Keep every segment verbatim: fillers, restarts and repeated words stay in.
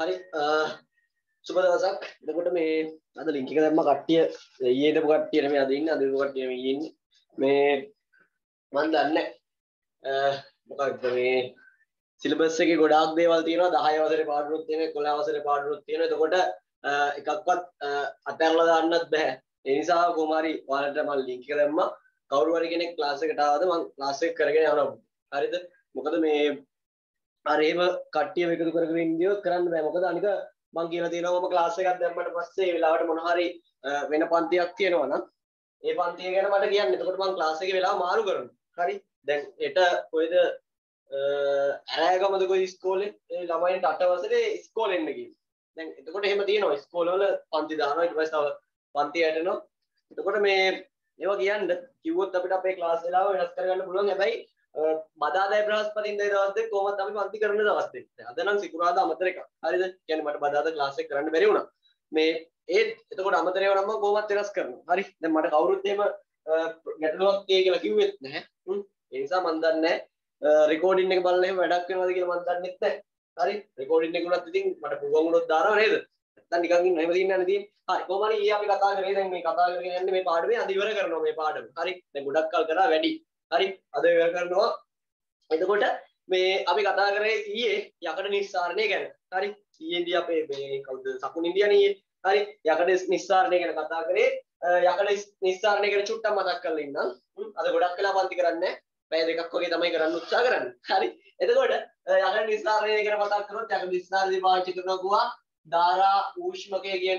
හරි සුබ දවසක්. එතකොට මේ අද ලින්ක් එක දැම්ම කට්ටිය ඊයේ දපු කට්ටිය නෙමෙයි අද ඉන්නේ. අද දපු කට්ටිය නෙමෙයි ඉන්නේ. මේ මම දන්නේ මොකක්ද මේ සිලබස් එකේ ගොඩාක් දේවල් තියෙනවා. දහය වසරේ පාඩුවක් තියෙනවා, එකොළහ වසරේ පාඩුවක් තියෙනවා. එතකොට එකක්වත් අතහැරලා දාන්නත් බෑ. ඒ නිසා කොහොම හරි ඔයාලට මම ලින්ක් එක දැම්මා. කවුරු හරි කෙනෙක් ක්ලාස් එකට ආවද මම ක්ලාස් එක කරගෙන යනවා. හරිද? මොකද මේ අර එහෙම කට්ටියම එකතු කරගෙන ඉඳියොත් කරන්න බෑ. මොකද අනික මම කියලා තියෙනවා මම ක්ලාස් එකක් දැම්මට පස්සේ ඒ වෙලාවට මොන හරි වෙන පන්තියක් තියෙනවා නම් ඒ පන්තිය ගැන මට කියන්න. එතකොට මම ක්ලාස් එකේ වෙලාව මාරු කරනවා. හරි? දැන් එට කොයිද ඇරෑගමද කොයි ඉස්කෝලේ ඒ ළමයින්ට අට වසරේ ඉස්කෝලේ එන්න කිව්වා. දැන් එතකොට එහෙම තියෙනවා ඉස්කෝලවල පන්ති දානවා ඊට පස්සේ තව පන්ති යටනවා. එතකොට මේ ඒවා කියන්න කිව්වොත් අපිට අපේ ක්ලාස් වෙලාව වෙනස් කරගන්න පුළුවන්. හැබැයි බදාදා බ්‍රහස්පතින්දා දවස් දෙක කොහොමද අපි පන්ති කරන දවස් දෙක. අද නම් සිකුරාදා අමතර එකක්. හරිද? කියන්නේ මට බදාදා ක්ලාස් එක කරන්න බැරි වුණා. මේ ඒත් එතකොට අමතර ඒවා නම් මම කොහොමද වෙනස් කරනවා. හරි. දැන් මට කවුරුත් එහෙම ගැටලුවක් tie කියලා කිව්වෙත් නැහැ. හ්ම්. ඒ නිසා මම දන්නේ නැහැ රෙකෝඩින් එක බලලා එහෙම වැඩක් වෙනවද කියලා මම දන්නෙත් නැහැ. හරි. රෙකෝඩින් එක උනත් ඉතින් මට පුළුවන් වුණොත් දානවා නේද? නැත්තම් නිකන් ඉන්න එහෙම දින්න යන තියෙන්නේ. හරි. කොහොම හරි ඊයේ අපි කතා කරේ දැන් මේ කතා කරගෙන යන්නේ මේ පාඩමේ අද ඉවර කරනවා මේ පාඩම. හරි. දැන් ගොඩක් කල් කරා වැඩි. හරි. අද ඉවර කරනවා. එතකොට මේ අපි කතා කරේ ඊයේ යකඩ නිස්සාරණය ගැන. හරි. ඊයේදී අපේ මේ කවුද සකුන් ඉන්දියානේ ඊයේ. හරි. යකඩ නිස්සාරණය ගැන කතා කරේ. යකඩ නිස්සාරණය ගැන චුට්ටක් මතක් කරලා ඉන්නම්. අද ගොඩක් වෙලා පන්ති කරන්නේ පැය දෙකක් වගේ තමයි කරන්න උත්සාහ කරන්නේ. හරි. එතකොට යකඩ නිස්සාරණය ගැන මතක් කරොත් යකඩ නිස්සාරණය පාවිච්චි කරනවා ධාරා ඌෂ්මකය කියන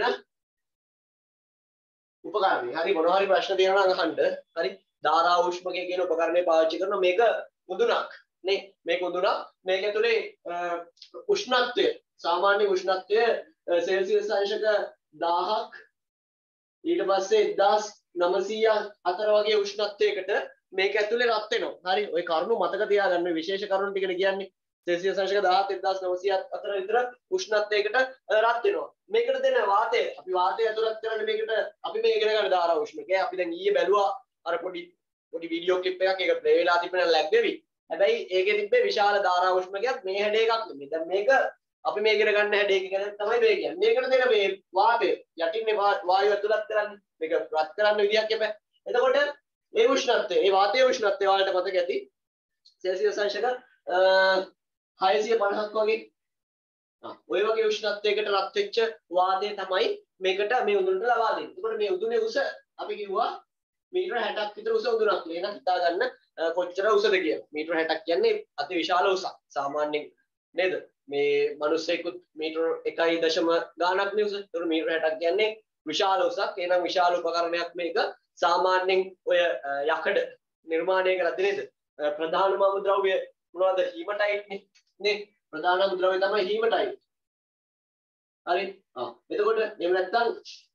උපකරණය. හරි. මොනවා හරි ප්‍රශ්න තියෙනවා නම් අහන්න. හරි. ධාරා ඌෂ්මකය කියන උපකරණය පාවිච්චි කරනවා. මේක උඳුනක් නේ මේක උඳුනක් මේක ඇතුලේ උෂ්ණත්වය සාමාන්‍ය උෂ්ණත්වය සෙල්සියස් අංශක දහයක් ඊට පස්සේ එක්දාස් නවසිය හතර වගේ උෂ්ණත්වයකට මේක ඇතුලේ රත් වෙනවා. හරි. ওই කරුණු මතක තියාගන්න. විශේෂ කරුණු ටිකනේ කියන්නේ. සෙල්සියස් අංශක දහයක් එක්දාස් නවසිය හතර විතර උෂ්ණත්වයකට රත් වෙනවා. මේකට දෙන වාතය අපි වාතය ඇතුළත් කරන්නේ මේකට අපි මේ ඉගෙන ගන්න ධාරා උෂ්ණකය. අපි දැන් ඊයේ බැලුවා අර පොඩි පොඩි වීඩියෝ ක්ලිප් එකක් ඒක ප්ලේ වෙලා තිබෙන ලැග් දෙවි. හැබැයි ඒකේ තිබ්බේ විශාල ධාරා උෂ්ණකයක් මේ හැඩ එකක් නෙමෙයි. දැන් මේක අපි මේ ඉගෙන ගන්න හැඩ එක ගැන තමයි මේ කියන්නේ. මේකට දෙන මේ වාතය යටින්නේ වායුව ඇතුළත් කරන්නේ. මේක රත් කරන්න විදියක් එපා. එතකොට මේ උෂ්ණත්වය, මේ වාතයේ උෂ්ණත්වය වලට මතක ඇති. සෙල්සියස් අංශක හයසිය පනහක් වගේ. ආ ඔය වගේ උෂ්ණත්වයකට රත් වෙච්ච වාතය තමයි මේකට මේ උඳුනට ලබා දෙන්නේ. එතකොට මේ උඳුනේ උස අපි කිව්වා මීටර හැටක් විතර උස උඳුනක්. එහෙනම් හිතා ගන්න කොච්චර උසද කියලා. මීටර හැටක් කියන්නේ අති විශාල උසක්. සාමාන්‍යයෙන් නේද? මේ මිනිස්සෙකුත් මීටර එකයි දශම ගාණක් නේ උස. ඒතකොට මීටර හැටක් කියන්නේ විශාල උසක්. එහෙනම් විශාල උපකරණයක් මේක. සාමාන්‍යයෙන් ඔය යකඩ නිර්මාණය කරද්දී නේද? ප්‍රධානම අමුද්‍රව්‍ය මොනවද? හීමටයිට් නේ. නේ? ප්‍රධාන අමුද්‍රව්‍ය තමයි හීමටයිට්. හරි. ආ එතකොට එහෙම නැත්නම්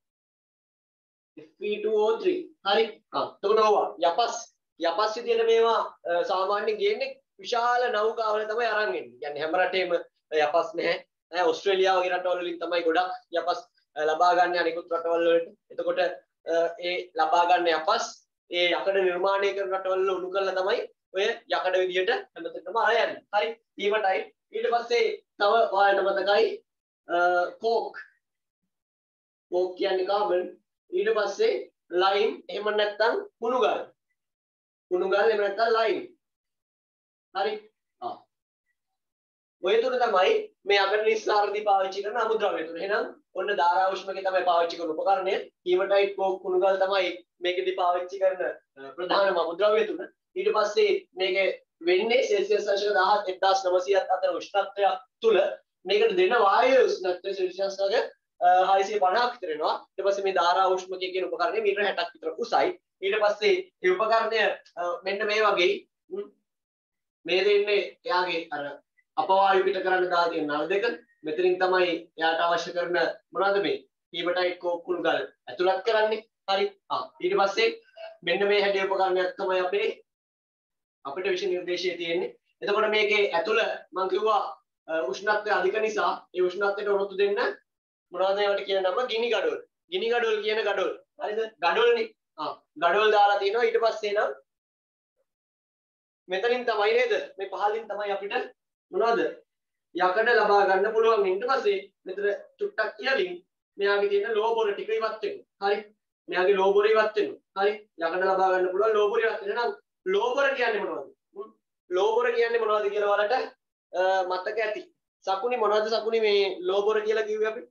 F e two O three. හරි. ආ එතකොට ඕවා යපස් යපස් විදියට මේවා සාමාන්‍යයෙන් ගේන්නේ විශාල නෞකාවල තමයි අරන් එන්නේ. කියන්නේ හැම රටේම යපස් නැහැ. ඈ ඕස්ට්‍රේලියාව වගේ රටවල වලින් තමයි ගොඩක් යපස් ලබා ගන්න අනිකුත් රටවල් වලට. එතකොට ඒ ලබා ගන්න යපස් ඒ යකඩ නිර්මාණය කරන රටවල උණු කරලා තමයි ඔය යකඩ විදියට හැමතැනම ආයන්නේ. හරි. ඊමටයි ඊට පස්සේ තව ඔයාලට මතකයි කෝක්. කෝක් කියන්නේ කාබන්. ඊට පස්සේ ලයිම් එහෙම නැත්නම් කුණුගල්. කුණුගල් එහෙම නැත්නම් ලයිම්. හරි. ආ. ඔය තුන තමයි මේ යකඩ නිස්සාරණදී පාවිච්චි කරන අමුද්‍රව්‍ය තුන. එහෙනම් ඔන්න ධාරා උෂ්ණකේ තමයි පාවිච්චි කරන උපකරණය. හීමටයිට් කෝක් කුණුගල් තමයි මේකෙදි පාවිච්චි කරන ප්‍රධානම අමුද්‍රව්‍ය තුන. ඊට පස්සේ මේක වෙන්නේ සෙල්සියස් අංශක දහයක් එක්දාස් නවසිය හතර උෂ්ණත්වය තුල මේකට දෙන වායුවේ උෂ්ණත්වය සෙල්සියස් අංශක හයසිය පනහක් විතර වෙනවා. ඊට පස්සේ මේ ධාරා උෂ්ණකය කියන උපකරණය මීටර හැටක් විතර උසයි. ඊට පස්සේ මේ උපකරණය මෙන්න මේ වගේ මේ දෙන්නේ එයාගේ අර අපවායු පිට කරන්න දාලා තියෙන නල දෙක. මෙතනින් තමයි එයාට අවශ්‍ය කරන මොනවද මේ හීමටයිට් කෝක් කුණුගල් ඇතුළත් කරන්නේ. හරි. ආ ඊට පස්සේ මෙන්න මේ හැඩේ උපකරණයක් තමයි අපේ අපිට විශේෂ නිර්දේශය තියෙන්නේ. එතකොට මේකේ ඇතුළ මම කිව්වා උෂ්ණත්වය අධික නිසා ඒ උෂ්ණත්වයට ඔරොත්තු දෙන්න මොනවද ඒවට කියන නම ගිනි ගඩොල්. ගිනි ගඩොල් කියන ගඩොල්. හරිද? ගඩොල්නේ. ආ ගඩොල් දාලා තියෙනවා. ඊට පස්සේ නම් මෙතනින් තමයි නේද? මේ පහලින් තමයි අපිට මොනවද යකඩ ලබා ගන්න පුළුවන්. ඊට පස්සේ මෙතන චුට්ටක් ඉහළින් මෙයාගේ තියෙන ලෝ බොර ටික ඉවත් වෙනවා. හරි. මෙයාගේ ලෝ බොර ඉවත් වෙනවා. හරි. යකඩ ලබා ගන්න පුළුවන් ලෝ බොර ඉවත් වෙනවා. නම් ලෝ බොර කියන්නේ මොනවද? ලෝ බොර කියන්නේ මොනවද කියලා ඔයාලට මතක ඇති. සකුනි මොනවද සකුනි මේ ලෝ බොර කියලා කිව්වේ අපි?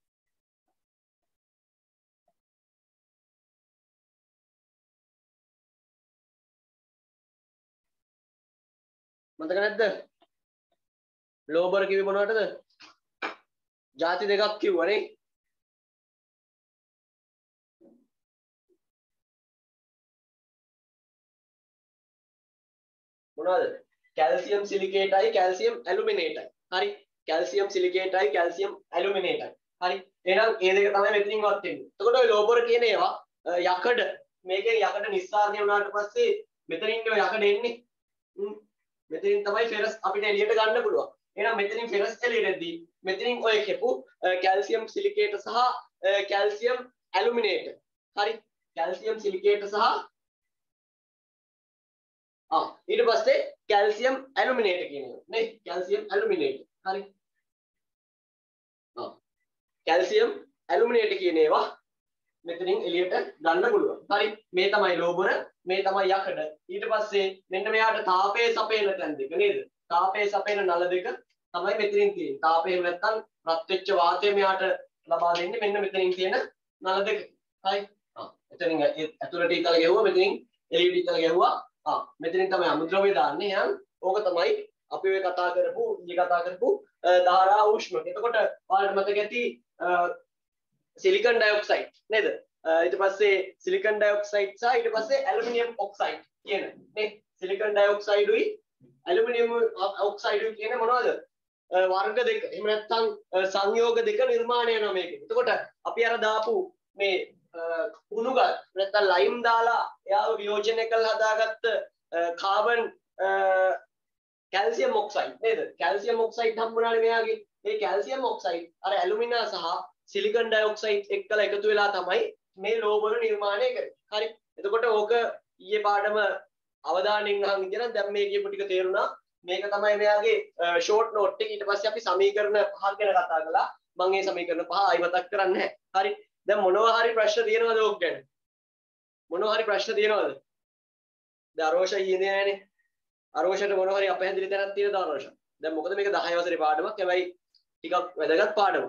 මතක නැද්ද? ලෝ බොර කිව්වේ මොනවටද? ಜಾති දෙකක් කිව්වනේ. මොනවද? කැල්සියම් සිලිකේටයි කැල්සියම් ඇලුමිනේටයි. හරි. කැල්සියම් සිලිකේටයි කැල්සියම් ඇලුමිනේටයි. හරි. එහෙනම් මේ දෙක තමයි මෙතනින් වත් වෙන්නේ. එතකොට ඔය ලෝ බොර කියන ඒවා යකඩ මේකෙන් යකඩ නිස්සාරණය වුණාට පස්සේ මෙතනින් ඔය යකඩ එන්නේ. මෙතනින් තමයි ෆෙරස් අපිට එළියට ගන්න පුළුවන්. එහෙනම් මෙතනින් ෆෙරස් එළියටදී මෙතනින් ඔය කියපු කැල්සියම් සිලිකේට සහ කැල්සියම් ඇලුමිනේට. හරි. කැල්සියම් සිලිකේට සහ ආ ඊට පස්සේ කැල්සියම් ඇලුමිනේට කියන එක නේ කැල්සියම් ඇලුමිනේට. හරි. ආ කැල්සියම් ඇලුමිනේට කියන ඒවා මෙතනින් එළියට ගන්න පුළුවන්. හරි. මේ තමයි ලෝ බොර, මේ තමයි යකඩ. ඊට පස්සේ මෙන්න මෙයාට තාපය සපේන තැන් දෙක නේද? තාපය සපේන නල දෙක තමයි මෙතනින් තියෙන්නේ. තාපය එහෙම නැත්නම් රත් වෙච්ච වාතය මෙයාට ලබා දෙන්නේ මෙන්න මෙතනින් තියෙන නල දෙක. හරි. ආ එතනින් ඇතුළට ඉතල ගැහුවා, මෙතනින් එළියට ඉතල ගැහුවා. ආ මෙතනින් තමයි අමුද්‍රව්‍ය දාන්නේ. එහෙනම් ඕක තමයි අපි ඔය කතා කරපු ඊ කතා කරපු ධාරා උෂ්ම. එතකොට ඔයාලට මතක ඇති සිලිකන් ඩයොක්සයිඩ් නේද? ඊට පස්සේ සිලිකන් ඩයොක්සයිඩ් සහ ඊට පස්සේ ඇලුමිනියම් ඔක්සයිඩ් කියන නේ සිලිකන් ඩයොක්සයිඩුයි ඇලුමිනියම් ඔක්සයිඩුයි කියන මොනවද? වර්ග දෙක. එහෙම නැත්නම් සංයෝග දෙක නිර්මාණය වෙනවා මේකේ. එතකොට අපි අර දාපු මේ කුණුගල් නැත්නම් ලයිම් දාලා එයාව වියෝජනය කරලා හදාගත්ත කාබන් කැල්සියම් ඔක්සයිඩ් නේද? කැල්සියම් ඔක්සයිඩ් හම්බුණානේ මෙයාගේ. මේ කැල්සියම් ඔක්සයිඩ් අර ඇලුමිනා සහ සිලිකන් ඩයොක්සයිඩ් එක්කලා එකතු වෙලා තමයි මේ ලෝ බොර නිර්මාණය කරන්නේ. හරි. එතකොට ඕක ඊයේ පාඩම අවධානයෙන් අහන් ඉඳලා දැන් මේ කියපු ටික තේරුණා. මේක තමයි මෙයාගේ ෂෝට් නෝට් එක. ඊට පස්සේ අපි සමීකරණ පහක් ගැන කතා කළා. මම මේ සමීකරණ පහ ආයි මතක් කරන්නේ නැහැ. හරි. දැන් මොනවා හරි ප්‍රශ්න තියෙනවද ඕක ගැන? මොනවා හරි ප්‍රශ්න තියෙනවද? දැන් අරෝෂ ඊයේ නෑනේ. අරෝෂට මොනවා හරි අපහැදිලි තැනක් තියෙනද අරෝෂ? දැන් මොකද මේක දහය වසරේ පාඩමක්. හැබැයි ටිකක් වැදගත් පාඩමක්.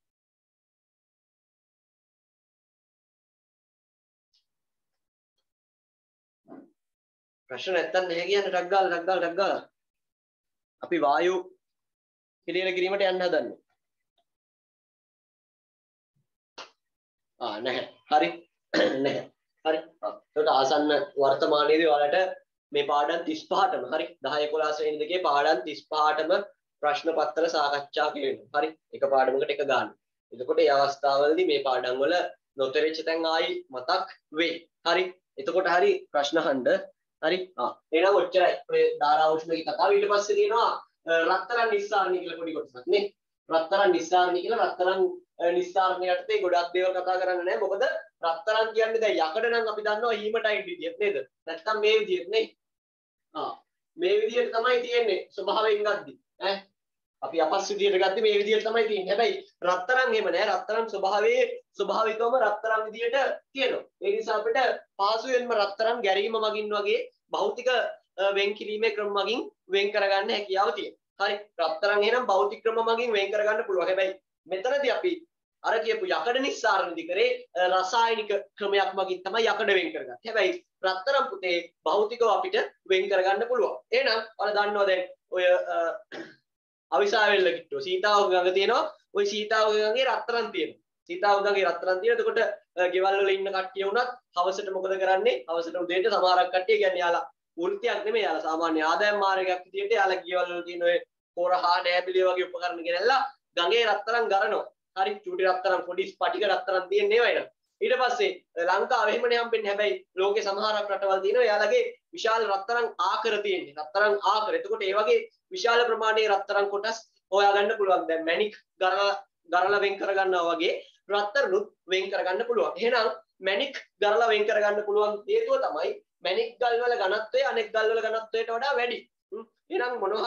ප්‍රශ්න නැත්තම් නැහැ කියන්නේ ටක් ගාලා ටක් ගාලා ටක් ගාලා. අපි වායු පිළියෙල කිරීමට යන්න හදන්නේ. ආ නැහැ. හරි. නැහැ. හරි. ඒකට ආසන්න වර්තමානයේදී ඔයාලට මේ පාඩම් තිස් පහටම හරි දහය එකොළහ ශ්‍රේණි දෙකේ පාඩම් තිස් පහටම ප්‍රශ්න පත්‍ර සාකච්ඡා කරනවා. හරි. එක පාඩමකට එක ගන්න. එතකොට මේ අවස්ථාවවලදී මේ පාඩම් වල නොතෙරිච්ච තැන් ආයි මතක් වෙයි. හරි. එතකොට හරි ප්‍රශ්න අහන්න. හරි. ආ එහෙනම් ඔච්චරයි ඔය ධාරා උෂ්ණකේ කතාව. ඊට පස්සේ තියෙනවා රත්තරන් නිස්සාරණය කියලා පොඩි කොටසක් නේ. රත්තරන් නිස්සාරණය කියලා රත්තරන් නිස්සාරණය යටතේ ගොඩක් දේවල් කතා කරන්න නැහැ. මොකද රත්තරන් කියන්නේ දැන් යකඩ නම් අපි දන්නවා හීමටයිඩ් විදියට නේද? නැත්තම් මේ විදියට නේ. ආ මේ විදියට තමයි තියෙන්නේ ස්වභාවයෙන් ගද්දි. ඈ අපි අපස් විදියට ගද්දි මේ විදියට තමයි තියෙන්නේ. හැබැයි රත්තරන් එහෙම නෑ. රත්තරන් ස්වභාවයේ ස්වභාවිකවම රත්තරන් විදියට තියෙනවා. ඒ නිසා අපිට පාසුවෙන්ම රත්තරන් ගැරීම මගින් වගේ භෞතික වෙන් කිරීමේ ක්‍රම මගින් වෙන් කරගන්න හැකියාව තියෙනවා. හරි. රත්තරන් එහෙනම් භෞතික ක්‍රම මගින් වෙන් කරගන්න පුළුවන්. හැබැයි මෙතනදී අපි අර කියපු යකඩ නිස්සාරණදී කරේ රසායනික ක්‍රමයක් මගින් තමයි යකඩ වෙන් කරගන්නේ. හැබැයි රත්තරන් පුතේ භෞතිකව අපිට වෙන් කරගන්න පුළුවන්. එහෙනම් ඔයාලා දන්නවා දැන් ඔය අවිසාවෙල්ල කිට්ටුව සීතාවක ගඟ තියෙනවා. ওই සීතාවක ගඟේ රත්තරන් තියෙනවා. සීතාවක ගඟේ රත්තරන් තියෙනවා. එතකොට ගෙවල් වල ඉන්න කට්ටිය වුණත් හවසට මොකද කරන්නේ? හවසට උදේට සමහරක් කට්ටිය කියන්නේ යාලා වෘත්තියක් නෙමෙයි යාලා සාමාන්‍ය ආදායම් මාර්ගයක් විදියට යාලා ගෙවල් වල තියෙන ඔය පොරහා නෑපිලිය වගේ උපකරණ ගෙනල්ලා ගඟේ රත්තරන් ගරනවා. හරි චූටි රත්තරන් පොඩි ස්පටික රත්තරන් තියෙන්නේ ඒවා එන. ඊට පස්සේ ලංකාව එහෙමනේ හම්බෙන්නේ. හැබැයි ලෝකේ සමහරක් රටවල් තියෙනවා යාලගේ විශාල රත්තරන් ආකර තියෙන්නේ. රත්තරන් ආකර. එතකොට ඒ වගේ විශාල ප්‍රමාණයේ රත්තරන් කොටස් හොයාගන්න පුළුවන්. දැන් මැණික් ගරලා ගරලා වෙන් කරගන්නවා වගේ රත්තරනුත් වෙන් කරගන්න පුළුවන්. එහෙනම් මැණික් ගරලා වෙන් කරගන්න පුළුවන් හේතුව තමයි මැණික් ගල් වල ඝනත්වය අනෙක් ගල් වල ඝනත්වයට වඩා වැඩි. එහෙනම් මොනවා හරි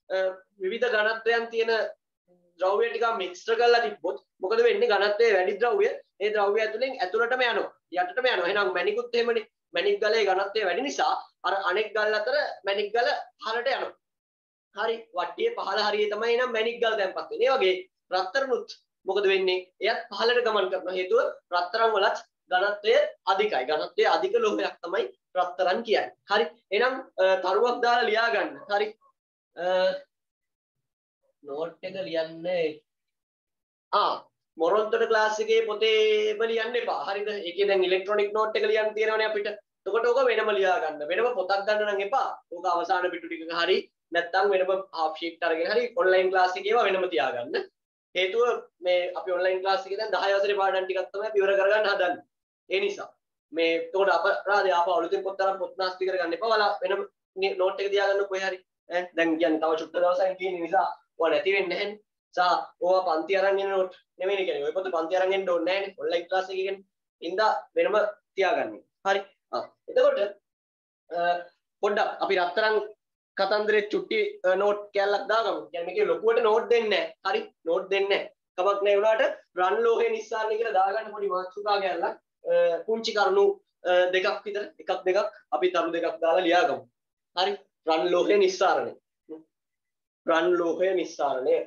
විවිධ ඝනත්වයන් තියෙන ද්‍රව්‍ය ටික මික්ස් කරලා තිබ්බොත් මොකද වෙන්නේ? ඝනත්වයේ වැඩි ද්‍රව්‍ය ඒ ද්‍රව්‍ය ඇතුලෙන් ඇතුළටම යනවා. යටටම යනවා. එහෙනම් මැණිකුත් එහෙමනේ. මැණික් ගලේ ඝනත්වය වැඩි නිසා අර අනෙක් ගල් අතර මැණික් ගල පහළට යනවා. හරි. වට්ටියේ පහළ හරියේ තමයි එහෙනම් මැණික් ගල් තැන්පත් වෙන්නේ. ඒ වගේ රත්තරනුත් මොකද වෙන්නේ? එයත් පහළට ගමන් කරනවා. හේතුව රත්තරන් වලත් ඝනත්වය අධිකයි. ඝනත්වය අධික ලෝහයක් තමයි රත්තරන් කියන්නේ. හරි. එහෙනම් තරුවක් දාලා ලියා ගන්න. හරි. නෝට් එක ලියන්නේ ආ මොරොන්තොට ක්ලාස් එකේ පොතේම ලියන්න එපා. හරිද? ඒකේ දැන් ඉලෙක්ට්‍රොනික නෝට් එක ලියන්න තියෙනවනේ අපිට. එතකොට ඕක වෙනම ලියා ගන්න. වෙනම පොතක් ගන්න නම් එපා. ඕක අවසාන පිටු ටිකක හරි නැත්නම් වෙනම half sheet අරගෙන හරි ඔන්ලයින් ක්ලාස් එකේ ඒවා වෙනම තියාගන්න. හේතුව මේ අපි ඔන්ලයින් ක්ලාස් එකේ දැන් දහය වසරේ පාඩම් ටිකක් තමයි අපි ඉවර කරගන්න හදන්නේ. ඒ නිසා මේ එතකොට අපරාධය ආපහු අලුතෙන් පොත් තරම් පොත් නාස්ති කරගන්න එපා. ඔයාලා වෙනම නෝට් එක තියාගන්න කොහේ හරි. ඈ දැන් කියන්නේ තව චුට්ට දවසක් තියෙන නිසා ඔයා නැති වෙන්නේ නැහැ. සා ඕවා පන්ති අරන් එන නෝට් නෙමෙයි කියන්නේ. ඔය පොත පන්ති අරන් එන්න ඕනේ නැහැ නේ. ඔන්ලයින් ක්ලාස් එකේ කියන්නේ. ඉඳා වෙනම තියාගන්න. හරි. ආ එතකොට පොඩ්ඩක් අපි රත්තරන් කතන්දරේ චුට්ටි නෝට් කැලක් දාගමු. කියන්නේ මේකේ ලොකුවට නෝට් දෙන්නේ නැහැ. හරි. නෝට් දෙන්නේ නැහැ. කමක් නැහැ වුණාට රන් ලෝහේ නිස්සාරණය කියලා දාගන්න පොඩි මාතෘකා කැලක් පුංචි කරුණු දෙකක් විතර එකක් දෙකක් අපි තරු දෙකක් දාලා ලියාගමු. හරි. රන් ලෝහේ නිස්සාරණය. රන් ලෝහය නිස්සාරණය.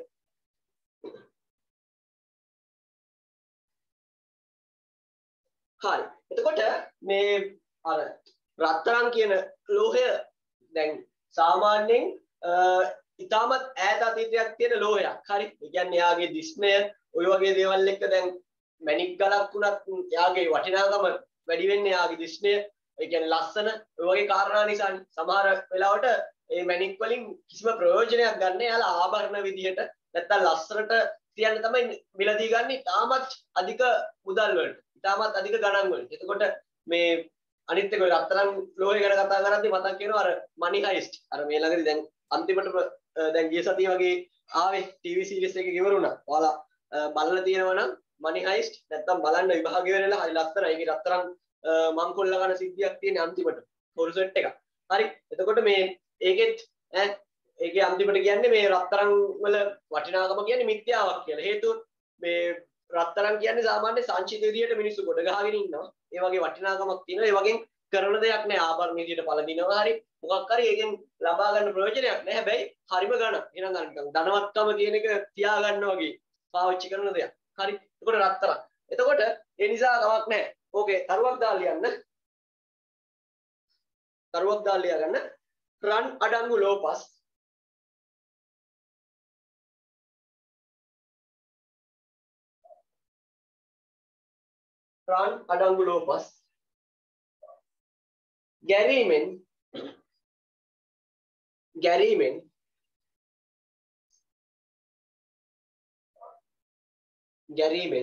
හරි. එතකොට මේ අර රත්තරන් කියන ලෝහය දැන් සාමාන්‍යයෙන් ඉතාමත් ඈත අතීතයක් තියෙන ලෝහයක්. හරි. ඒ කියන්නේ යාගේ දිස්මය ඔය වගේ දේවල් එක්ක දැන් මැණික් ගලක් උනත් යාගේ වටිනාකම වැඩි වෙන්නේ යාගේ දිස්මය. ඒ කියන්නේ ලස්සන ඔය වගේ කාරණා නිසානේ. සමහර වෙලාවට මේ මැණික් වලින් කිසිම ප්‍රයෝජනයක් ගන්න යාලා ආභරණ විදිහට නැත්තම් ලස්සනට තියන්න තමයි මිලදී ගන්න. ඉතාමත් අධික මුදල් වලට. ඉතාමත් අධික ගණන් වලට. එතකොට මේ අනිත් එක රත්තරන් ලෝහය ගැන කතා කරද්දී මතක් වෙනවා අර මනි හයිස්ට්. අර මේ ළඟදී දැන් අන්තිමට දැන් ගිය සතිය වගේ ආවේ ටීවී සීරීස් එකක ඉවරුණා. ඔයාලා බලලා තියෙනවා නම් මනි හයිස්ට් නැත්තම් බලන්න විභාගය වෙනලා හරි ලස්සනයි. ඒකේ රත්තරන් මංකොල්ල ගන්න සිද්ධියක් තියෙන අන්තිමට. ෆොල් සෙට් එක. හරි. එතකොට මේ ඒකෙත් ඈ ඒකේ අන්තිමට කියන්නේ මේ රත්තරන් වල වටිනාකම කියන්නේ මිත්‍යාවක් කියලා. හේතුව මේ රත්තරන් කියන්නේ සාමාන්‍ය සංචිත විදියට මිනිස්සු ගොඩ ගහගෙන ඉන්නවා. ඒ වගේ වටිනාකමක් තියෙනවා. ඒ වගේ කරන දෙයක් නෑ. ආභරණ විදියට පළඳිනවා හරි මොකක් හරි ඒකෙන් ලබා ගන්න ප්‍රයෝජනයක් නෑ. හැබැයි හරිම ගණ. එහෙනම් අර නිකන් ධනවත්කම කියන එක තියා ගන්න වගේ පාවිච්චි කරන දෙයක්. හරි. එතකොට රත්තරන්. එතකොට ඒ නිසා කමක් නෑ. ඕකේ තරුවක් දාලා ලියන්න. තරුවක් දාලා ලියා ගන්න. රන් අඩංගු ලෝපස් රන් අඩංගු ලෝපස් ගැරීමෙන් ගැරීමෙන් ගැරීමෙන්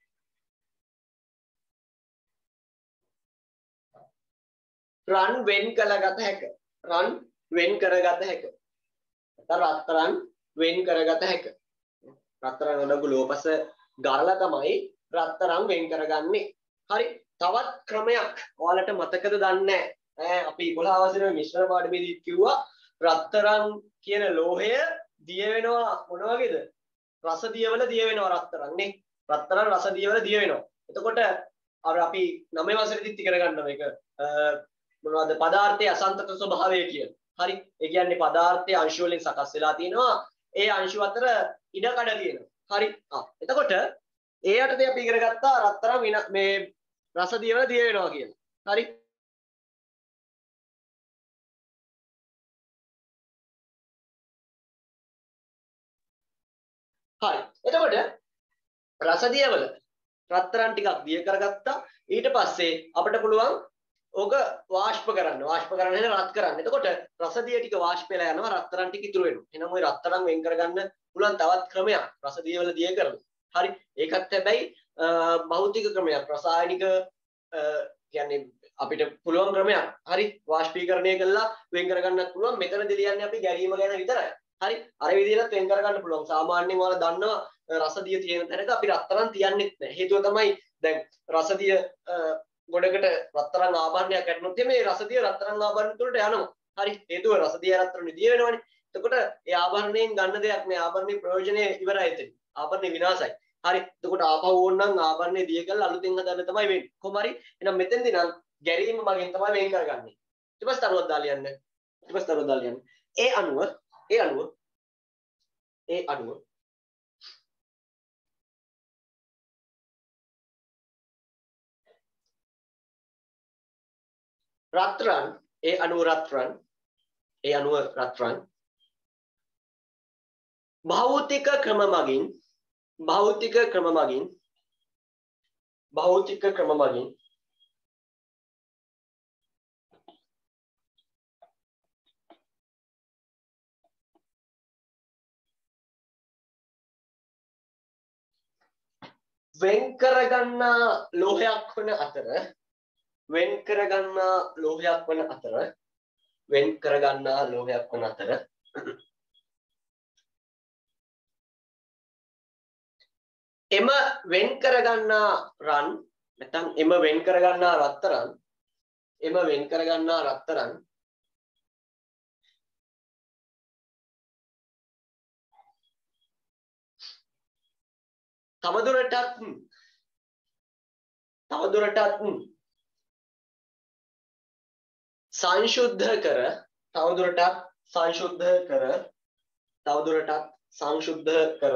රන් වෙන් කළගත හැක. රන් වෙන් කරගත හැක. රත්තරන් වෙන් කරගත හැක. රත්තරන් අඩංගු ලෝපස ගාලා තමයි රත්තරන් වෙන් කරගන්නේ. හරි. තවත් ක්‍රමයක් ඔයාලට මතකද දන්නේ නැහැ. අපි පොළහ වසරේ මිශ්‍ර පාඩමේදී කිව්වා රත්තරන් කියන ලෝහය දිය වෙනවා මොන වගේද? රස දියවල දිය වෙනවා රත්තරන් නේ. රත්තරන් රස දියවල දිය වෙනවා. එතකොට අර අපි නවය වසරේදීත් ඉගෙන ගන්න මේක මොනවද පදාර්ථයේ අසන්තක ස්වභාවය කියන. හරි. ඒ කියන්නේ පදාර්ථයේ අංශු වලින් සකස් වෙලා තියෙනවා. ඒ අංශු අතර ඉඩකඩ තියෙනවා. හරි. ආ එතකොට ඒ යටතේ අපි ඉගෙන ගත්තා රත්තරන් මේ රස දියවල දිය වෙනවා කියලා. හරි. හරි. එතකොට රස දියවල රත්තරන් ටිකක් දිය කරගත්තා. ඊට පස්සේ අපිට පුළුවන් ඕක වාෂ්ප කරන්න. වාෂ්ප කරන්න නේද රත් කරන්න. එතකොට රස දිය ටික වාෂ්ප වෙලා යනවා රත්තරන් ටික ඉතුරු වෙනවා. එහෙනම් ওই රත්තරන් වෙන් කරගන්න පුළුවන් තවත් ක්‍රමයක් රස දියවල දිය කරලා. හරි. ඒකත් හැබැයි භෞතික ක්‍රමයක්. රසායනික කියන්නේ අපිට පුළුවන් ක්‍රමයක්. හරි. වාෂ්පීකරණය කළා වෙන් කරගන්නත් පුළුවන්. මෙතනදී ලියන්නේ අපි ගැරීම ගැන විතරයි. හරි. අර විදිහට වෙන් කරගන්න පුළුවන්. සාමාන්‍යයෙන් ඔයාලා දන්නවා රසදිය තියෙන තැනක අපි රත්තරන් තියන්නෙත් නැහැ. හේතුව තමයි දැන් රසදිය ගොඩකට රත්තරන් ආභරණයක් ඇටනොත් මේ රසදිය රත්තරන් ආභරණ තුලට යනවා. හරි. හේතුව රසදිය රත්තරන් දිය වෙනවනේ. එතකොට ඒ ආභරණයෙන් ගන්න දෙයක් නෑ. ආභරණේ ප්‍රයෝජනේ ඉවරයි එතන. ආභරණේ විනාශයි. හරි. එතකොට ආපහු ඕනනම් ආභරණේ දිය කරලා අලුතෙන් හදන්න තමයි වෙන්නේ. කොහොම හරි. එහෙනම් මෙතෙන්දී නම් ගැරීම මගෙන් තමයි වෙන් කරගන්නේ. ඊට පස්සේ තරුවක් දාලා යන්න. ඊට පස්සේ තරුවක් දාලා යන්න. ඒ අණුව ඒ අණුව ඒ අණුව රත්රන් ඒ අණුව රත්රන් ඒ අණුව රත්රන් භෞතික ක්‍රම මගින් භෞතික ක්‍රම මගින් භෞතික ක්‍රම මගින් වෙන් කරගන්නා ලෝහයක් වන අතර වෙන් කරගන්නා ලෝහයක් වන අතර වෙන් කරගන්නා ලෝහයක් වන අතර එම වෙන් කරගන්නා රන් නැත්නම් එම වෙන් කරගන්නා රත්තරන් එම වෙන් කරගන්නා රත්තරන් තවදුරටත් තවදුරටත් සංශුද්ධ කර තවදුරටත් සංශුද්ධ කර තවදුරටත් සංශුද්ධ කර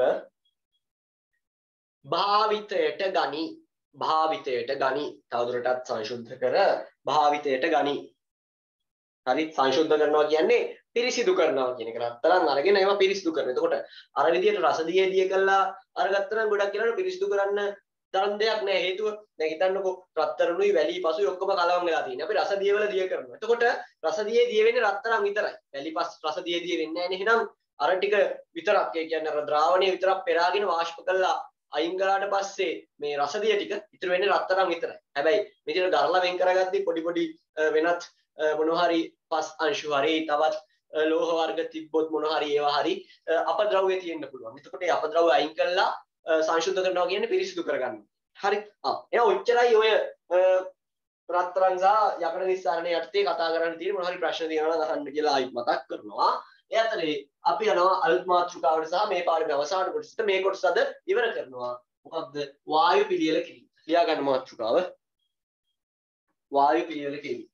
භාවිතයට ගනි භාවිතයට ගනි තවදුරටත් සංශුද්ධ කර භාවිතයට ගනි හරි සංශුද්ධ කරනවා කියන්නේ පිරිසිදු කරනවා කියන එක රත්තරන් අරගෙන ඒවා පිරිසිදු කරනවා. එතකොට අර විදියට රසදියේ දිය කළා අරගත්තා නම් ගොඩක් වෙලාවට පිරිසිදු කරන්න තරම් දෙයක් නැහැ. හේතුව දැන් හිතන්නකෝ රත්තරණුයි වැලි පසුයි ඔක්කොම කලවම් වෙලා තියෙනවා. අපි රසදිය වල දිය කරනවා. එතකොට රසදියේ දිය වෙන්නේ රත්තරන් විතරයි. වැලි පස් රසදියේ දිය වෙන්නේ නැහැ නේ. එහෙනම් අර ටික විතරක් ඒ කියන්නේ අර ද්‍රාවණය විතරක් පෙරාගෙන වාෂ්ප කළා අයින් කළාට පස්සේ මේ රසදිය ටික ඉතුරු වෙන්නේ රත්තරන් විතරයි. හැබැයි මෙතන දරලා වෙන් කරගත්තී පොඩි පොඩි වෙනත් මොනවා හරි පස් අංශු හරි තවත් ලෝහ වර්ග තිබ්බොත් මොනවා හරි ඒවා හරි අපද්‍රව්‍ය තියෙන්න පුළුවන්. එතකොට ඒ අපද්‍රව්‍ය අයින් කළා සංශුද්ධ කරනවා කියන්නේ පිරිසිදු කරගන්නවා. හරි. ආ එහෙනම් ඔච්චරයි ඔය රත්තරන් සහ යකඩ නිස්සාරණය යටතේ කතා කරන්න තියෙන මොනවා හරි ප්‍රශ්න තියෙනවා නම් අහන්න කියලා ආයිත් මතක් කරනවා. ඒ අතරේ අපි යනවා අලුත් මාතෘකාවට සහ මේ පාඩමේ අවසාන කොටසට මේ කොටස අද ඉවර කරනවා. මොකක්ද? වායු පිළියෙල කිරීම. ලියා ගන්න මාතෘකාව. වායු පිළියෙල කිරීම.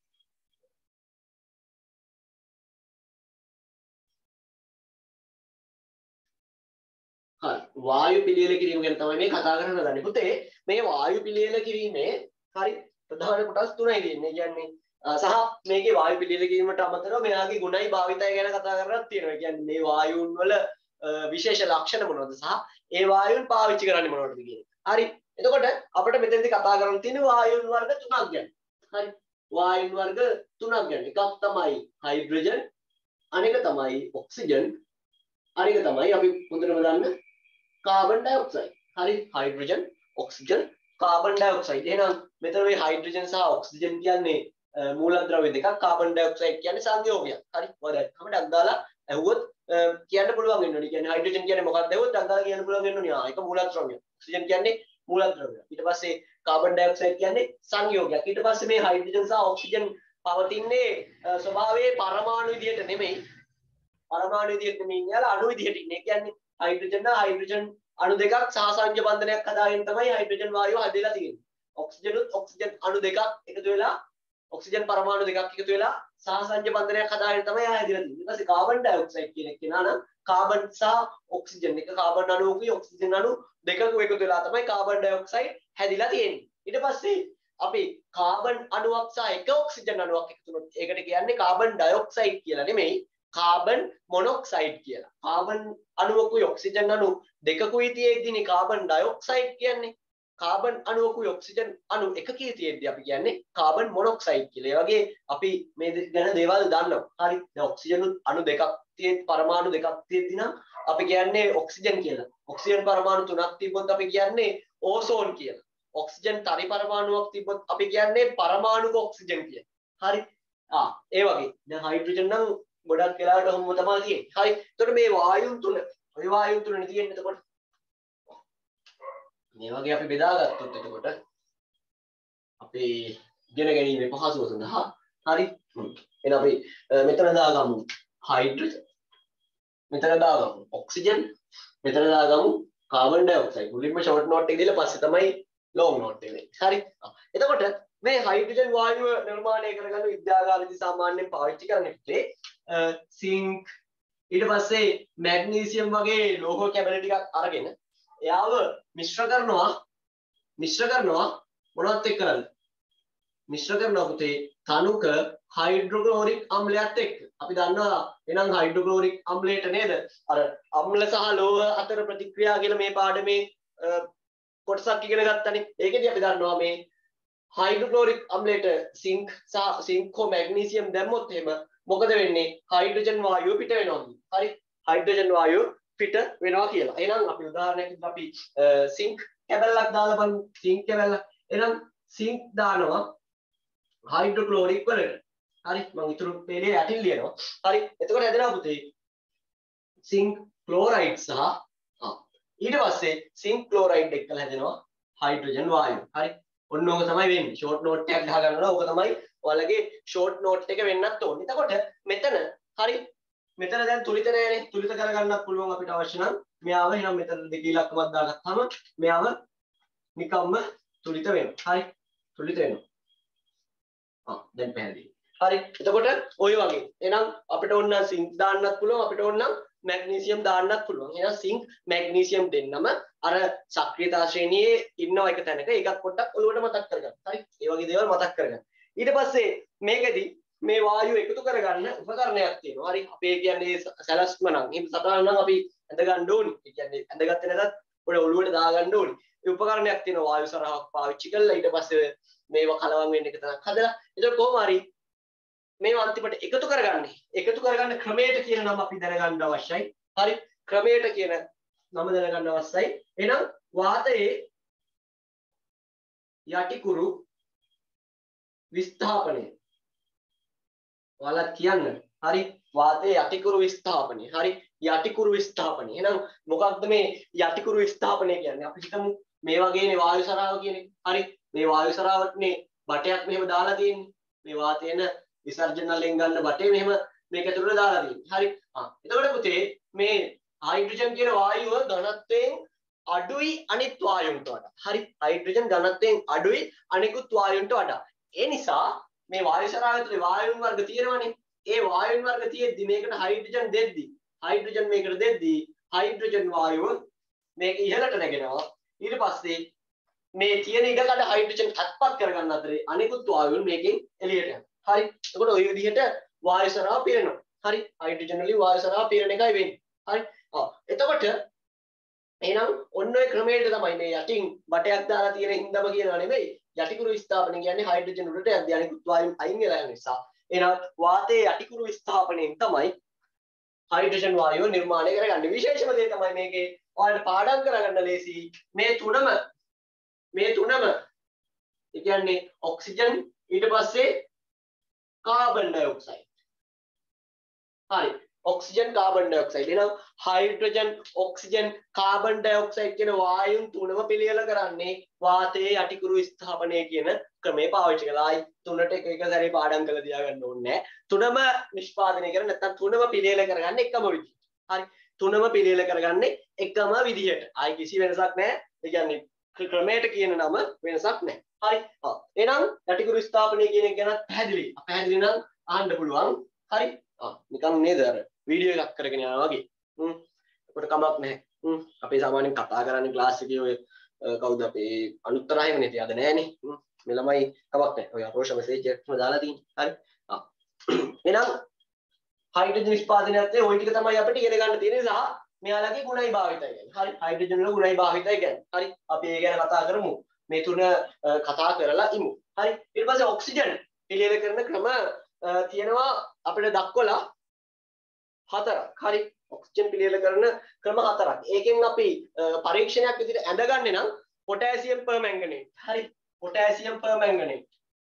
හරි වායු පිළියෙල කිරීම ගැන තමයි මේ කතා කරන්න හදන්නේ පුතේ. මේ වායු පිළියෙල කිරීමේ හරි ප්‍රධාන කොටස් තුනයි තියෙන්නේ. කියන්නේ සහ මේකේ වායු පිළියෙල කිරීමට අමතරව මෙයාගේ ගුණයි භාවිතය ගැන කතා කරන්නත් තියෙනවා. කියන්නේ මේ වායුන් වල විශේෂ ලක්ෂණ මොනවද සහ ඒ වායුන් පාවිච්චි කරන්නේ මොනවද කියන එක. හරි. එතකොට අපිට මෙතෙන්දී කතා කරන්න තියෙන්නේ වායුන් වර්ග තුනක් ගැන. හරි. වායුන් වර්ග තුනක් ගැන. එකක් තමයි හයිඩ්‍රජන්, අනෙක තමයි ඔක්සිජන්, අනෙක තමයි අපි හොඳටම දන්න කාබන් ඩයොක්සයිඩ්. හරි හයිඩ්‍රජන් ඔක්සිජන් කාබන් ඩයොක්සයිඩ්. එහෙනම් මෙතන මේ හයිඩ්‍රජන් සහ ඔක්සිජන් කියන්නේ මූලද්‍රව්‍ය දෙකක්. කාබන් ඩයොක්සයිඩ් කියන්නේ සංයෝගයක්. හරි ඔයාලා කමඩක් දාලා ඇහුවොත් කියන්න පුළුවන් වෙනවා. කියන්නේ හයිඩ්‍රජන් කියන්නේ මොකක්ද ඇහුවොත් අදාලා කියන්න පුළුවන් වෙනවා. ආ ඒක මූලද්‍රව්‍ය. ඔක්සිජන් කියන්නේ මූලද්‍රව්‍ය. ඊට පස්සේ කාබන් ඩයොක්සයිඩ් කියන්නේ සංයෝගයක්. ඊට පස්සේ මේ හයිඩ්‍රජන් සහ ඔක්සිජන් පවතින්නේ ස්වභාවයේ පරමාණු විදියට නෙමෙයි. පරමාණු විදියට නෙමෙයි යාලා අණු විදියට ඉන්නේ. ඒ කියන්නේ හයිඩ්‍රජන් නා හයිඩ්‍රජන් අණු දෙකක් සහසංජ බන්ධනයක් හදාගෙන තමයි හයිඩ්‍රජන් වායුව හදලා තියෙන්නේ. ඔක්සිජනුත් ඔක්සිජන් අණු දෙකක් එකතු වෙලා ඔක්සිජන් පරමාණු දෙකක් එකතු වෙලා සහසංජ බන්ධනයක් හදාගෙන තමයි ආය හදලා තියෙන්නේ. ඊට පස්සේ කාබන් ඩයොක්සයිඩ් කියන කෙනා නම් කාබන් සහ ඔක්සිජන් එක කාබන් අණුවකුයි ඔක්සිජන් අණු දෙකක එකතු වෙලා තමයි කාබන් ඩයොක්සයිඩ් හැදිලා තියෙන්නේ. ඊට පස්සේ අපි කාබන් අණුවක් සහ එක ඔක්සිජන් අණුවක් එකතු වුණොත් ඒකට කියන්නේ කාබන් ඩයොක්සයිඩ් කියලා නෙමෙයි කාබන් මොනොක්සයිඩ් කියලා. කාබන් අණුවකුයි ඔක්සිජන් අණු දෙකකුයි තියෙද්දිනේ කාබන් ඩයොක්සයිඩ් කියන්නේ. කාබන් අණුවකුයි ඔක්සිජන් අණු එකකී තියෙද්දි අපි කියන්නේ කාබන් මොනොක්සයිඩ් කියලා. ඒ වගේ අපි මේ ගැන දේවල් දන්නවා. හරි. දැන් ඔක්සිජන් අණු දෙකක් තියෙද්දි පරමාණු දෙකක් තියෙද්දි නම් අපි කියන්නේ ඔක්සිජන් කියලා. ඔක්සිජන් පරමාණු තුනක් තිබ්බොත් අපි කියන්නේ ඕසෝන් කියලා. ඔක්සිජන් තරි පරමාණුවක් තිබ්බොත් අපි කියන්නේ පරමාණුක ඔක්සිජන් කියලා. හරි. ආ ඒ වගේ. දැන් හයිඩ්‍රජන් නම් ගොඩක් වෙලාවට ඔහොම තමයි තියෙන්නේ. හරි. එතකොට මේ වායුන් තුන ඔය වායුන් තුනනේ තියෙන්නේ. එතකොට මේ වගේ අපි බෙදාගත්තොත් එතකොට අපි ඉගෙන ගැනීමේ පහසුව සඳහා හරි. එහෙනම් අපි මෙතන දාගමු හයිඩ්‍රජන් මෙතන දාගමු ඔක්සිජන් මෙතන දාගමු කාබන් ඩයොක්සයිඩ් මුලින්ම ෂෝට් නෝට් එක දීලා පස්සේ තමයි ලොංග් නෝට් එක දෙන්නේ හරි එතකොට මේ හයිඩ්‍රජන් වායුව නිර්මාණය කරගන්න විද්‍යාගාරයේදී සාමාන්‍යයෙන් පාවිච්චි කරන්නේ සිංක් ඊට පස්සේ මැග්නීසියම් වගේ ලෝහ කැබලි ටිකක් අරගෙන එයාව මිශ්‍ර කරනවා මිශ්‍ර කරනවා මොනවත් එක්ක කරන්නේ මිශ්‍ර කරනවා පුතේ තනුක හයිඩ්‍රොක්ලෝරික් අම්ලයත් එක්ක අපි දන්නවා එහෙනම් හයිඩ්‍රොක්ලෝරික් අම්ලයට නේද අර අම්ල සහ ලෝහ අතර ප්‍රතික්‍රියා කියලා මේ පාඩමේ කොටසක් ඉගෙන ගත්තනේ ඒකෙදි අපි දන්නවා මේ හයිඩ්‍රොක්ලෝරික් අම්ලයට සිංක් සහ සිංක් හෝ මැග්නීසියම් දැම්මොත් එහෙම මොකද වෙන්නේ හයිඩ්‍රජන් වායුව පිට වෙනවා හරි හයිඩ්‍රජන් වායුව පිට වෙනවා කියලා එහෙනම් අපි උදාහරණයක් අපි සිංක් කැබල්ලක් දාලා බලමු සිංක් කැබල්ලක් එහෙනම් සිංක් දානවා හයිඩ්‍රොක්ලෝරික් වලට හරි මම ඊටු පෙළේ යටින් ලියනවා හරි එතකොට හැදෙනවා පුතේ සිංක් ක්ලෝරයිඩ් සහ ආ ඊට පස්සේ සිංක් ක්ලෝරයිඩ් එක්කලා හැදෙනවා හයිඩ්‍රජන් වායුව හරි ඔන්න ඕක තමයි වෙන්නේ ෂෝට් නෝට් එකක් ගහ ගන්නවා ඕක තමයි ඔයාලගේ ෂෝට් නෝට් එක වෙන්නත් ඕනේ එතකොට මෙතන හරි මෙතන දැන් තුලිත නෑනේ තුලිත කරගන්නත් පුළුවන් අපිට අවශ්‍ය නම් මෙයාව එහෙනම් මෙතන දෙක ඉලක්කමක් දාගත්තාම මෙයාව නිකම්ම තුලිත වෙනවා හරි තුලිත වෙනවා ආ දැන් පැහැදිලි හරි එතකොට ඔය වගේ එහෙනම් අපිට ඕන නම් සිංක් දාන්නත් පුළුවන් අපිට ඕන නම් මැග්නීසියම් දාන්නත් පුළුවන් එහෙනම් සිංක් මැග්නීසියම් දෙන්නම අර සක්‍රියතා ශ්‍රේණියේ ඉන්නවා එක තැනක ඒකත් පොඩ්ඩක් ඔලුවට මතක් කරගන්න හරි ඒ වගේ දේවල් මතක් කරගන්න ඊට පස්සේ මේකෙදි මේ වායුව එකතු කරගන්න උපකරණයක් තියෙනවා හරි අපේ කියන්නේ සැලැස්ම නම් එහෙම සටහන නම් අපි ඇඳ ගන්න ඕනි ඒ කියන්නේ ඇඳගත්තේ නැතත් පොඩ ඔලුවට දා ගන්න ඕනි ඒ උපකරණයක් තියෙනවා වායු සරහක් පාවිච්චි කරලා ඊට පස්සේ මේවා කලවම් වෙන්න එක තැනක් හදලා ඒක කොහොම හරි මේවා අන්තිමට එකතු කරගන්නේ එකතු කරගන්න ක්‍රමයට කියන නම අපි දැනගන්න අවශ්‍යයි හරි ක්‍රමයට කියන නම දැනගන්න අවශ්‍යයි එහෙනම් වාතයේ යටිකුරු විස්ථාපනය ඔයාලා කියන්න හරි වාතයේ යටිකුරු විස්ථාපනය හරි යටිකුරු විස්ථාපනය එහෙනම් මොකක්ද මේ යටිකුරු විස්ථාපනය කියන්නේ අපි හිතමු මේ වගේනේ වායු සරාව කියන්නේ හරි මේ වායු සරාවටනේ බටයක් මෙහෙම දාලා තියෙන්නේ මේ වාතයේන විසර්ජන වලින් ගන්න බටේ මෙහෙම මේක ඇතුළට දාලා තියෙන්නේ හරි ආ එතකොට පුතේ මේ හයිඩ්‍රජන් කියන වායුව ඝනත්වයෙන් අඩුයි අනිත් වායුන්ට වඩා හරි හයිඩ්‍රජන් ඝනත්වයෙන් අඩුයි අනිකුත් වායුන්ට වඩා ඒ නිසා මේ වායු සරාවය තුළ වායුන් වර්ග තියෙනවනේ ඒ වායුන් වර්ග තියෙද්දි මේකට හයිඩ්‍රජන් දෙද්දි හයිඩ්‍රජන් මේකට දෙද්දි හයිඩ්‍රජන් වායුව මේක ඉහළට නැගෙනවා ඊට පස්සේ මේ තියෙන ඉඩකඩ හයිඩ්‍රජන් අත්පත් කරගන්න අතරේ අනිකුත් වායුන් මේකෙන් එළියට යනවා හරි එතකොට ওই විදිහට වායු සරාව පිරෙනවා හරි හයිඩ්‍රජන් වලින් වායු සරාව පිරෙන එකයි වෙන්නේ හරි ආ එතකොට එහෙනම් ඔන්න ඔය ක්‍රමයට තමයි මේ යටින් බටයක් දාලා තියෙන හින්දාම කියනවා නෙමෙයි යටිකුරු විස්ථාපනය කියන්නේ හයිඩ්‍රජන් වලට යද්දී අනිකුත් වායුන් අයින් වෙලා යන නිසා එහෙනම් වාතයේ යටිකුරු විස්ථාපනයෙන් තමයි හයිඩ්‍රජන් වායුව නිර්මාණය කරගන්නේ විශේෂම දේ තමයි මේකේ ඔයාලට පාඩම් කරගන්න ලේසි මේ තුනම මේ තුනම ඒ කියන්නේ ඔක්සිජන් ඊට පස්සේ කාබන් ඩයොක්සයිඩ් හරි ඔක්සිජන් කාබන් ඩයොක්සයිඩ් එහෙනම් හයිඩ්‍රජන් ඔක්සිජන් කාබන් ඩයොක්සයිඩ් කියන වායුන් තුනම පිළියෙල කරන්නේ වාතයේ යටිකුරු විස්ථාපනය කියන ක්‍රමය පාවිච්චි කරලායි තුනට එක එක සැරේ පාඩම් කරලා තියාගන්න ඕනේ තුනම නිෂ්පාදනය කරන නැත්නම් තුනම පිළියෙල කරගන්න එකම විදිහට හරි තුනම පිළියෙල කරගන්නේ එකම විදිහට ආයි කිසි වෙනසක් නැහැ ඒ කියන්නේ ක්‍රමයට කියන නම වෙනසක් නැහැ හරි ආ එහෙනම් යටිකුරු විස්ථාපනය කියන එක ගැන පැහැදිලි පැහැදිලි නම් අහන්න පුළුවන් හරි ආ නිකන් නේද අර වීඩියෝ එකක් කරගෙන යනවා වගේ හ්ම් ඒකට කමක් නැහැ හ්ම් අපි සාමාන්‍යයෙන් කතා කරන්නේ ක්ලාස් එකේ ඔය කවුද අපේ අනුත්තරායම නේද අද නැහනේ හ්ම් මේ ළමයි කමක් නැහැ ඔය රෝෂ මෙසේජ් එකක්ම දාලා තියෙන්නේ හරි ආ එහෙනම් හයිඩ්‍රජන් නිෂ්පාදනයත් ඔය ටික තමයි අපිට ඉගෙන ගන්න තියෙන්නේ සහ මෙයාලගේ ගුණයි භාවිතය කියන්නේ හරි හයිඩ්‍රජන් වල ගුණයි භාවිතය කියන්නේ හරි අපි ඒ ගැන කතා කරමු මේ තුන කතා කරලා ඉමු හරි ඊට පස්සේ ඔක්සිජන් පිළියෙල කරන ක්‍රම තියෙනවා අපිට දක්වලා හතරක් හරි ඔක්සිජන් පිළියෙල කරන ක්‍රම හතරක් ඒකෙන් අපි පරීක්ෂණයක් විදිහට ඇඳගන්නේ නම් පොටෑසියම් පර්මැංගනේට් හරි පොටෑසියම් පර්මැංගනේට්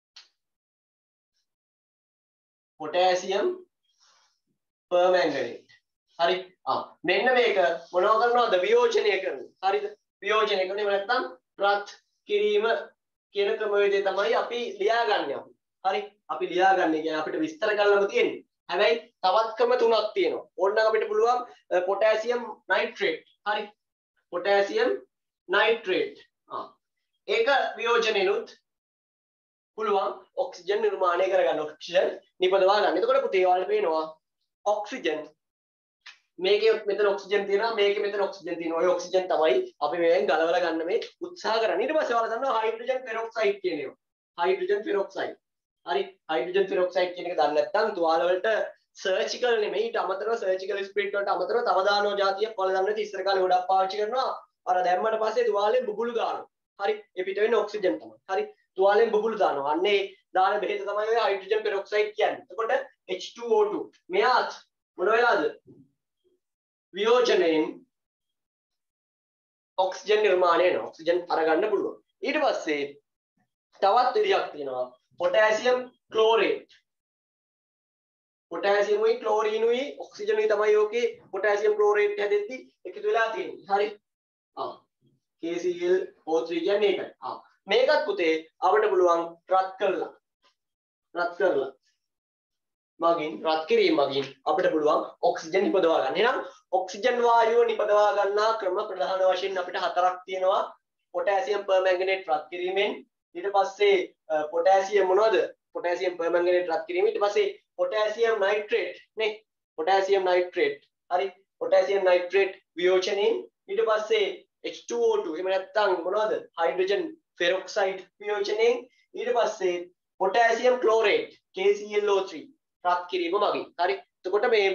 පොටෑසියම් පර්මැංගනේට් හරි ආ මෙන්න මේක මොනව කරනවද වියෝජනය කරනවා හරිද වියෝජනය කරන්නේ නැත්නම් රත් කිරීම කියන ක්‍රමවේදය තමයි අපි ලියාගන්නේ අපි හරි අපි ලියාගන්නේ කියන්නේ අපිට විස්තර කරන්නම තියෙන්නේ හැබැයි තවත් ක්‍රම තුනක් තියෙනවා. ඕනනම් අපිට පුළුවන් පොටෑසියම් නයිට්‍රේට්. හරි. Potassium nitrate. ආ. ඒක වියෝජනෙනුත් පුළුවන් ඔක්සිජන් නිර්මාණය කරගන්න, ඔක්සිජන් නිපදවා ගන්න. එතකොට පුතේ ඔයාලට පේනවා ඔක්සිජන් මේකේ මෙතන ඔක්සිජන් තියෙනවා, මේකේ මෙතන ඔක්සිජන් තියෙනවා. ඔය ඔක්සිජන් තමයි අපි මේෙන් ගලවලා ගන්න මේ උත්සාහ කරන්නේ. ඊට පස්සේ ඔයාලා දන්නවා හයිඩ්‍රජන් පෙරොක්සයිඩ් කියන ඒවා. Hydrogen peroxide. හරි. හයිඩ්‍රජන් පෙරොක්සයිඩ් කියන එක දන්නේ නැත්නම් තුවාල වලට සර්ජිකල් නෙමෙයි, ඊට අමතරව සර්ජිකල් ස්ප්‍රිට් වලට අමතරව තව දානවා જાතියක් ඔයාලා දන්නේ නැති ඉස්සර කාලේ ගොඩක් පාවිච්චි කරනවා. අර දැම්මට පස්සේ තුවාලෙන් බුබුලු දානවා. හරි. ඒ පිට වෙන්නේ ඔක්සිජන් තමයි. හරි. තුවාලෙන් බුබුලු දානවා. අන්නේ දාන බෙහෙත තමයි ඔය හයිඩ්‍රජන් පෙරොක්සයිඩ් කියන්නේ. එතකොට H two O two මෙයාත් මොන වෙලාද? වියෝජනයෙන් ඔක්සිජන් නිර්මාණය වෙනවා. ඔක්සිජන් අරගන්න පුළුවන්. ඊට පස්සේ තවත් විදියක් තියෙනවා. Potassium chlorate. පොටෑසියම් උයි ක්ලෝරින් උයි ඔක්සිජන් උයි තමයි ඕකේ පොටෑසියම් ක්ලෝරේට් හැදෙද්දි එකතු වෙලා තියෙන්නේ. හරි. ආ. K C l O three කියන්නේ ඒකයි. ආ. මේකත් පුතේ අපිට පුළුවන් රත් කරලා. රත් කරලා. මගින් රත් කිරීම මගින් අපිට පුළුවන් ඔක්සිජන් නිපදවා ගන්න. එහෙනම් ඔක්සිජන් වායුව නිපදවා ගන්නා ක්‍රම ප්‍රධාන වශයෙන් අපිට හතරක් තියෙනවා. පොටෑසියම් පර්මැංගනේට් රත් කිරීමෙන්, ඊට පස්සේ පොටෑසියම් මොනවද? පොටෑසියම් පර්මැංගනේට් රත් කිරීම, ඊට පස්සේ පොටෑසියම් නයිට්‍රේට් නේ. Potassium nitrate. හරි. පොටෑසියම් නයිට්‍රේට් වියෝජනයෙන්, ඊට පස්සේ H two O two එහෙම නැත්නම් මොනවද? හයිඩ්‍රජන් පෙරොක්සයිඩ් වියෝජනයෙන්, ඊට පස්සේ potassium chlorate K C l O three රත් කිරීම මගින්. හරි. එතකොට මේ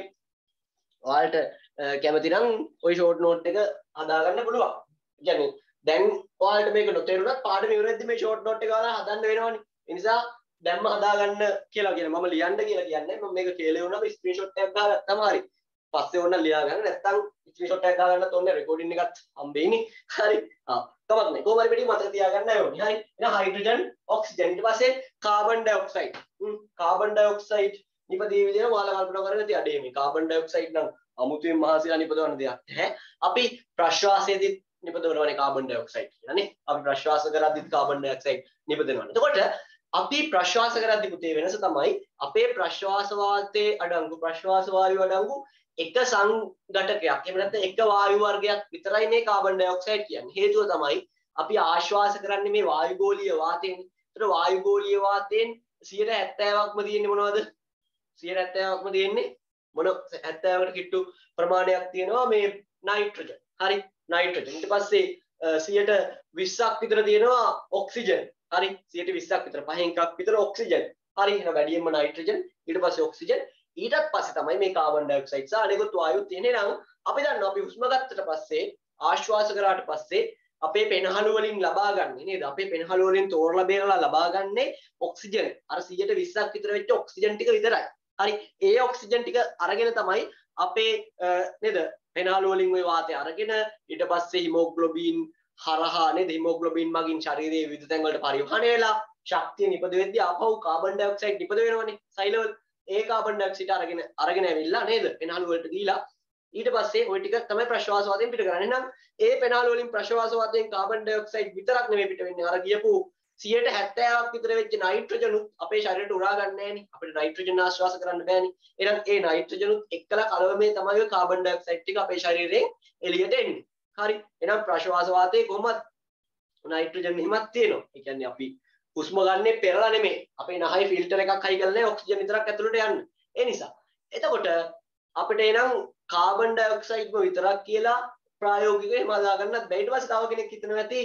ඔයාලට කැමති නම් ওই ෂෝට් නෝට් එක හදාගන්න පුළුවන්. කියන්නේ දැන් ඔයාලට මේක නොතේරුණත් පාඩම ඉවරෙද්දි මේ ෂෝට් නෝට් එක ඔයාලා හදන්න වෙනවනේ. ඒ නිසා දැම්ම හදාගන්න කියලා කියන මම ලියන්න කියලා කියන්නේ මම මේක කියලා වුණාම ස්ක්‍රීන්ෂොට් එකක් දාගත්තාම හරි. පස්සේ ඕන ලියා ගන්න නැත්නම් ස්ක්‍රීන්ෂොට් එකක් දාගන්නත් ඕනේ රෙකෝඩින් එකත් හම්බෙන්නේ. හරි. ආ කමක් නැහැ. කොහොම හරි පිටින් මතක තියාගන්න ඕනේ. හරි. එහෙනම් හයිඩ්‍රජන් ඔක්සිජන් ඊට පස්සේ කාබන් ඩයොක්සයිඩ්. හ්ම් කාබන් ඩයොක්සයිඩ් නිපදීම විදිහට ඔයාලා කල්පනා කරගෙන ඉතින් අඩේ මේ කාබන් ඩයොක්සයිඩ් නම් අමුතුවෙන් මහසිලා නිපදවන දෙයක් නැහැ. අපි ප්‍රශ්වාසයේදී නිපදවනවානේ කාබන් ඩයොක්සයිඩ් කියලා නේ. අපි ප්‍රශ්වාස කරද්දිත් කාබන් ඩයොක්සයිඩ් නිපදවනවා. එතකොට අපි ප්‍රශ්වාස කරද්දී පුතේ වෙනස තමයි අපේ ප්‍රශ්වාස වාතයේ අඩංගු ප්‍රශ්වාස වායුව අඩංගු එක සංඝටකයක්. එහෙම නැත්නම් එක වායු වර්ගයක් විතරයි මේ කාබන් ඩයොක්සයිඩ් කියන්නේ. හේතුව තමයි අපි ආශ්වාස කරන්නේ මේ වායුගෝලීය වාතයෙන්. ඒතර වායුගෝලීය වාතයෙන් සියයට හැත්තෑවක්ම තියෙන්නේ මොනවද? සියයට හැත්තෑවක්ම තියෙන්නේ මොන හැත්තෑවකට කිට්ටු ප්‍රමාණයක් තියෙනවා මේ නයිට්‍රජන්. හරි. නයිට්‍රජන්. ඊට පස්සේ සියයට විස්සක් විතර තියෙනවා ඔක්සිජන්. හරි. සියයට විස්සක් විතර පහෙන් එකක් විතර ඔක්සිජන්. හරි. එහෙනම් වැඩියෙන්ම නයිට්‍රජන් ඊට පස්සේ ඔක්සිජන් ඊටත් පස්සේ තමයි මේ කාබන් ඩයොක්සයිඩ් සහ අනෙකුත් වායු තියෙන්නේ. නම් අපි දන්නවා අපි හුස්ම ගත්තට පස්සේ ආශ්වාස කරාට පස්සේ අපේ පෙනහළු වලින් ලබා ගන්න නේද? අපේ පෙනහළු වලින් තෝරලා බේරලා ලබා ගන්නේ ඔක්සිජන්. අර සියයට විස්සක් විතර වෙච්ච ඔක්සිජන් ටික විතරයි. හරි. ඒ ඔක්සිජන් ටික අරගෙන තමයි අපේ නේද පෙනහළු වලින් ওই වාතය අරගෙන ඊට පස්සේ හිමොග්ලොබින් හරහා නේද හිමොග්ලොබින් මගින් ශරීරයේ විවිධ තැන් වලට පරිවහණය වෙලා ශක්තිය නිපද වෙද්දී ආපහු කාබන් ඩයොක්සයිඩ් නිපද වෙනවනේ සෛලවල. ඒ කාබන් ඩයොක්සයිඩ් අරගෙන අරගෙන ඇවිල්ලා නේද පෙනහළු වලට දීලා ඊට පස්සේ ওই ටික තමයි ප්‍රශ්වාස වාතයෙන් පිට කරන්නේ. එහෙනම් ඒ පෙනහළු වලින් ප්‍රශ්වාස වාතයෙන් කාබන් ඩයොක්සයිඩ් විතරක් නෙමෙයි පිට වෙන්නේ. අර ගියපු සියයට හැත්තෑවක් විතර වෙච්ච නයිට්‍රජන් උත් අපේ ශරීරයට උරා ගන්න නැහැනේ. අපිට නයිට්‍රජන් ආශ්වාස කරන්න බෑනේ. එහෙනම් ඒ නයිට්‍රජන් උත් එක්කලා කලවමේ තමයි ඔය කාබන් ඩයොක්සයිඩ් ටික අපේ ශරීරයෙන් එළියට එන්නේ. හරි. එහෙනම් ප්‍රශ්වාස වාතයේ කොහොමද නයිට්‍රජන් හිමක් තියෙනවා. ඒ කියන්නේ අපි හුස්ම ගන්නේ පෙරලා නෙමෙයි. අපේ නහයේ ෆිල්ටර් එකක් හයි කරලා නැහැ ඔක්සිජන් විතරක් ඇතුළට යන්න. ඒ නිසා එතකොට අපිට එනම් කාබන් ඩයොක්සයිඩ්ම විතරක් කියලා ප්‍රායෝගිකව එහෙම හදා ගන්නත් බැහැ. ඊට පස්සේ තව කෙනෙක් හිතනවා ඇති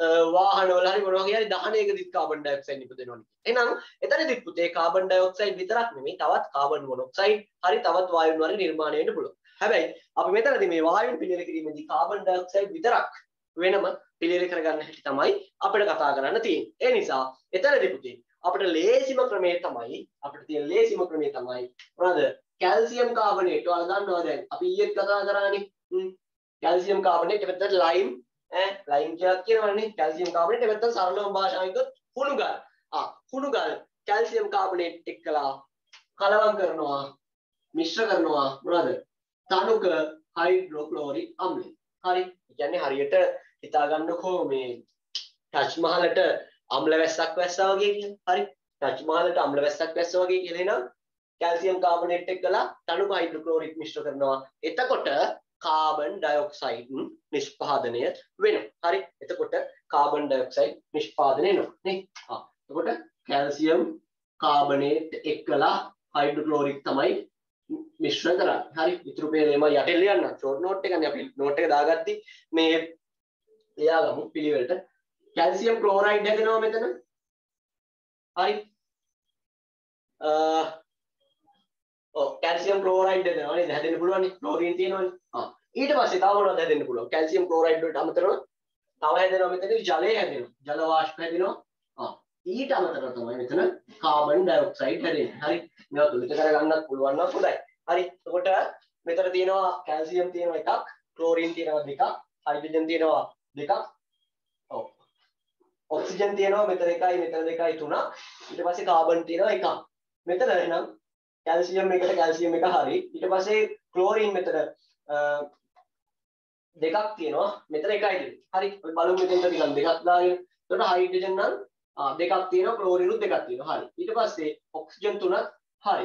වාහන වල හරි මොනවා හරි දහනයකදීත් කාබන් ඩයොක්සයිඩ් නිපදවනවා කියලා. එහෙනම් එතනදිත් පුතේ කාබන් ඩයොක්සයිඩ් විතරක් නෙමෙයි තවත් කාබන් මොනොක්සයිඩ් හරි තවත් වායුන් වලින් නිර්මාණය වෙන්න පුළුවන්. හැබැයි අපි මෙතනදී මේ වායුන් පිළියෙල කිරීමේදී කාබන් ඩයොක්සයිඩ් විතරක් වෙනම පිළියෙල කරගන්න හැටි තමයි අපිට කතා කරන්න තියෙන්නේ. ඒ නිසා එතනදී පුතේ අපිට ලේසිම ක්‍රමය තමයි අපිට තියෙන ලේසිම ක්‍රමය තමයි මොනවද? Calcium carbonate. ඔයාලා දන්නවා දැන් අපි ඊයේත් කතා කරානේ. කැල්සියම් කාබනේට් එපැත්තට ලයිම් ඈ ලයිම් කියලා කියනවනේ. කැල්සියම් කාබනේට් එපැත්තට සරලවම භාෂාවෙන් කිව්වොත් හුණු ගල්. ආ හුණු ගල් කැල්සියම් කාබනේට් එක්කලා කලවම් කරනවා මිශ්‍ර කරනවා මොනවද? තනුක හයිඩ්‍රොක්ලෝරික් අම්ලය. හරි. ඒ කියන්නේ හරියට හිතා ගන්නකෝ මේ ටච් මහලට අම්ල වැස්සක් වැස්සා වගේ කියලා. හරි. ටච් මහලට අම්ල වැස්සක් වැස්සා වගේ කියලා එනවා. කැල්සියම් කාබනේට් එක්කලා තනුක හයිඩ්‍රොක්ලෝරික් මිශ්‍ර කරනවා. එතකොට කාබන් ඩයොක්සයිඩ් නිෂ්පාදනය වෙනවා. හරි. එතකොට කාබන් ඩයොක්සයිඩ් නිෂ්පාදනය වෙනවා නේ. ආ. එතකොට කැල්සියම් කාබනේට් එක්කලා හයිඩ්‍රොක්ලෝරික් තමයි මිශ්‍ර කරන්නේ. හරි. ඉතුරු පේලෙම යටින් ලියන්න. ෂෝට් නෝට් එකනේ අපි නෝට් එක දාගatti මේ ලියාගමු පිළිවෙලට. කැල්සියම් ක්ලෝරයිඩ් හැදෙනවා මෙතන. හරි. අ ඔව් කැල්සියම් ක්ලෝරයිඩ් හැදෙනවා නේද? හැදෙන්න පුළුවන් නේ. ක්ලෝරින් තියෙනවනේ. ආ. ඊට පස්සේ තව මොනවද හැදෙන්න පුළුවන්? කැල්සියම් ක්ලෝරයිඩ් වලට අමතරව තව හැදෙනවා මෙතන ජලය හැදෙනවා. ජල වාෂ්ප හැදෙනවා. ආ. ඊට අමතරව තමයි මෙතන කාබන් ඩයොක්සයිඩ් හැදෙන්නේ. හරි. මේවා තුලිත කරගන්නත් පුළුවන් නම් හොඳයි. හරි. එතකොට මෙතන තියෙනවා කැල්සියම් තියෙනවා එකක්, ක්ලෝරින් තියෙනවා දෙකක්, හයිඩ්‍රජන් තියෙනවා දෙකක්. ඔව්. ඔක්සිජන් තියෙනවා මෙතන එකයි මෙතන දෙකයි තුනක්. ඊට පස්සේ කාබන් තියෙනවා එකක්. මෙතන එනම් කැල්සියම් එකට කැල්සියම් එක හරි. ඊට පස්සේ ක්ලෝරින් මෙතන දෙකක් තියෙනවා. මෙතන එකයි තියෙන්නේ. හරි. අපි බලමු මෙතෙන්ට ටිකක් දෙකක් දාගෙන. එතකොට හයිඩ්‍රජන් නම් දෙකක් තියෙනවා, ක්ලෝරිනුත් දෙකක් තියෙනවා. හරි. ඊට පස්සේ ඔක්සිජන් තුනක් හරි.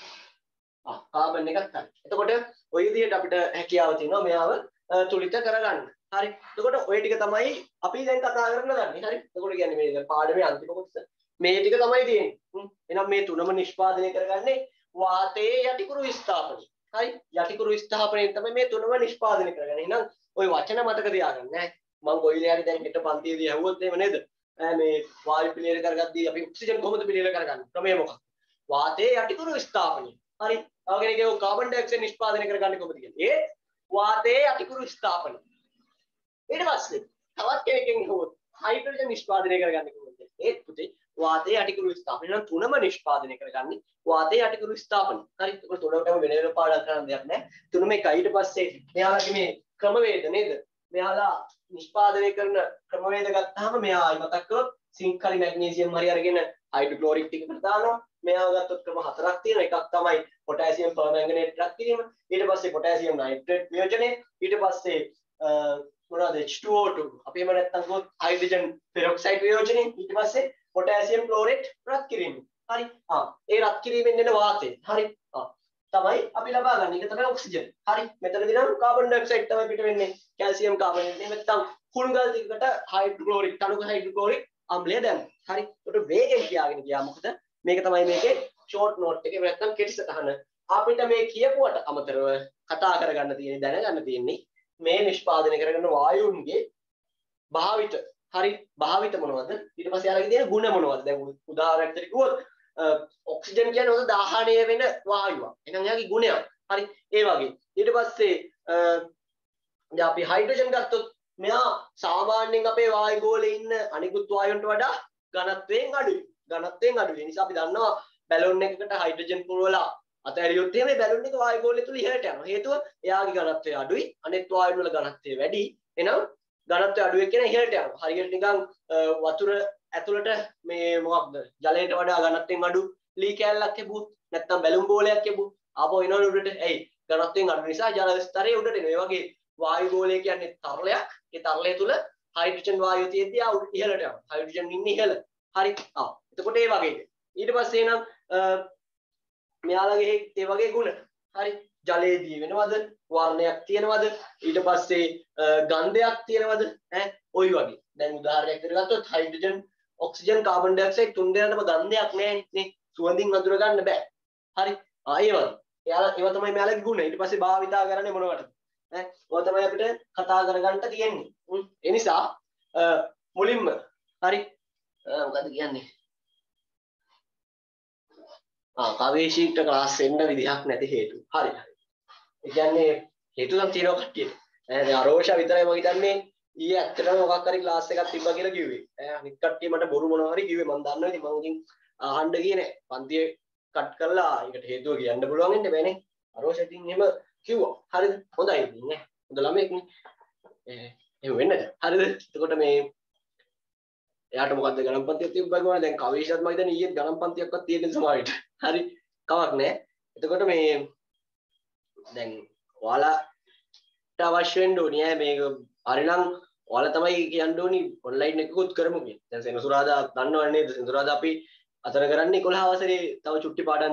ආ කාබන් එකක් හරි. එතකොට ওই විදිහට අපිට හැකියාව තියෙනවා මෙයාව තුලිත කරගන්න. හරි. එතකොට ওই ටික තමයි අපි දැන් කතා කරන්න ගන්නේ. හරි. එතකොට කියන්නේ මේ පාඩමේ අන්තිම කොටස. මේ ටික තමයි තියෙන්නේ. එහෙනම් මේ තුනම නිෂ්පාදනය කරගන්නේ වාතයේ යටිකුරු විස්ථාපනය. හරි. යටිකුරු විස්ථාපනයෙන් තමයි මේ තුනම නිෂ්පාදනය කරගන්නේ. එහෙනම් ওই වචන මතක තියාගන්න ඈ. මම කොයිලේ හරි දැන් හෙට පන්තියේදී ඇහුවොත් එහෙම නේද? මේ වායු පිළියෙල කරගද්දී අපි ඔක්සිජන් කොහොමද පිළියෙල කරගන්නේ? ක්‍රමය මොකක්ද? වාතයේ යටිකුරු විස්ථාපනය. හරි. තව කෙනෙක් ඒ කාබන් ඩයොක්සයිඩ් නිෂ්පාදනය කරගන්නේ කොහොමද කියන්නේ? ඒ වාතයේ යටිකුරු විස්ථාපනය. ඊට පස්සේ තවත් කෙනෙක්ගෙන් අහුවොත් හයිඩ්‍රජන් නිෂ්පාදනය කරගන්නේ කොහොමද? ඒත් පුතේ වාතයේ යටිකුරු විස්ථාපනය. නම් තුනම නිෂ්පාදනය කරගන්නේ වාතයේ යටිකුරු විස්ථාපනය. හරි. ඒක තුනටම වෙන වෙන පාඩම් කරන්න දෙයක් නැහැ. තුනම එකයි. ඊට පස්සේ මෙයාලගේ මේ ක්‍රමවේද නේද? මෙයාලා නිෂ්පාදනය කරන ක්‍රමවේද ගත්තාම මෙයා ආයි මතක් කරොත් සිංක් හරි මැග්නීසියම් හරි අරගෙන හයිඩ්‍රොක්ලෝරික් ටිකකට දානවා. මෙයාව ගත්තොත් ක්‍රම හතරක් තියෙනවා. එකක් තමයි පොටෑසියම් පර්මැංගනේට් එකක් කිරීම. ඊට පස්සේ පොටෑසියම් නයිට්‍රේට් වියෝජනය. ඊට පස්සේ මොනවාද H two O two අපි එහෙම නැත්නම් ගොත් හයිඩ්‍රජන් පෙරොක්සයිඩ් වියෝජනය. ඊට පස්සේ පොටෑසියම් ක්ලෝරේට් රත් කිරීම. හරි. ආ ඒ රත් කිරීමෙන් එන වාතය. හරි. ආ තමයි අපි ලබා ගන්න. ඒක තමයි ඔක්සිජන්. හරි. මෙතනදී නම් කාබන් ඩයොක්සයිඩ් තමයි පිට වෙන්නේ. කැල්සියම් කාබනේට් නේ නැත්නම් කුණු ගල් ටිකකට හයිඩ්‍රොක්ලෝරික් තනුක හයිඩ්‍රොක්ලෝරික් අම්ලය දැම්මා. හරි. ඒකට වේගෙන් කියාගෙන ගියා. මොකද මේක තමයි මේකේ ෂෝට් නෝට් එකේ නැත්නම් කෙටි සටහන. අපිට මේ කියපුවට අමතරව කතා කරගන්න තියෙන්නේ දැනගන්න තියෙන්නේ මේ නිෂ්පාදනය කරන වායුන්ගේ භාවිත. හරි. භාවිත මොනවද? ඊට පස්සේ යාලගේ තියෙන ගුණ මොනවද? දැන් උදාහරණයක් විදිහට කිව්වොත් ඔක්සිජන් කියන්නේ හොඳ දාහණය වෙන වායුවක්. එහෙනම් එයාගේ ගුණයක්. හරි. ඒ වගේ. ඊට පස්සේ දැන් අපි හයිඩ්‍රජන් ගත්තොත් මෙයා සාමාන්‍යයෙන් අපේ වායු ගෝලයේ ඉන්න අනිකුත් වායුන්ට වඩා ඝනත්වයෙන් අඩුයි. ඝනත්වයෙන් අඩුයි. ඒ නිසා අපි දන්නවා බැලුන් එකකට හයිඩ්‍රජන් පුරවලා අතහැරියොත් එහෙම මේ බැලුන් එක වායු ගෝලය තුල ඉහළට යනවා. හේතුව එයාගේ ඝනත්වය අඩුයි. අනෙක් වායුන් වල ඝනත්වය වැඩි. එහෙනම් ඝනත්වය අඩු එක්කෙන ඉහළට යනවා. හරියට නිකන් වතුර ඇතුළට මේ මොකක්ද ජලයට වඩා ඝනත්වයෙන් අඩු ලී කෑල්ලක් එබුවොත් නැත්නම් බැලුම් බෝලයක් එබුවොත් ආපහු එනවනේ උඩට. එයි ඝනත්වයෙන් අඩු නිසා ජල ස්තරය උඩට එනවා. ඒ වගේ වායු ගෝලය කියන්නේ තරලයක්. ඒ තරලය තුල හයිඩ්‍රජන් වායුව තියෙද්දී ආ ඉහළට යනවා. හයිඩ්‍රජන් ඉන්නේ ඉහළ. හරි. ආ එතකොට ඒ වගේද. ඊට පස්සේ එනම් මෙයාලගේ ඒ වගේ ගුණ. හරි. ජලයේදී වෙනවද? වර්ණයක් තියෙනවද? ඊට පස්සේ ගන්ධයක් තියෙනවද? ඈ ওই වගේ. දැන් උදාහරණයක් විදිහට ගත්තොත් හයිඩ්‍රජන්, ඔක්සිජන්, කාබන් ඩයොක්සයිඩ් තුන් දෙනාටම ගන්ධයක් නැහැ නේ. සුවඳින් අඳුර ගන්න බෑ. හරි. ආ ඒ වගේ. එයාලා ඒවා තමයි මෙයාලගේ ගුණ. ඊට පස්සේ භාවිතා කරන්නේ මොනවටද? ඈ ඔය තමයි අපිට කතා කරගන්න තියෙන්නේ. ඒ නිසා මුලින්ම හරි මොකද කියන්නේ? ආ කවේෂීට ක්ලාස් එන්න විදිහක් නැති හේතු. හරි හරි. ඒ කියන්නේ හේතු නම් තියෙනවා කට්ටියට. ඈ දැන් අරෝෂා විතරයි මම හිතන්නේ ඊයේ ඇත්තටම මොකක් හරි ක්ලාස් එකක් තිබ්බා කියලා කිව්වේ. ඈ අනිත් කට්ටිය මට බොරු මොනවා හරි කිව්වේ මම දන්නවා ඉතින් මම ඉතින් අහන්න ගියේ නෑ. පන්තියේ කට් කරලා ඒකට හේතුව කියන්න පුළුවන් වෙන්නේ බෑනේ. අරෝෂා ඉතින් එහෙම කිව්වා. හරිද? හොඳයි ඉතින් නේ. හොඳ ළමයෙක් නේ. ඒ එහෙම වෙන්නද? හරිද? එතකොට මේ එයාට මොකද්ද ගණන් පන්තියක් තිබ්බා කියලා දැන් කවේෂත් මම හිතන්නේ ඊයේ ගණන් පන්තියක්වත් තියෙන්නේ සමාවෙට. හරි. කමක් නෑ. එතකොට මේ දැන් ඔයාලට අවශ්‍ය වෙන්න ඕනේ මේක හරිනම් ඔයාලා තමයි කියන්න ඕනි ඔන්ලයින් එකකුත් කරමු කියලා. දැන් සෙනසුරාදා දන්නවනේ නේද? සෙනසුරාදා අපි අතර කරන්නේ එකොළහ වසරේ තව චුට්ටි පාඩම්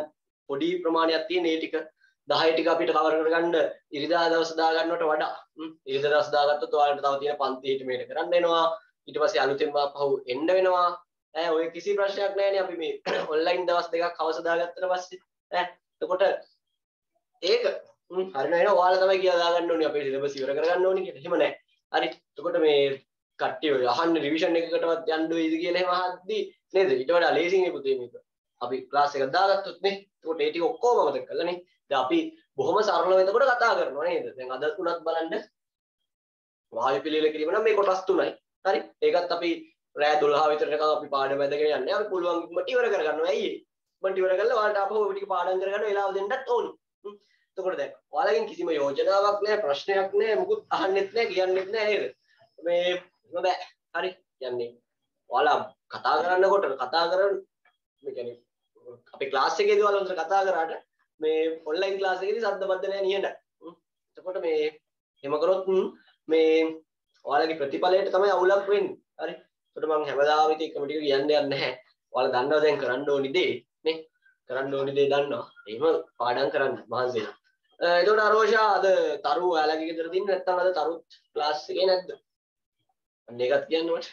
පොඩි ප්‍රමාණයක් තියෙන ඒ ටික දහය ටික අපිට කවර් කරගන්න ඉරිදා දවස් දා ගන්නවට වඩා ඉරිදා දවස් දාගත්තොත් ඔයාලට තව තියෙන පන්ති හිට මේක කරන්න වෙනවා ඊට පස්සේ අලුතෙන් ආපහු එන්න වෙනවා ඈ ඔය කිසි ප්‍රශ්නයක් නැහැ නේ අපි මේ ඔන්ලයින් දවස් දෙකක් හවස දාගත්තට පස්සේ ඈ එතකොට ඒක හරියට එනවා ඔයාලා තමයි කියලා දාගන්න ඕනේ අපේ සිලබස් ඉවර කරගන්න ඕනේ කියලා. එහෙම නැහැ. හරි. එතකොට මේ කට්ටිය ඔය අහන්න රිවිෂන් එකකටවත් යන්න වෙයිද කියලා එහෙම අහද්දී නේද? ඊට වඩා ලේසි නේ පුතේ මේක. අපි ක්ලාස් එකක් දාගත්තොත් නේ. එතකොට ඒ ටික ඔක්කොම මතක කරලා නේ. දැන් අපි බොහොම සරලව එතකොට කතා කරනවා නේද? දැන් අද උනත් බලන්න වායු පිළියෙල කිරීම නම් මේ කොටස් තුනයි. හරි. ඒකත් අපි රෑ දොළහ විතරනකම් අපි පාඩම ඇදගෙන යන්නේ. අපි පුළුවන් ඉක්මනට ඉවර කරගන්නවා. ඇයි ඒ? ඉක්මනට ඉවර කරලා ඔයාලට ආපහු ඔය ටික පාඩම් කරගන්න වෙලාව දෙන්නත් ඕනේ. එතකොට දැන් ඔයාලගෙන් කිසිම යෝජනාවක් නැහැ ප්‍රශ්නයක් නැහැ මොකුත් අහන්නෙත් නැහැ කියන්නෙත් නැහැ නේද මේ බෑ හරි කියන්නේ ඔයාලා කතා කරනකොට කතා කරන මේ කියන්නේ අපේ ක්ලාස් එකේදී ඔයාලා කතා කරාට මේ ඔන්ලයින් ක්ලාස් එකේදී ශබ්ද බද්ධ නැහැ නියඳයි එතකොට මේ එහෙම කරොත් මේ ඔයාලගේ ප්‍රතිඵලයට තමයි අවුලක් වෙන්නේ හරි එතකොට මම හැමදාම ඉතින් එකම ටික කියන්න යන්නේ නැහැ ඔයාලා දන්නවා දැන් කරන්න ඕනි දේ නේ කරන්න ඕනි දේ දන්නවා එහෙම පාඩම් කරන්න මහන්සි වෙනවා එතකොට අරෝෂා අද තරු ඔයාලගේ ගෙදර දින්න නැත්නම් අද තරුත් ක්ලාස් එකේ නැද්ද? අන්න ඒකත් කියන්න මට.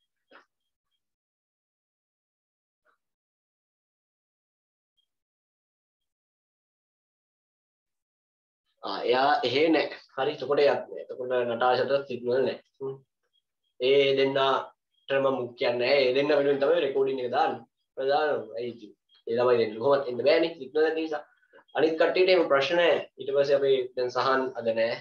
ආ එයා එහෙ නැහැ. හරි එතකොට එයාත් නැහැ. එතකොට නටාෂට සිග්නල් නැහැ. ඒ දෙන්නටම මුක් කියන්නේ නැහැ. ඒ දෙන්න වෙනුවෙන් තමයි රෙකෝඩින් එක දාන්නේ. ප්‍රධානම ඒ ඉතින් ඒ ළමයි දෙන්න කොහොමද එන්න බෑනේ සිග්නල් නැති නිසා. අනිත් කට්ටියට එහෙම ප්‍රශ්න නැහැ. ඊට පස්සේ අපි දැන් සහන් අද නැහැ.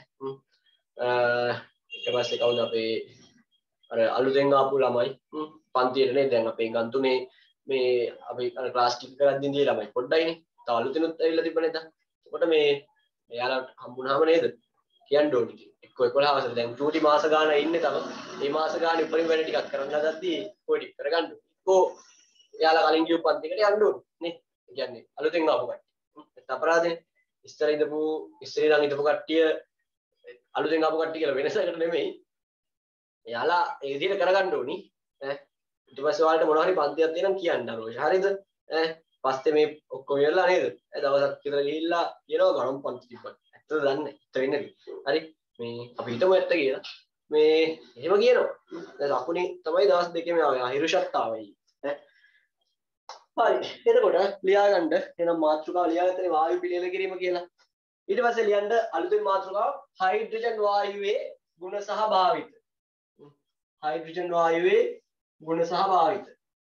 ඊට පස්සේ කවුද අපේ අර අලුතෙන් ආපු ළමයි පන්තියේ නේ දැන් අපේ ගන්තුනේ මේ අපි අර ක්ලාස් ටික කරද්දී ඉඳී ළමයි පොඩ්ඩයිනේ. තව අලුතෙනුත් ඇවිල්ලා තිබ්බ නේද? එතකොට මේ එයාලා හම්බුනහම නේද? කියන්න ඕනි ඉතින්. එක්ක එකොළහ වසර දැන් චූටි මාස ගාන ඉන්නේ තම. මේ මාස ගානේ උපරිම වැඩ ටිකක් කරන්න හදද්දී කොයි ටික කරගන්න. එක්කෝ එයාලා කලින් ගියු පන්තිකට යන්න ඕනේ නේ. ඒ කියන්නේ අලුතෙන් ආපු කට්ටිය. අපරාධනේ ඉස්තර ඉඳපු ඉස්තර ඉඳන් ඉඳපු කට්ටිය අලුතෙන් ආපු කට්ටිය කියලා වෙනසකට නෙමෙයි. එයාලා ඒ විදිහට කරගන්න ඕනි. ඈ ඊට පස්සේ ඔයාලට මොනවා හරි පන්තියක් තියෙනම් කියන්න අරෝෂ. හරිද? ඈ පස්සේ මේ ඔක්කොම ඉවරලා නේද? ඈ දවසක් විතර ගිහිල්ලා කියනවා ගණන් පන්ති තිබ්බා. ඇත්තද දන්නේ? ඇත්ත වෙන්නේ නැති. හරි. මේ අපි හිතමු ඇත්ත කියලා. මේ එහෙම කියනවා. දැන් අකුණේ තමයි දවස් දෙකේම ආවේ. අහිරුෂත් ආවේ. ඈ හරි එතකොට ලියා ගන්න එනම් මාතෘකාව ලියාගත්තනේ වායු පිළියෙල කිරීම කියලා. ඊට පස්සේ ලියන්න අලුතෙන් මාතෘකාව හයිඩ්‍රජන් වායුවේ ගුණ සහ භාවිත. හයිඩ්‍රජන් වායුවේ ගුණ සහ භාවිත.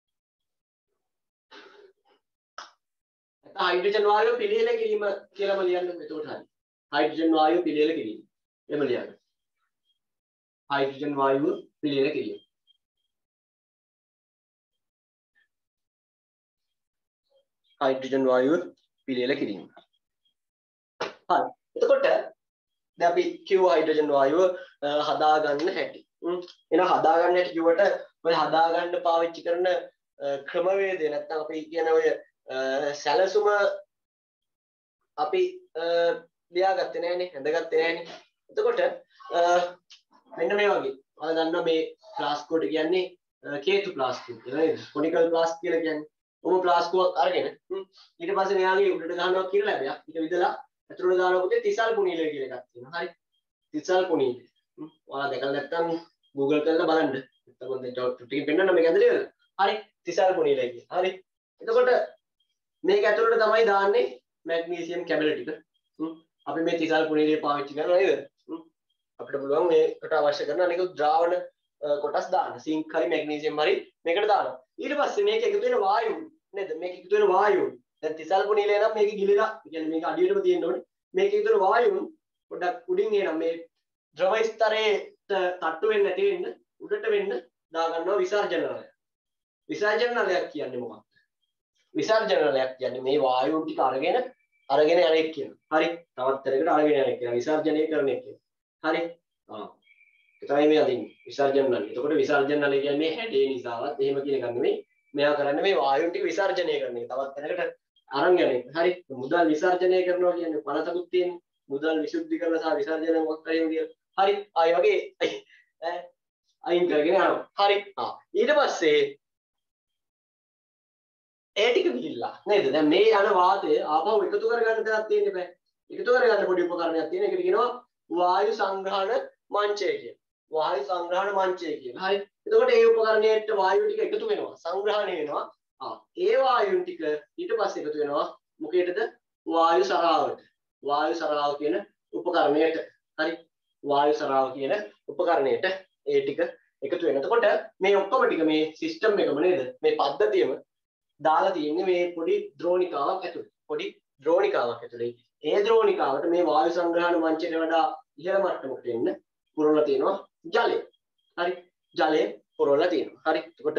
නැත්නම් හයිඩ්‍රජන් වායුව පිළියෙල කිරීම කියලාම ලියන්න එතකොට හරි. හයිඩ්‍රජන් වායුව පිළියෙල කිරීම. එහෙම ලියන්න. හයිඩ්‍රජන් වායුව පිළියෙල කිරීම. හයිඩ්‍රජන් වායුව පිළියෙල කිරීම. හරි. එතකොට දැන් අපි කිව්ව හයිඩ්‍රජන් වායුව හදාගන්න හැටි. එහෙනම් හදාගන්න හැටි කිව්වට ඔය හදාගන්න පාවිච්චි කරන ක්‍රමවේදය නැත්නම් අපි කියන ඔය සැලසුම අපි ලියාගත්තේ නෑනේ, හඳගත්තේ නෑනේ. එතකොට මෙන්න මේ වගේ. ඔයාලා දන්නවා මේ ප්ලාස්කෝට කියන්නේ කේතු ප්ලාස්කෝ කියලා නේද? කොනිකල් ප්ලාස්ක් කියලා කියන්නේ. ඔම ප්ලාස්කුවක් අරගෙන ඊට පස්සේ මෙයාගේ උඩට ගහනවා කියලා ලැබයක්. ඊට විදලා ඇතුළට දානවා පුතේ තිසල් පුනීලය කියලා එකක් තියෙනවා. හරි. තිසල් පුනීලය. ඔයාලා දැකලා නැත්නම් Google කරලා බලන්න. නැත්නම් මම දැන් ටිකකින් පෙන්නන්න මේක ඇතුලේ ඉවරද? හරි. තිසල් පුනීලය කියලා. හරි. එතකොට මේක ඇතුළට තමයි දාන්නේ මැග්නීසියම් කැබලි ටික. අපි මේ තිසල් පුනීලය පාවිච්චි කරනවා නේද? අපිට පුළුවන් මේකට අවශ්‍ය කරන අනික ද්‍රාවණ කොටස් දාන්න. සිංක් හරි මැග්නීසියම් හරි මේකට දානවා. ඊට පස්සේ මේක එකතු වෙන වායුව නේද? මේක එකතු වෙන වායුව. දැන් තිසල් පුනීලය නම් මේක ගිලිලා, කියන්නේ මේක අඩියටම තියෙන්න ඕනේ. මේක එකතු වෙන වායුව පොඩ්ඩක් උඩින් එනවා මේ ද්‍රව ස්තරයේ තට්ටු වෙන්නේ නැති වෙන්න උඩට වෙන්න දා ගන්නවා විසර්ජන නලය. විසර්ජන නලයක් කියන්නේ මොකක්ද? විසර්ජන නලයක් කියන්නේ මේ වායුන් ටික අරගෙන අරගෙන යන එක කියනවා. හරි. තවත් තැනකට අරගෙන යන එක කියනවා. විසර්ජනය කරන එක කියනවා. හරි. ආ. ඒ තමයි මේ අදින්නේ. විසර්ජන නලය. එතකොට විසර්ජන නලය කියන්නේ හැඩේ නිසාවත් එහෙම කියන එක නෙමෙයි. මෙයා කරන්නේ මේ වායුන් ටික විසර්ජනය කරන එක. තවත් තැනකට අරන් යන එක. හරි. මුදල් විසර්ජනය කරනවා කියන්නේ පනතකුත් තියෙන්නේ. මුදල් විසුද්ධි කරලා සහ විසර්ජන මොකක් හරි කියලා. හරි. ආයි වගේ ඈ අයින් කරගෙන යනවා. හරි. ආ ඊට පස්සේ ඒ ටික ගිහිල්ලා නේද? දැන් මේ යන වාතය ආපහු එකතු කරගන්න දෙයක් තියෙන්න බෑ. එකතු කරගන්න පොඩි උපකරණයක් තියෙන. ඒකට කියනවා වායු සංග්‍රහණ මංචය කියලා. වායු සංග්‍රහණ මංචය කියලා. හරි. එතකොට ඒ උපකරණයට වායු ටික එකතු වෙනවා. සංග්‍රහණය වෙනවා. ආ ඒ වායුන් ටික ඊට පස්සේ එකතු වෙනවා මොකේටද? වායු සරාවට. වායු සරාව කියන උපකරණයට. හරි. වායු සරාව කියන උපකරණයට ඒ ටික එකතු වෙනවා. එතකොට මේ ඔක්කොම ටික මේ සිස්ටම් එකම නේද? මේ පද්ධතියම දාලා තියෙන්නේ මේ පොඩි ද්‍රෝණිකාවක් ඇතුළේ. පොඩි ද්‍රෝණිකාවක් ඇතුළේ. ඒ ද්‍රෝණිකාවට මේ වායු සංග්‍රහණ මංචයට වඩා ඉහළ මට්ටමකට එන්න පුරවලා තියෙනවා ජලය. හරි. ජලය පුරවලා තියෙනවා. හරි. එතකොට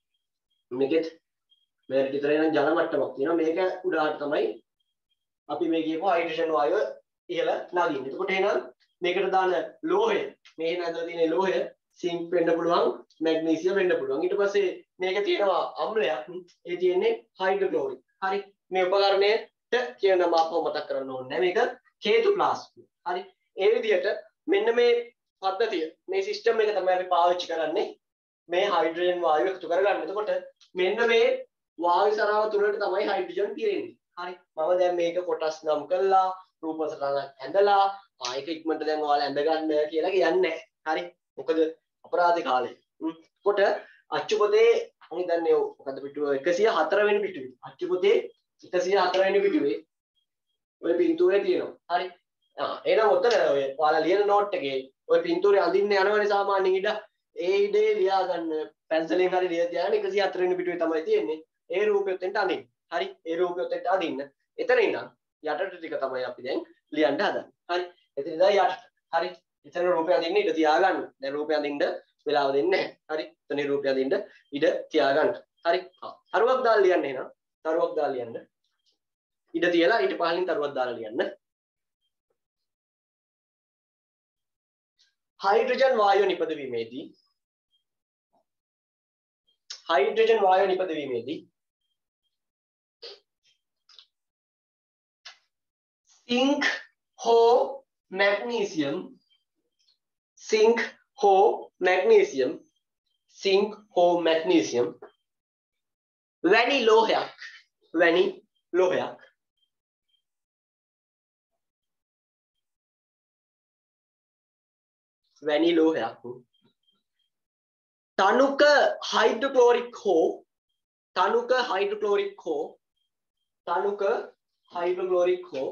මේකෙත් මේ විතර එන ජල මට්ටමක් තියෙනවා. මේක උඩට තමයි අපි මේ කියපුව හයිඩ්‍රජන් වායුව ඉහළ නගින්නේ. එතකොට එහෙනම් මේකට දාන ලෝහය මේ ඇඳලා තියෙන ලෝහය සිංක් වෙන්න පුළුවන්, මැග්නීසියම් වෙන්න පුළුවන්. ඊට පස්සේ මේක තියෙනවා අම්ලයක්. ඒ තියෙන්නේ හයිඩ්‍රොක්ලෝරික්. හරි. මේ උපකරණයට කියන නම අපව මතක් කරන්න ඕනේ නැහැ. මේක හේතු ප්ලාස්ට්. හරි. ඒ විදිහට මෙන්න මේ පද්ධතිය, මේ සිස්ටම් එක තමයි අපි පාවිච්චි කරන්නේ මේ හයිඩ්‍රජන් වායුව එකතු කරගන්න. එතකොට මෙන්න මේ වායු සරාව තුනට තමයි හයිඩ්‍රජන් පිරෙන්නේ. හරි. මම දැන් මේක කොටස් නම් කළා, රූප සටහනක් ඇඳලා, ආයක ඉක්මනට දැන් ඔයාලා ඇඳ ගන්න කියලා කියන්නේ නැහැ. හරි. මොකද අපරාධ කාලේ. කොට අච්චු පොතේ අපි දන්නේ මොකද්ද පිටුව එකසිය හතර වෙනි පිටුවේ. අච්චු පොතේ එකසිය හතර වෙනි පිටුවේ ඔය පින්තූරය තියෙනවා. හරි. ආ එහෙනම් ඔතන ඔය ඔයාලා ලියන නෝට් එකේ ඔය පින්තූරය අඳින්න යනවනේ සාමාන්‍යයෙන් ඉඩ. ඒ ඉඩේ ලියා ගන්න පැන්සලෙන් හරි ලියලා තියාගෙන එකසිය හතර වෙනි පිටුවේ තමයි තියෙන්නේ. ඒ රූපෙත් එන්ට අඳින්න. හරි. ඒ රූපෙත් එන්ට අඳින්න. එතන ඉඳන් යටට ටික තමයි අපි දැන් ලියන්න හදන්නේ. හරි. එතන ඉඳන් යටට. හරි. එතන රූපය අඳින්න ඉඩ තියාගන්න. දැන් රූපය අඳින්න වෙලාව දෙන්නේ නැහැ. හරි. එතන රූපය අඳින්න ඉඩ තියාගන්න. හරි. ආ තරුවක් දාලා ලියන්න එහෙනම්. තරුවක් දාලා ලියන්න. ඉඩ තියලා ඊට පහලින් තරුවක් දාලා ලියන්න. හයිඩ්‍රජන් වායුව නිපදවීමේදී හයිඩ්‍රජන් වායුව නිපදවීමේදී සිංක් හෝ මැග්නීසියම් සිංක් හෝ මැග්නීසියම් සිංක් හෝ මැග්නීසියම් වැනි ලෝහයක් වැනි ලෝහයක් වැනි ලෝහයක් තනුක හයිඩ්‍රොක්ලෝරික් හෝ තනුක හයිඩ්‍රොක්ලෝරික් හෝ තනුක හයිඩ්‍රොක්ලෝරික් හෝ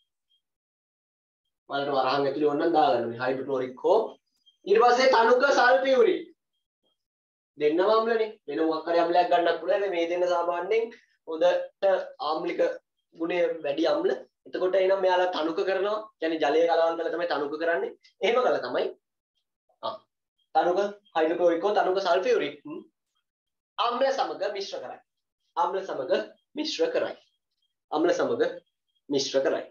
වලට වරහන් ඇතුලේ ඕනනම් දාගන්න මේ හයිඩ්‍රොක්ලෝරික් හෝ ඊට පස්සේ තනුක සල්ෆියුරික් දෙන්නම අම්ලනේ වෙන මොකක් හරි අම්ලයක් ගන්නත් පුළුවන් මේ දෙන්න සාමාන්‍යයෙන් හොඳට ආම්ලික ගුණය වැඩි අම්ල එතකොට එනම් මෙයාලා තනුක කරනවා කියන්නේ ජලය කලවම් කරලා තමයි තනුක කරන්නේ එහෙම කළා තමයි ආ තනුක හයිඩ්‍රොක්ලෝරික් හෝ තනුක සල්ෆියුරික් අම්ල සමග මිශ්‍ර කරයි අම්ල සමග මිශ්‍ර කරයි අම්ල සමග මිශ්‍ර කරයි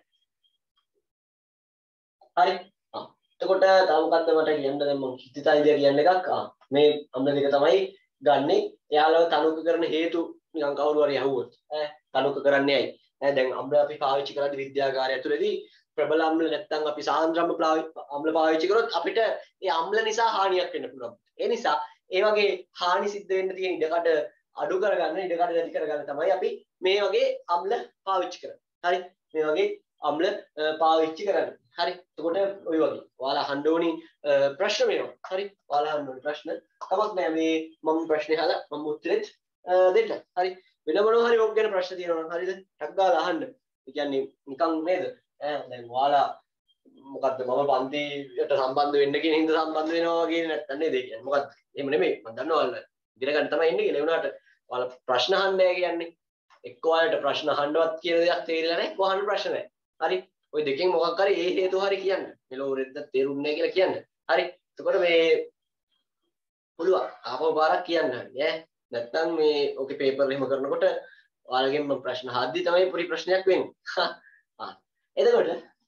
හරි ආ එතකොට තව මොකක්ද මට කියන්න දැන් මම හිතිතා ඉදිරිය කියන්න එකක් ආ මේ අම්ල දෙක තමයි ගන්නෙ එයාලව තනුක කරන හේතු නිකන් කවුරු හරි අහුවොත් ඈ තනුක කරන්නේ ඇයි ඈ දැන් අම්ල අපි පාවිච්චි කරද්දී විද්‍යාගාරය ඇතුළේදී ප්‍රබල අම්ල නැත්නම් අපි සාන්ද්‍ර අම්ල පාවිච්චි කරොත් අපිට ඒ අම්ල නිසා හානියක් වෙන්න පුළුවන් ඒ නිසා ඒ වගේ හානි සිද්ධ වෙන්න තියෙන ඉඩකඩ අඩු කරගන්න ඉඩකඩ නැති කරගන්න තමයි අපි මේ වගේ අම්ල පාවිච්චි කරන්නේ හරි මේ වගේ අම්ල පාවිච්චි කරන්නේ හරි එතකොට ඔය වගේ ඔයාලා අහන්න ඕනි ප්‍රශ්න වෙනවා හරි ඔයාලා අහන්න ඕනි ප්‍රශ්න කමක් නැහැ මේ මම ප්‍රශ්නේ අහලා මම උත්තරෙත් දෙන්න හරි වෙන මොනවා හරි ඔක් ගැන ප්‍රශ්න තියෙනවා හරිද ටක් ගාලා අහන්න ඒ කියන්නේ නිකන් නේද ඈ දැන් ඔයාලා මොකද්ද මම පන්තියට සම්බන්ධ වෙන්න කියන හින්දා සම්බන්ධ වෙනවා වගේ නැත්තම් නේද ඒ කියන්නේ මොකද්ද එහෙම නෙමෙයි මම දන්නවා ඔයාලා ඉගෙන ගන්න තමයි ඉන්නේ කියලා ඒ වුණාට ඔයාලා ප්‍රශ්න අහන්නේ නැහැ කියන්නේ එක්ක ඔයාලට ප්‍රශ්න අහන්නවත් කියන දෙයක් තේරෙලා නැහැ කොහොමද ප්‍රශ්න නැහැ හරි ඔය දෙකෙන් මොකක් හරි ඒ හේතු හරි කියන්න මෙලොවරෙද්ද තේරුන්නේ නැහැ කියලා කියන්න හරි එතකොට මේ පුළුවන් ආපහු පාරක් කියන්න හරි ඈ නැත්තම් මේ ඔකේ පේපර් එහෙම කරනකොට ඔයාලගෙන් මම ප්‍රශ්න අහද්දි තමයි පොඩි ප්‍රශ්නයක් වෙන්නේ ආ එතකොට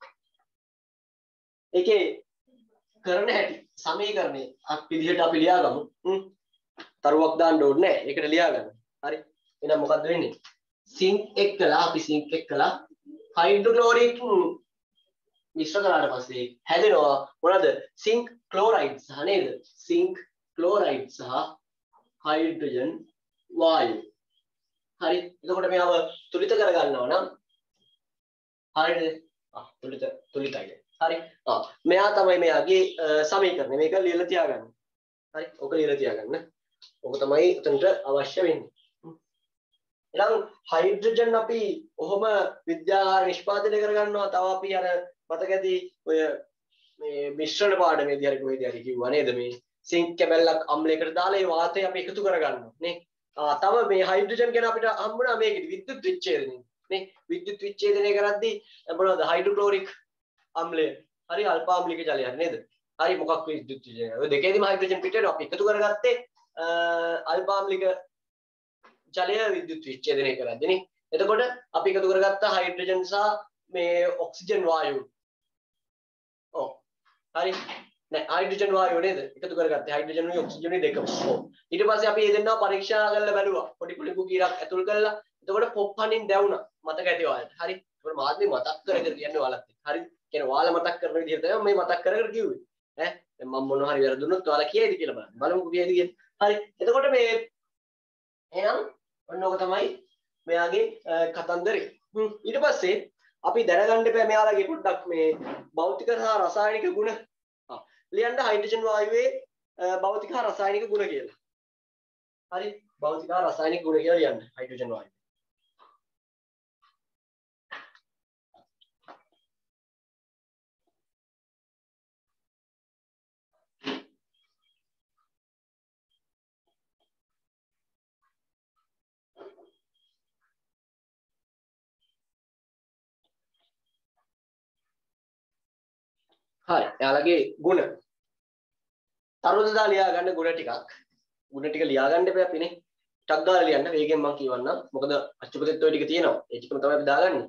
ඒකේ කරන හැටි සමීකරණේ අපි විදිහට අපි ලියාගමු තරුවක් දාන්න ඕනේ නැහැ ඒකට ලියා ගන්න හරි එහෙනම් මොකද්ද වෙන්නේ සිංක් එක්කලා අපි සිංක් එක්කලා හයිඩ්‍රොක්ලෝරික් මිශ්‍ර කරාට පස්සේ හැදෙනවා මොනවද සිංක් ක්ලෝරයිඩ් සහ නේද සිංක් ක්ලෝරයිඩ් සහ හයිඩ්‍රජන් වායු හරි. එතකොට මෙයාව තුලිත කරගන්නවා නම් හරිද? ආ තුලිත තුලිතයි. හරි. ආ මෙයා තමයි මෙයාගේ සමීකරණය. මේක ලියලා තියාගන්න. හරි. ඔක ලියලා තියාගන්න. ඔක තමයි උතනට අවශ්‍ය වෙන්නේ. එහෙනම් හයිඩ්‍රජන් අපි ඔහොම විද්‍යාගාර නිෂ්පාදනය කරගන්නවා. තව අපි අර මතක ඇති ඔය මේ මිශ්‍රණ පාඩමේදී හරි කොහෙද හරි කිව්වා නේද මේ සිංක් කැබල්ලක් අම්ලයකට දාලා ඒ වාතය අපි එකතු කරගන්නවා නේ. ආ තව මේ හයිඩ්‍රජන් ගැන අපිට හම්බුණා මේකෙදි විද්‍යුත් විච්ඡේදනය නේ. විද්‍යුත් විච්ඡේදනය කරද්දී මොනවද හයිඩ්‍රොක්ලෝරික් අම්ලය හරි අල්පාම්ලික ජලය හරි නේද? හරි මොකක් විද්‍යුත් විච්ඡේදනය. ඔය දෙකේදීම හයිඩ්‍රජන් පිට වෙනවා. අපි එකතු කරගත්තේ අල්පාම්ලික ජලය විද්‍යුත් විච්ඡේදනය කරද්දී නේ. එතකොට අපි එකතු කරගත්ත හයිඩ්‍රජන් සහ මේ ඔක්සිජන් වායුව. ඔව්. හරි. නෑ හයිඩ්‍රජන් වායුව නේද? එකතු කරගත්තේ හයිඩ්‍රජන් උයි ඔක්සිජන් උයි දෙකම. ඔව්. ඊට පස්සේ අපි මේ දෙන්නා පරීක්ෂා කරලා බැලුවා. පොඩි පොඩි කුකීරක් ඇතුල් කරලා. එතකොට පොප්පනින් දැවුණා. මතක ඇති ඔයාලට. හරි. ඒකට මාත් මේ මතක් කරගෙන කියන්නේ ඔයාලත්. හරි. කියන්නේ ඔයාලා මතක් කරන විදිහට තමයි මේ මතක් කර කර කිව්වේ. ඈ දැන් මම මොනවා හරි වැරදුනොත් ඔයාලා කියයිද කියලා බලන්න. බලමු කියයිද කියලා. හරි. එතකොට මේ එහෙනම් ඔන්න ඔක තමයි මෙයාගේ කතන්දරේ. ඊට පස්සේ අපි දැනගන්න බෑ මෙයාලගේ පොඩ්ඩක් මේ භෞතික සහ රසායනික ගුණ. ආ ලියන්න හයිඩ්‍රජන් වායුවේ භෞතික හා රසායනික ගුණ කියලා. හරි භෞතික හා රසායනික ගුණ කියලා ලියන්න හයිඩ්‍රජන් වායුවේ. හරි එයාලගේ ගුණ තරුදදා ලියා ගන්න ගුණ ටිකක් ගුණ ටික ලියා ගන්න එපා අපිනේ ටක් ගාලා ලියන්න වේගෙන් මම කියවන්නම් මොකද අච්චුපතෙත් ඔය ටික තියෙනවා ඒ ටිකම තමයි අපි දාගන්නේ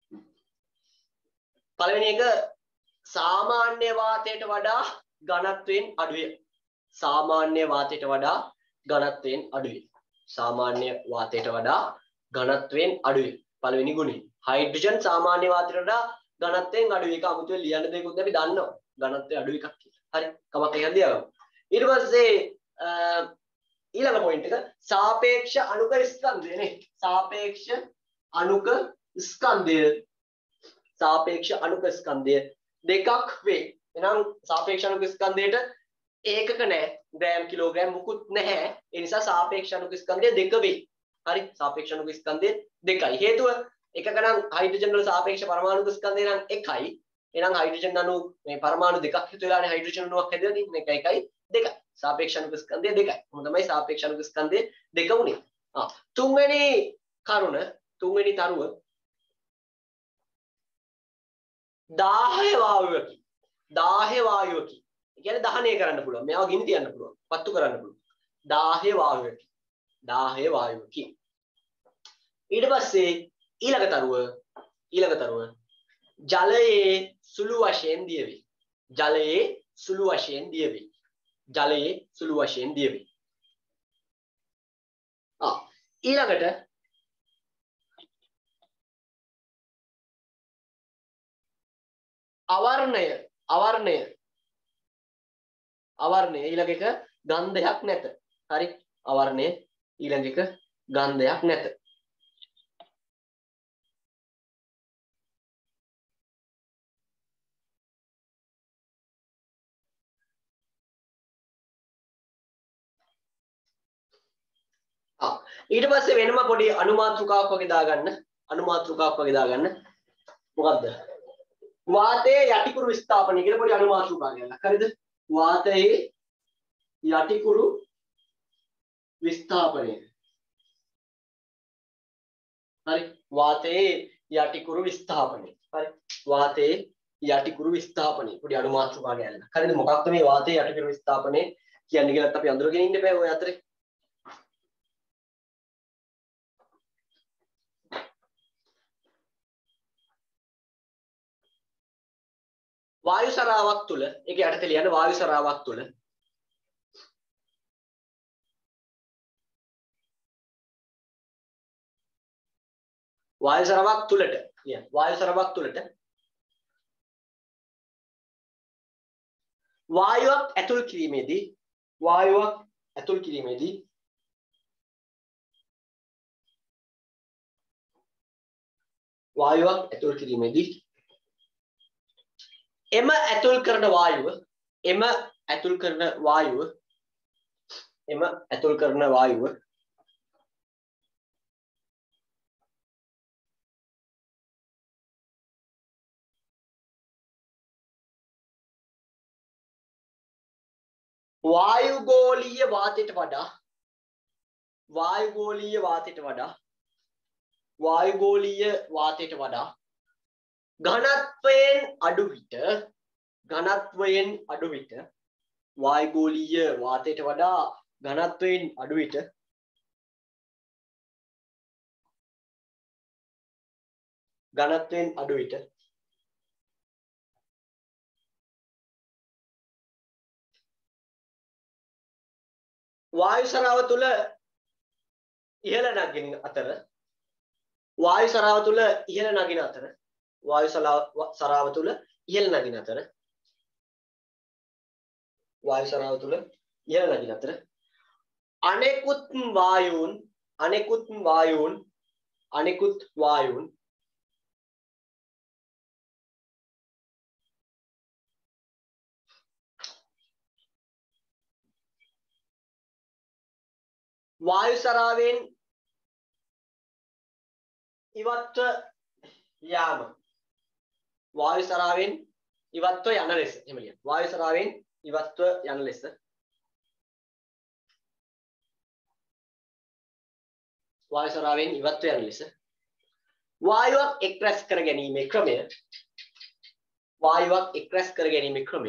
පළවෙනි එක සාමාන්‍ය වාතයට වඩා ඝනත්වයෙන් අඩුයි සාමාන්‍ය වාතයට වඩා ඝනත්වයෙන් අඩුයි සාමාන්‍ය වාතයට වඩා ඝනත්වයෙන් අඩුයි පළවෙනි ගුණය හයිඩ්‍රජන් සාමාන්‍ය වාතයට වඩා ඝනත්වයෙන් අඩුයි ඒක අමුතුවෙන් ලියන්න දෙයක්වත් අපි දන්නවා ඝනත්වය අඩු එකක් කියලා. හරි. කමක් එකක් ලියගමු. ඊට පස්සේ ඊළඟ පොයින්ට් එක සාපේක්ෂ අණුක ස්කන්ධය නේ. සාපේක්ෂ අණුක ස්කන්ධය සාපේක්ෂ අණුක ස්කන්ධය දෙකක් වේ. එහෙනම් සාපේක්ෂ අණුක ස්කන්ධයට ඒකක නැහැ. ග්‍රෑම් කිලෝග්‍රෑම් මුකුත් නැහැ. ඒ නිසා සාපේක්ෂ අණුක ස්කන්ධය දෙක වේ. හරි. සාපේක්ෂ අණුක ස්කන්ධය දෙකයි. හේතුව එකක නම් හයිඩ්‍රජන් වල සාපේක්ෂ පරමාණු ස්කන්ධය නම් එකයි. එහෙනම් හයිඩ්‍රජන් අණු මේ පරමාණු දෙකක් එකතු වෙලානේ හයිඩ්‍රජන් අණුවක් හැදෙලා තියෙන්නේ. එක එකයි දෙකයි. සාපේක්ෂ අණුක ස්කන්ධය දෙකයි. මොකද තමයි සාපේක්ෂ අණුක ස්කන්ධය දෙක උනේ. ආ තුන්වෙනි කරුණ තුන්වෙනි තරුව දාහය වායුවකි. දාහය වායුවකි. ඒ කියන්නේ දහනය කරන්න පුළුවන්. මේවා ගිනි තියන්න පුළුවන්. පත්තු කරන්න පුළුවන්. දාහය වායුවකි. දාහය වායුවකි. ඊට පස්සේ ඊළඟ තරුව ඊළඟ තරුව ජලයේ සුළු වශයෙන් දියවේ. ජලයේ සුළු වශයෙන් දියවේ. ජලයේ සුළු වශයෙන් දියවේ. ආ ඊළඟට අවර්ණය අවර්ණය අවර්ණය ඊළඟ එක ගන්ධයක් නැත. හරි අවර්ණය ඊළඟ එක ගන්ධයක් නැත. ඊට පස්සේ වෙනම පොඩි අනුමාත්‍රිකාවක් වගේ දාගන්න අනුමාත්‍රිකාවක් වගේ දාගන්න මොකද්ද වාතයේ යටිකුරු විස්ථාපනය කියලා පොඩි අනුමාත්‍රිකාවක් ගන්න. හරිද? වාතයේ යටිකුරු විස්ථාපනය. හරි වාතයේ යටිකුරු විස්ථාපනය. හරි වාතයේ යටිකුරු විස්ථාපනය පොඩි අනුමාත්‍රිකාවක් ගන්න. හරිද? මොකක්ද මේ වාතයේ යටිකුරු විස්ථාපනය කියන්නේ කියලාත් අපි අඳුරගෙන ඉන්න බෑ ඔය අතරේ. වායු සරාවක් තුල ඒක යටතේ ලියන්න වායු සරාවක් තුල වායු සරාවක් තුලට ලියන්න වායු සරාවක් තුලට වායුවක් ඇතුල් කිරීමේදී වායුවක් ඇතුල් කිරීමේදී වායුවක් ඇතුල් කිරීමේදී එම ඇතුල් කරන වායුව එම ඇතුල් කරන වායුව එම ඇතුල් කරන වායුව වායුගෝලීය වාතයට වඩා වායුගෝලීය වාතයට වඩා වායුගෝලීය වාතයට වඩා ඝනත්වයෙන් අඩු විට ඝනත්වයෙන් අඩු විට වායුගෝලීය වාතයට වඩා ඝනත්වයෙන් අඩු විට ඝනත්වයෙන් අඩු විට වායු සරාව තුල ඉහළ නගින අතර වායු සරාව තුල ඉහළ නගින අතර වායු සරාව තුල ඉහළ නගින අතර වායු සරාව තුල ඉහළ නගින අතර අනෙකුත් වායුන් අනෙකුත් වායුන් අනෙකුත් වායුන් වායු සරාවෙන් ඉවත්ව යාම වායු සරාවෙන් ඉවත්ව යන ලෙස එහෙම කියන්න වායු සරාවෙන් ඉවත්ව යන ලෙස වායු සරාවෙන් ඉවත්ව යන ලෙස වායුවක් එක් රැස් කර ගැනීමේ ක්‍රමය වායුවක් එක් රැස් කර ගැනීමේ ක්‍රමය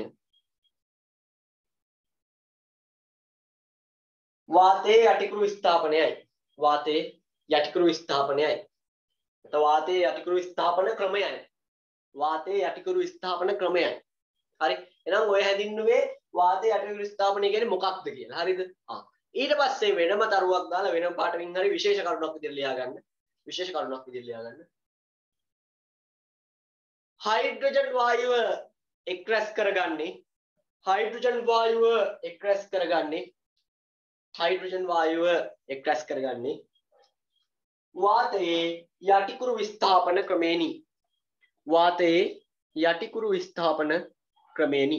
වාතයේ යටිකුරු විස්ථාපනයයි වාතයේ යටිකුරු විස්ථාපනයයි නැත්නම් වාතයේ යටිකුරු විස්ථාපන ක්‍රමයයි වාතයේ යටිකුරු විස්ථාපන ක්‍රමයයි හරි එහෙනම් ඔය හැදින්නුවේ වාතයේ යටිකුරු විස්ථාපනය කියන්නේ මොකක්ද කියලා හරිද ආ ඊට පස්සේ වෙනම තරුවක් දාලා වෙනම පාඩමින් හරි විශේෂ කරුණක් විදිහට ලියා ගන්න විශේෂ කරුණක් විදිහට ලියා ගන්න හයිඩ්‍රජන් වායුව එක් රැස් කරගන්නේ හයිඩ්‍රජන් වායුව එක් රැස් කරගන්නේ හයිඩ්‍රජන් වායුව එක් රැස් කරගන්නේ වාතයේ යටිකුරු විස්ථාපන ක්‍රමේනි වාතයේ යටිකුරු විස්ථාපන ක්‍රමේනි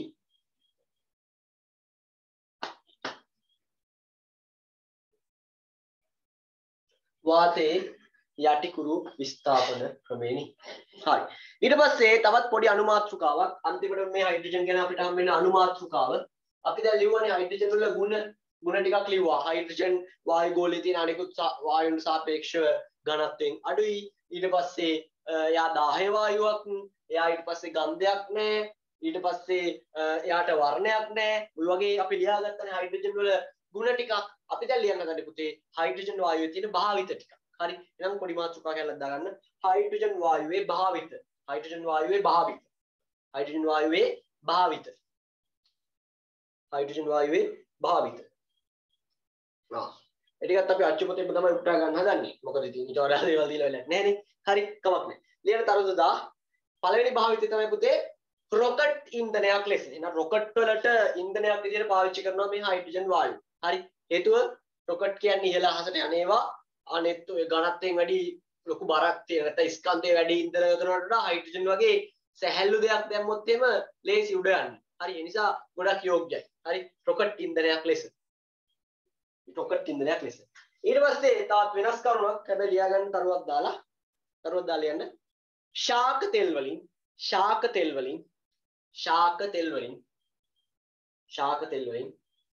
වාතයේ යටිකුරු විස්ථාපන ක්‍රමේනි හරි ඊට පස්සේ තවත් පොඩි අනුමාත්‍රිකාවක් අන්තිමට මේ හයිඩ්‍රජන් ගැන අපිට හම් වෙන අනුමාත්‍රිකාව අපි දැන් ලියුවානේ හයිඩ්‍රජන් වල ගුණ ගුණ ටිකක් ලිව්වා හයිඩ්‍රජන් වායු ගෝලයේ තියෙන අනිකුත් වායුන් සාපේක්ෂව ඝනත්වයෙන් අඩුයි ඊට පස්සේ එයා දාහය වායුවක් එයා ඊට පස්සේ ගන්ධයක් නැහැ ඊට පස්සේ එයාට වර්ණයක් නැහැ ඔය වගේ අපි ලියාගත්තනේ හයිඩ්‍රජන් වල ගුණ ටිකක් අපි දැන් ලියන්න ගන්නේ පුතේ හයිඩ්‍රජන් වායුවේ තියෙන භාවිත ටික හරි එහෙනම් පොඩි මාතෘකා කැලක් දාගන්න හයිඩ්‍රජන් වායුවේ භාවිත හයිඩ්‍රජන් වායුවේ භාවිත හයිඩ්‍රජන් වායුවේ භාවිත හයිඩ්‍රජන් වායුවේ භාවිත ආ ඒකත් අපි අච්චු පොතේ තමයි උත්තරා ගන්න හදන්නේ මොකද ඉතින් ඊට වඩා දේවල් දීලා නැහැ නේ හරි කමක් නැහැ ලියන තරුද දා පළවෙනි භාවිතය තමයි පුතේ රොකට් ඉන්ධනයක් ලෙස එහෙනම් රොකට් වලට ඉන්ධනයක් විදිහට පාවිච්චි කරනවා මේ හයිඩ්‍රජන් වායුව හරි හේතුව රොකට් කියන්නේ ඉහළ අහසට යන්නේවා අනෙත් ඔය ඝනත්වයෙන් වැඩි ලොකු බරක් තියෙන නැත්නම් ස්කන්ධය වැඩි ඉන්ධන යොදනවට වඩා හයිඩ්‍රජන් වගේ සැහැල්ලු දෙයක් දැම්මොත් එහෙම ලේසි උඩ යන්නේ හරි ඒ නිසා ගොඩක් යෝග්‍යයි හරි රොකට් ඉන්ධනයක් ලෙස රොකට් ඉන්ධනයක් ලෙස ඊට පස්සේ තවත් වෙනස් කරුණක් හැබැයි ලියා ගන්න තරුවක් දාලා තරුවක් දාලා යන්න ශාක තෙල් වලින් ශාක තෙල් වලින් ශාක තෙල් වලින් ශාක තෙල් වලින්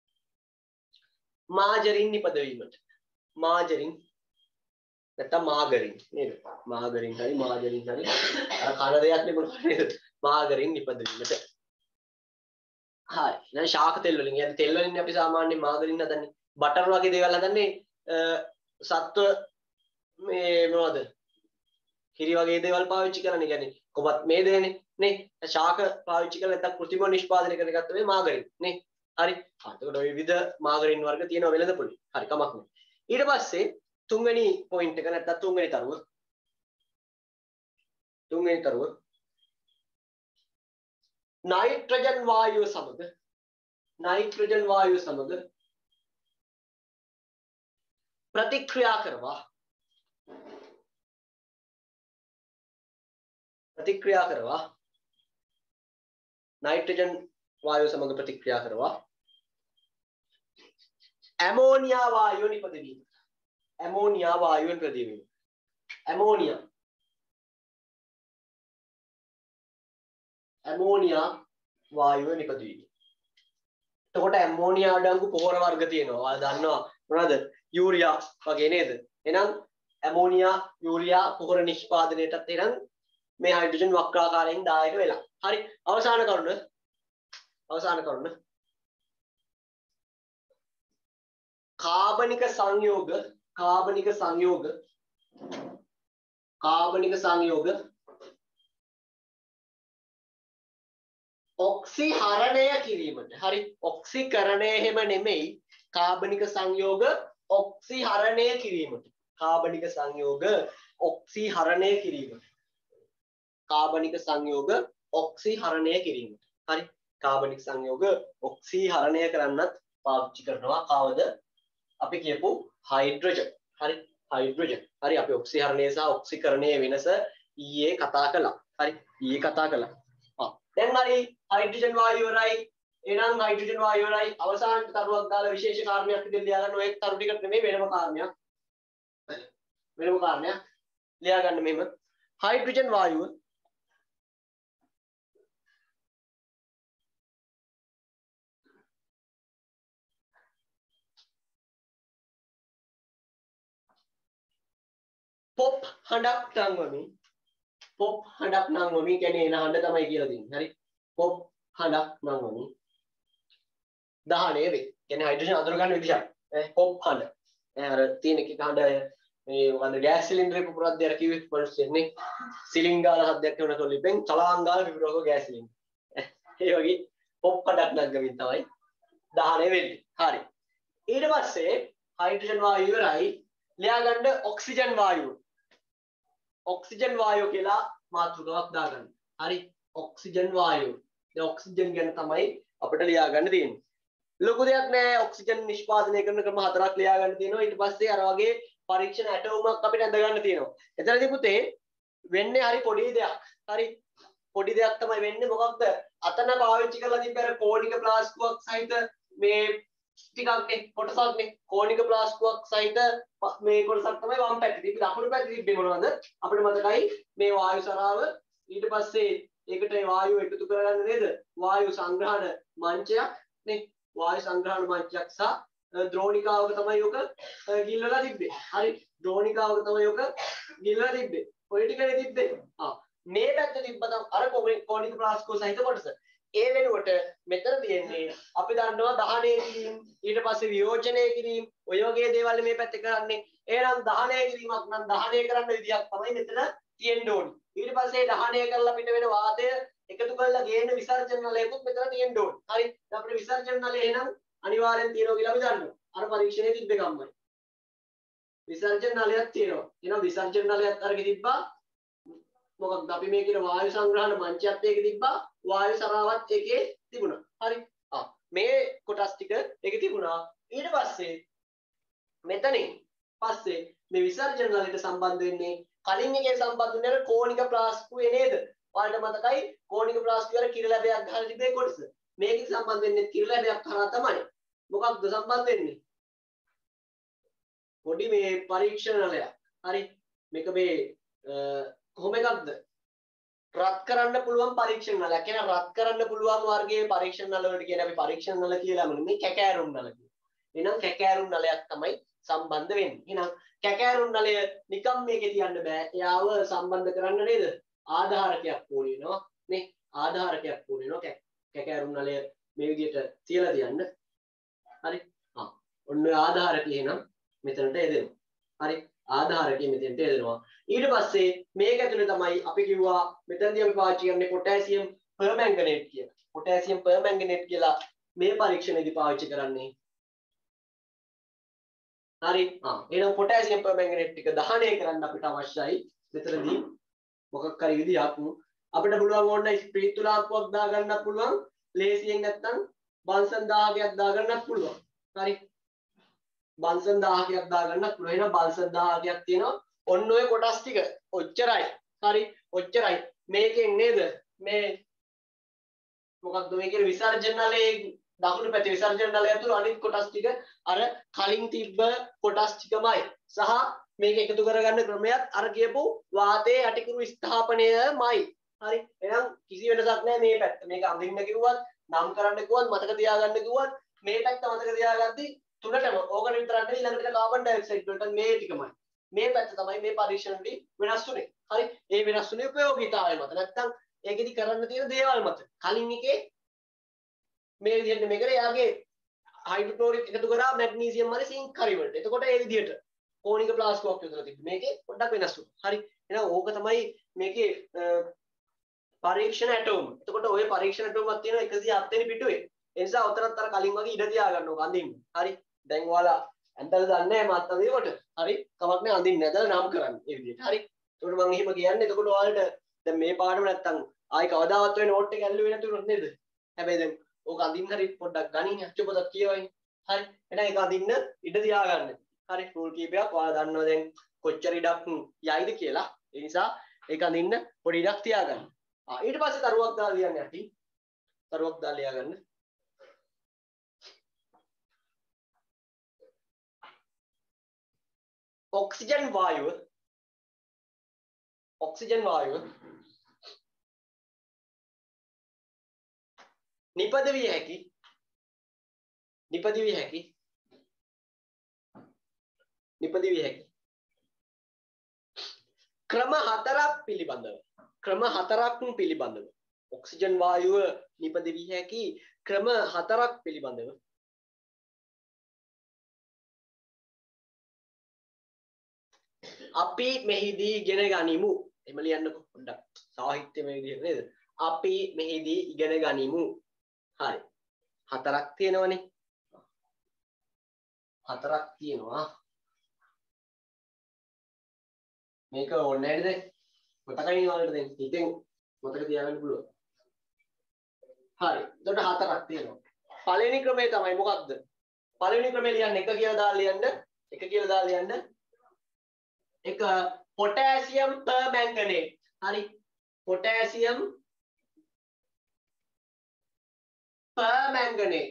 මාජරින් නිපදවීමට මාජරින් නැත්නම් මාගරින් නේද මාගරින් හරි මාජරින් හරි අර කන දෙයක් නෙමෙයි නේද මාගරින් නිපදවීමට හරි දැන් ශාක තෙල් වලින් يعني තෙල් වලින් අපි සාමාන්‍යයෙන් මාගරින් හදන්නේ බටර් වගේ දේවල් හදන්නේ සත්ව මේ මොනවද කිරි වගේ දේවල් පාවිච්චි කරන්නේ يعني කොබත් මේ දෙන්නේ නේ ශාක පාවිච්චි කරලා නැත්නම් කෘත්‍රිමව නිෂ්පාදනය කරගත්ත මේ මාගරින් නේ හරි එතකොට ඔය විවිධ මාගරින් වර්ග තියෙනවා වෙළඳපොලේ හරි කමක් නෑ ඊට පස්සේ තුන්වෙනි පොයින්ට් එක නැත්නම් තුන්වෙනි තරුව තුන්වෙනි තරුව නයිට්‍රජන් වායුව සමග නයිට්‍රජන් වායුව සමග ප්‍රතික්‍රියා කරවා ප්‍රතික්‍රියා කරවා नाइट्रोजन वायु समग्र प्रतिक्रिया करवा एमोनिया वायु निपदवी एमोनिया वायु निपदवी एमोनिया एमोनिया वायु निपदवी එතකොට ඇමෝනියා අඩංගු පොහොර වර්ග තියෙනවා. ඔයාලා දන්නවා මොනවද? යූරියා වගේ නේද? එහෙනම් ඇමෝනියා යූරියා පොහොර නිෂ්පාදනයටත් එහෙනම් මේ හයිඩ්‍රජන් වක්‍රාකාරයෙන් දායක වෙලා. හරි. අවසාන කරුණ. අවසාන කරුණ. කාබනික සංයෝග කාබනික සංයෝග කාබනික සංයෝග ඔක්සිහරණය කිරීමට. හරි. ඔක්සිකරණය හැම නෙමෙයි. කාබනික සංයෝග ඔක්සිහරණය කිරීමට. කාබනික සංයෝග ඔක්සිහරණය කිරීමට. කාබනික සංයෝග ඔක්සිහරණය කිරීමට. හරි. කාබනික සංයෝග ඔක්සිහරණය කරන්නත් පාවිච්චි කරනවා. කවද? අපි කියපු හයිඩ්‍රජන්. හරි. හයිඩ්‍රජන්. හරි. අපි ඔක්සිහරණය සහ ඔක්සිකරණයේ වෙනස ඊයේ කතා කළා. හරි. ඊයේ කතා කළා. ආ දැන් හරි හයිඩ්‍රජන් වායුව වරයි. එහෙනම් හයිඩ්‍රජන් වායුව වරයි අවසාන තරුවක් දාලා විශේෂ කාරණයක් විදිහට ලියා ගන්න. ඔය තරු ටිකට නෙමෙයි වෙනම කාරණයක්. වෙනම කාරණයක් ලියා ගන්න මෙහෙම. හයිඩ්‍රජන් වායුව පොප් හඬක් නංවමින් පොප් හඬක් නංවමින් කියන්නේ එන හඬ තමයි කියලා දෙන්නේ. හරි. පොප් හඬක් නංවමින් දහණය වේ. කියන්නේ හයිඩ්‍රජන් අඳුර ගන්න විදිහක්. ඈ පොප් හඬ. ඈ අර තියෙන එක හඬ මේ වන්ද ගෑස් සිලින්ඩරේ පුපුරද්දී අර කිව්වේ මිනිස්සුන්නේ සිලින්ගාල හදයක් වෙන තොලිපෙන් චලාංගාල පිපුරවක ගෑස් සිලින්ඩර්. ඒ වගේ පොප් හඬක් නංගමින් තමයි දහණය වෙන්නේ. හරි. ඊට පස්සේ හයිඩ්‍රජන් වායුව ඉවරයි. ලියා ගන්න ඔක්සිජන් වායුව. ඔක්සිජන් වායුව කියලා මාතෘකාවක් දාගන්න. හරි. ඔක්සිජන් වායුව. දැන් ඔක්සිජන් ගැන තමයි අපිට ලියා ගන්න තියෙන්නේ. ලොකු දෙයක් නෑ. ඔක්සිජන් නිෂ්පාදනය කරන ක්‍රම හතරක් ලියා ගන්න තියෙනවා. ඊට පස්සේ අර වගේ පරීක්ෂණ ඇටෝමක් අපිට ඇඳ ගන්න තියෙනවා. එතනදී පුතේ වෙන්නේ හරි පොඩි දෙයක්. හරි. පොඩි දෙයක් තමයි වෙන්නේ. මොකක්ද? අතන පාවිච්චි කරලා තිබ්බ අර කෝණික ප්ලාස්කුවක් සහිත මේ ටිකක්නේ කොටසක්නේ කෝණික ප්ලාස්කුවක් සහිත මේ කොටසක් තමයි වම් පැත්තේ තිබ්බේ. දකුණු පැත්තේ තිබ්බේ මොනවද? අපිට මතකයි මේ වායු සරාව ඊට පස්සේ ඒකට ඒ වායුව එකතු කරගන්න නේද? වායු සංග්‍රහණ මංචයක් නේ. වායු සංග්‍රහණ මංචයක් සහ ද්‍රෝණිකාවක තමයි ඔක ගිල්ලලා තිබ්බේ. හරි. ද්‍රෝණිකාවක තමයි ඔක ගිල්ලලා තිබ්බේ. ඔය ටිකනේ තිබ්බේ. ආ මේ පැත්තේ තිබ්බනම් අර කෝණික ප්ලාස්කුව සහිත කොටස. ඒ වෙනුවට මෙතන තියෙන්නේ අපි දන්නවා දහනය කිරීම ඊට පස්සේ වියෝජනය කිරීම ඔය වගේ දේවල් මේ පැත්තේ කරන්නේ. එහෙනම් දහනය කිරීමක් නම් දහනය කරන්න විදියක් තමයි මෙතන තියෙන්න ඕනේ. ඊට පස්සේ දහනය කරලා පිට වෙන වාතය එකතු කරලා ගේන විසර්ජන නලයකුත් මෙතන තියෙන්න ඕනේ. හරි. දැන් අපිට විසර්ජන නලය එහෙනම් අනිවාර්යෙන් තියෙනවා කියලා අපි දන්නවා. අර පරීක්ෂණයේ තිබ්බ එකමයි. විසර්ජන නලයක් තියෙනවා. එහෙනම් විසර්ජන නලයක් අරගෙන තිබ්බා. මොකක්ද අපි මේ කියන වායු සංග්‍රහණ මංචයත් ඒකේ තිබ්බා. වායු සරාවත් ඒකේ තිබුණා. හරි. ආ මේ කොටස් ටික ඒකේ තිබුණා. ඊට පස්සේ මෙතනින් පස්සේ මේ විසර්ජන නලයට සම්බන්ධ වෙන්නේ කලින් එකේ සම්බන්ධ වෙන කෝණික ප්ලාස්කුවේ නේද? ඔයාලට මතකයි කෝණික ප්ලාස්කුවේ අර කිරලැබයක් ගහලා තිබේ කොටස. මේකෙත් සම්බන්ධ වෙන්නේ කිරලැබයක් කරා තමයි. මොකක්ද සම්බන්ධ වෙන්නේ? පොඩි මේ පරීක්ෂණ නලයක්. හරි. මේක මේ කොහොම එකක්ද? රත් කරන්න පුළුවන් පරීක්ෂණ නලයක්. කියන රත් කරන්න පුළුවන් වර්ගයේ පරීක්ෂණ නල වලට කියන්නේ අපි පරීක්ෂණ නල කියලාම නෙමෙයි කැකෑරුම් නල කියනවා. එහෙනම් කැකෑරුම් නලයක් තමයි සම්බන්ධ වෙන්නේ. එහෙනම් කැකෑරුම් නලය නිකම් මේකේ තියන්න බෑ. එයාව සම්බන්ධ කරන්න නේද? ආධාරකයක් ඕන වෙනවා. නේ? ආධාරකයක් ඕන වෙනවා. කැකෑරුම් නලය මේ විදිහට තියලා තියන්න. හරි. ආ. ඔන්න ආධාරකය එහෙනම් මෙතනට එදෙනවා. හරි. ආධාරකය මෙතෙන්ට එදෙනවා. ඊට පස්සේ මේක ඇතුලේ තමයි අපි කිව්වා මෙතනදී අපි පාවිච්චි කරන්නේ පොටෑසියම් පර්මැංගනේට් කියලා. පොටෑසියම් පර්මැංගනේට් කියලා මේ පරීක්ෂණයේදී පාවිච්චි කරන්නේ. හරි. ආ එහෙනම් පොටෑසියම් පර්මැංගනේට් ටික දහනය කරන්න අපිට අවශ්‍යයි. මෙතනදී මොකක් හරි විදිහක් අපිට පුළුවන් ඕන ස්පීතු ලාම්පුවක් දාගන්නත් පුළුවන්. ලේසියෙන් නැත්නම් බන්සන් දාහකයක් දාගන්නත් පුළුවන්. හරි. බන්සන් දාහකයක් දාගන්නත් පුළුවන්. එහෙනම් බන්සන් දාහකයක් තියෙනවා. ඔන්න ඔය කොටස් ටික ඔච්චරයි. හරි. ඔච්චරයි. මේකෙන් නේද මේ මොකක්ද මේ කියන විසර්ජන නලයේ දකුණු පැත්තේ විසර්ජන නලය ඇතුළු අනිත් කොටස් ටික අර කලින් තිබ්බ කොටස් ටිකමයි සහ මේක එකතු කරගන්න ක්‍රමයක් අර කියපු වාතයේ යටිකුරු ස්ථාපනයමයි. හරි. එහෙනම් කිසි වෙනසක් නැහැ මේ පැත්ත. මේක අඳින්න කිව්වත් නම් කරන්න කිව්වත් මතක තියාගන්න කිව්වත් මේ පැත්ත මතක තියාගද්දි තුනටම ඕකට විතරක් නෙවෙයි ඊළඟට කාබන් ඩයොක්සයිඩ් වලට මේ ටිකමයි. මේ පැත්ත තමයි මේ පරීක්ෂණෙදි වෙනස් වුනේ. හරි. ඒ වෙනස් වුනේ ප්‍රයෝගීතාවය මත. නැත්තම් ඒකෙදි කරන්න තියෙන දේවල් මත. කලින් එකේ මේ විදිහට මේකේ එයාගේ හයිඩ්‍රොක්ලෝරික් එකතු කරා මැග්නීසියම් හරි සිංක් හරි වලට. එතකොට ඒ විදිහට කෝනික ප්ලාස්කෝප් යොදලා තිබ්බේ. මේකේ පොඩ්ඩක් වෙනස් වුණා. හරි. එහෙනම් ඕක තමයි මේකේ පරීක්ෂණ ඇටෝම. එතකොට ওই පරීක්ෂණ ඇටෝමක් තියෙනවා එකසිය හත් වෙනි පිටුවේ. ඒ නිසා උතරත් අර කලින් වගේ ඉඩ තියාගන්න ඕක අඳින්න. හරි. දැන් ඔයාලා ඇඳලා දන්නේ නැහැ මාත් අඳිනකොට. හරි. කමක් නැහැ අඳින්න ඇඳලා නම් කරන්න. ඒ විදිහට. හරි. එතකොට මම එහෙම කියන්නේ. එතකොට ඔයාලට දැන් මේ පාඩම නැත්තම් ආයි කවදාවත් ඔය නෝට් එක ඇල්ලුවේ නැතුනොත් නේද? හැබැයි දැන් ඕක අඳින්න හරි පොඩ්ඩක් ගනින්න අච්චුපතක් කියවයින්. හරි. එහෙනම් ඒක අඳින්න ඉඩ තියාගන්න. හරි. රූල් කීපයක් ඔයාලා දන්නවා දැන් කොච්චර ඉඩක් යයිද කියලා. ඒ නිසා ඒක අඳින්න පොඩි ඉඩක් තියාගන්න. ආ ඊට පස්සේ තරුවක් දාලා ලියන්න යටි. තරුවක් දාලා ලියාගන්න. ඔක්සිජන් වායුව ඔක්සිජන් වායුව නිපද විය හැකි නිපද විය හැකි නිපද විය හැකි ක්‍රම හතරක් පිළිබඳව ක්‍රම හතරක් පිළිබඳව ඔක්සිජන් වායුව නිපද විය හැකි ක්‍රම හතරක් පිළිබඳව අපි මෙහිදී ඉගෙන ගනිමු. එම ලියන්නකො පොඩ්ඩක් සාහිත්‍යමය විදිහට නේද? අපි මෙහිදී ඉගෙන ගනිමු. හරි. හතරක් තියෙනවනේ. හතරක් තියෙනවා. මේක ඕනේ නැද්ද? මතකයි වලට දැන් හිතෙන් මතක තියාගන්න පුළුවන්. හරි. එතකොට හතරක් තියෙනවා. පළවෙනි ක්‍රමය තමයි මොකක්ද? පළවෙනි ක්‍රමය ලියන්න එක කියලා දාලා ලියන්න. එක කියලා දාලා ලියන්න. එක potassium permanganate. හරි. potassium permanganate.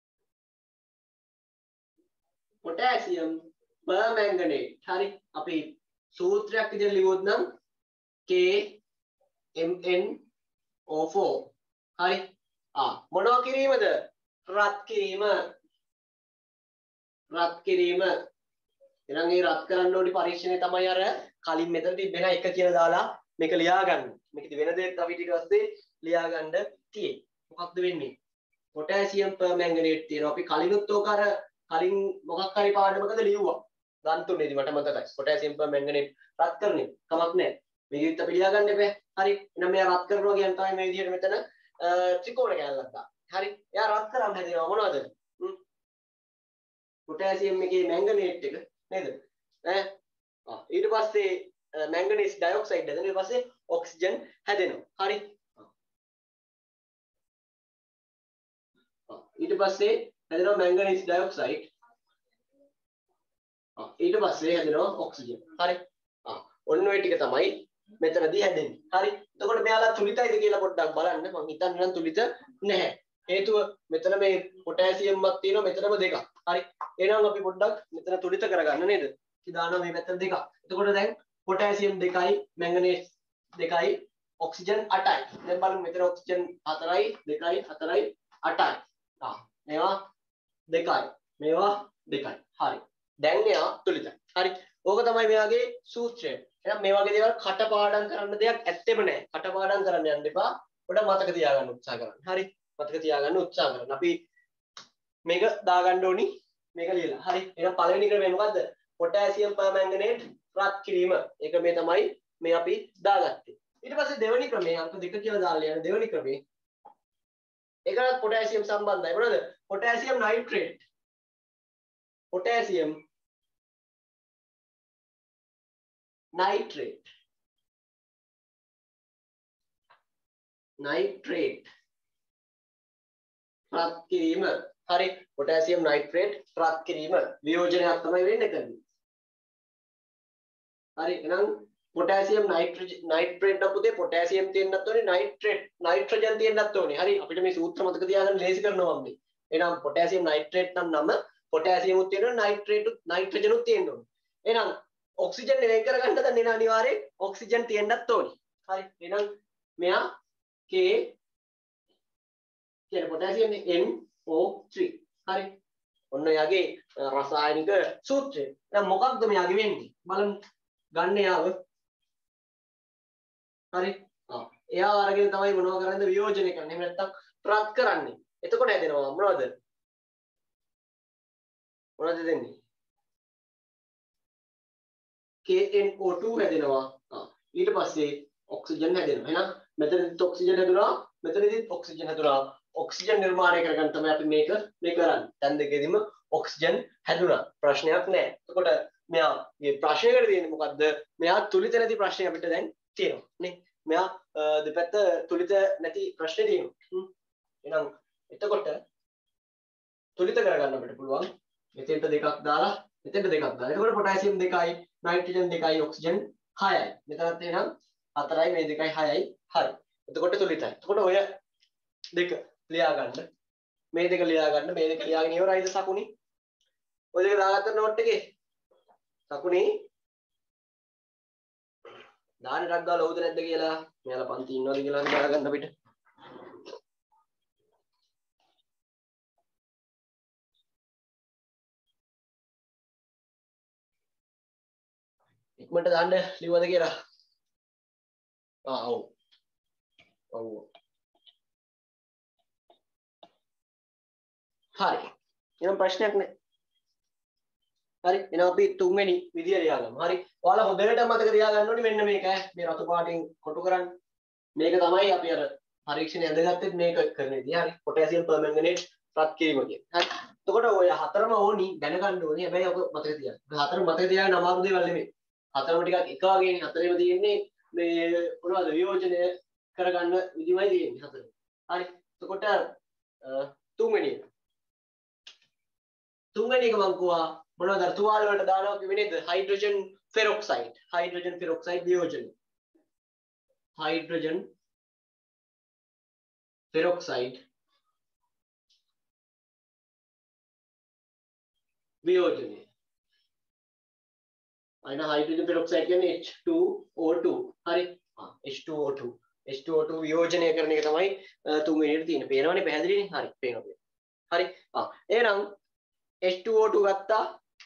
potassium permanganate. හරි. අපි සූත්‍රයක් විදිහට ලියුවොත් නම් K M N O four. හරි. ආ මොනවා කිරීමද? රත් කිරීම. රත් කිරීම. එහෙනම් ඒ රත් කරන්න ඕනි පරීක්ෂණය තමයි අර කලින් මෙතන තිබෙන එක කියලා දාලා මේක ලියා ගන්න. මේකෙදි වෙන දෙයක් අපි ඊට පස්සේ ලියා ගන්න තියෙන්නේ. මොකක්ද වෙන්නේ? potassium permanganate තියෙනවා. අපි කලිනුත් ඕක අර කලින් මොකක් හරි පාඩමකද ලියුවා. ගන්න තුනේදී මට මතකයි. potassium permanganate රත් කරන්නේ. කමක් නැහැ. මේකෙත් අපි ලියා ගන්න එපා. හරි. එහෙනම් මෙයා රත් කරනවා කියන්නේ තමයි මේ විදිහට මෙතන ත්‍රිකෝණ කැලලක් දාන්න. හරි. එයා රත් කරන්න හැදෙනවා මොනවද? potassium එකේ manganate එක නේද? ඈ ආ ඊට පස්සේ manganese dioxide හැදෙනවා. ඊට පස්සේ oxygen හැදෙනවා. හරි. ආ ඊට පස්සේ හැදෙනවා manganese dioxide. ආ ඊට පස්සේ හැදෙනවා oxygen. හරි. ආ ඔන්න ඔය ටික තමයි මෙතනදී හැදෙන්නේ. හරි. එතකොට මෙයාලා තුලිතයිද කියලා පොඩ්ඩක් බලන්න. මම හිතන්නේ නම් තුලිත නැහැ. හේතුව මෙතන මේ potassium එකක් තියෙනවා මෙතනම දෙකක්. හරි. එහෙනම් අපි පොඩ්ඩක් මෙතන තුලිත කරගන්න නේද? අපි දානවා මේ පැත්තට දෙකක්. එතකොට දැන් potassium දෙකයි manganese දෙකයි oxygen අටයි. දැන් බලමු මෙතන oxygen හතරයි දෙකයි හතරයි අටයි. ආ මේවා දෙකයි. මේවා දෙකයි. හරි. දැන් මෙයා තුලිතයි. හරි. ඕක තමයි මෙයාගේ සූත්‍රය. එහෙනම් මේ වගේ දේවල් කටපාඩම් කරන්න දෙයක් ඇත්තෙම නැහැ. කටපාඩම් කරන්න යන්න එපා. පොඩ්ඩක් මතක තියාගන්න උත්සාහ කරන්න. හරි. මතක තියාගන්න උත්සාහ කරන්න. අපි මේක දාගන්න ඕනි මේක ලියලා. හරි. එහෙනම් පළවෙනි ක්‍රමය මොකද්ද? potassium permanganate රත් කිරීම. ඒක මේ තමයි මේ අපි දාගත්තේ. ඊට පස්සේ දෙවෙනි ක්‍රමය අංක දෙක කියලා දාලා ලියන දෙවෙනි ක්‍රමය. ඒකත් potassium සම්බන්ධයි. මොනවද? potassium nitrate. potassium nitrate. nitrate රත් කිරීම. හරි. potassium nitrate රත් කිරීම වියෝජනයක් තමයි වෙන්නේ කරන්නේ. හරි. එහෙනම් පොටෑසියම් නයිට්‍රේට් නම් පුතේ පොටෑසියම් තියෙන්නත් ඕනේ නයිට්‍රේට් නයිට්‍රජන් තියෙන්නත් ඕනේ. හරි අපිට මේ සූත්‍ර මතක තියාගන්න ලේසි කරනවා මම. එහෙනම් පොටෑසියම් නයිට්‍රේට් නම් නම පොටෑසියමුත් තියෙනවා නයිට්‍රේටුත් නයිට්‍රජනුත් තියෙන්න ඕනේ. එහෙනම් ඔක්සිජන් වෙන් කරගන්න දැන් එන අනිවාර්යෙන් ඔක්සිජන් තියෙන්නත් ඕනේ. හරි එහෙනම් මෙයා K කියන පොටෑසියම් N O three. හරි ඔන්න එයාගේ රසායනික සූත්‍රය. දැන් මොකක්ද මෙයාගේ වෙන්නේ? බලමු. ගන්න යාව. හරි. ආ එයාව අරගෙන තමයි මොනව කරන්නද වියෝජනය කරන්නේ. එහෙම නැත්නම් ප්‍රත් කරන්නේ. එතකොට හැදෙනවා මොනවද? මොනවද දෙන්නේ? K N O two හැදෙනවා. ආ ඊට පස්සේ ඔක්සිජන් හැදෙනවා. එහෙනම් මෙතනදිත් ඔක්සිජන් හැදුනා, මෙතනදිත් ඔක්සිජන් හැදුනා. ඔක්සිජන් නිර්මාණය කරගන්න තමයි අපි මේක මේ කරන්නේ. දැන් දෙකෙදිම ඔක්සිජන් හැදුනා. ප්‍රශ්නයක් නැහැ. එතකොට මෙයාගේ ප්‍රශ්නයකට තියෙන්නේ මොකද්ද? මෙයා තුලිත නැති ප්‍රශ්නේ අපිට දැන් තියෙනවා නේ. මෙයා දෙපැත්ත තුලිත නැති ප්‍රශ්නේ තියෙනවා. එහෙනම් එතකොට තුලිත කරගන්න අපිට පුළුවන් මෙතෙන්ට දෙකක් දාලා මෙතෙන්ට දෙකක් දාලා. එතකොට පොටෑසියම් දෙකයි, නයිට්‍රජන් දෙකයි, ඔක්සිජන් හයයි. මෙතනත් එහෙනම් හතරයි මේ දෙකයි හයයි. හරි. එතකොට තුලිතයි. එතකොට ඔය දෙක ලියා ගන්න. මේ දෙක ලියා ගන්න. මේ දෙක ලියාගෙන ඉවරයිද සකුණි? ඔය දෙක දාගත්ත නෝට් එකේ සකුණි දාන එකක් දාලා ලවුද නැද්ද කියලා මෙයාලා පන්ති ඉන්නවද කියලා හරි බලගන්න අපිට. ඉක්මනට දාන්න ලිව්වද කියලා. ආ ඔව්. ඔව්. හරි. එහෙනම් ප්‍රශ්නයක් නැහැ. හරි එහෙනම් අපි තුන්වෙනි විදිය ලියාගමු. හරි. ඔයාලා හොඳට මතක තියාගන්න ඕනේ මෙන්න මේක ඈ. මේ රතු පාටින් කොටු කරන්න. මේක තමයි අපි අර පරීක්ෂණය ඇඳගත්තේ මේක කරන විදිය. හරි. පොටෑසියම් පර්මැංගනේට් රත් කිරීම කියන්නේ. හරි. එතකොට ඔය හතරම ඕනි දැනගන්න ඕනේ. හැබැයි ඔක මතක තියාගන්න. හතර මතක තියාගන්න අමාරු දේවල් නෙමෙයි. හතරම ටිකක් එක වගේනේ. හතරේම තියෙන්නේ මේ මොනවද වියෝජනය කරගන්න විදිමයි තියෙන්නේ හතරේ. හරි. එතකොට තුන්වෙනි එක. තුන්වෙනි එක මම කිව්වා මොනවද අර තුවාල වලට දානවා කිව්වේ නේද? Hydrogen peroxide. හයිඩ්‍රජන් පෙරොක්සයිඩ් වියෝජන. හයිඩ්‍රජන් පෙරොක්සයිඩ් වියෝජනය. අයින හයිඩ්‍රජන් පෙරොක්සයිඩ් කියන්නේ H two O two. හරි. ආ H two O two. H two O two වියෝජනය කරන එක තමයි තුන්වෙනියට තියෙන්නේ. පේනවනේ පැහැදිලිනේ? හරි. පේනවා. හරි. ආ එහෙනම් H two O two ගත්තා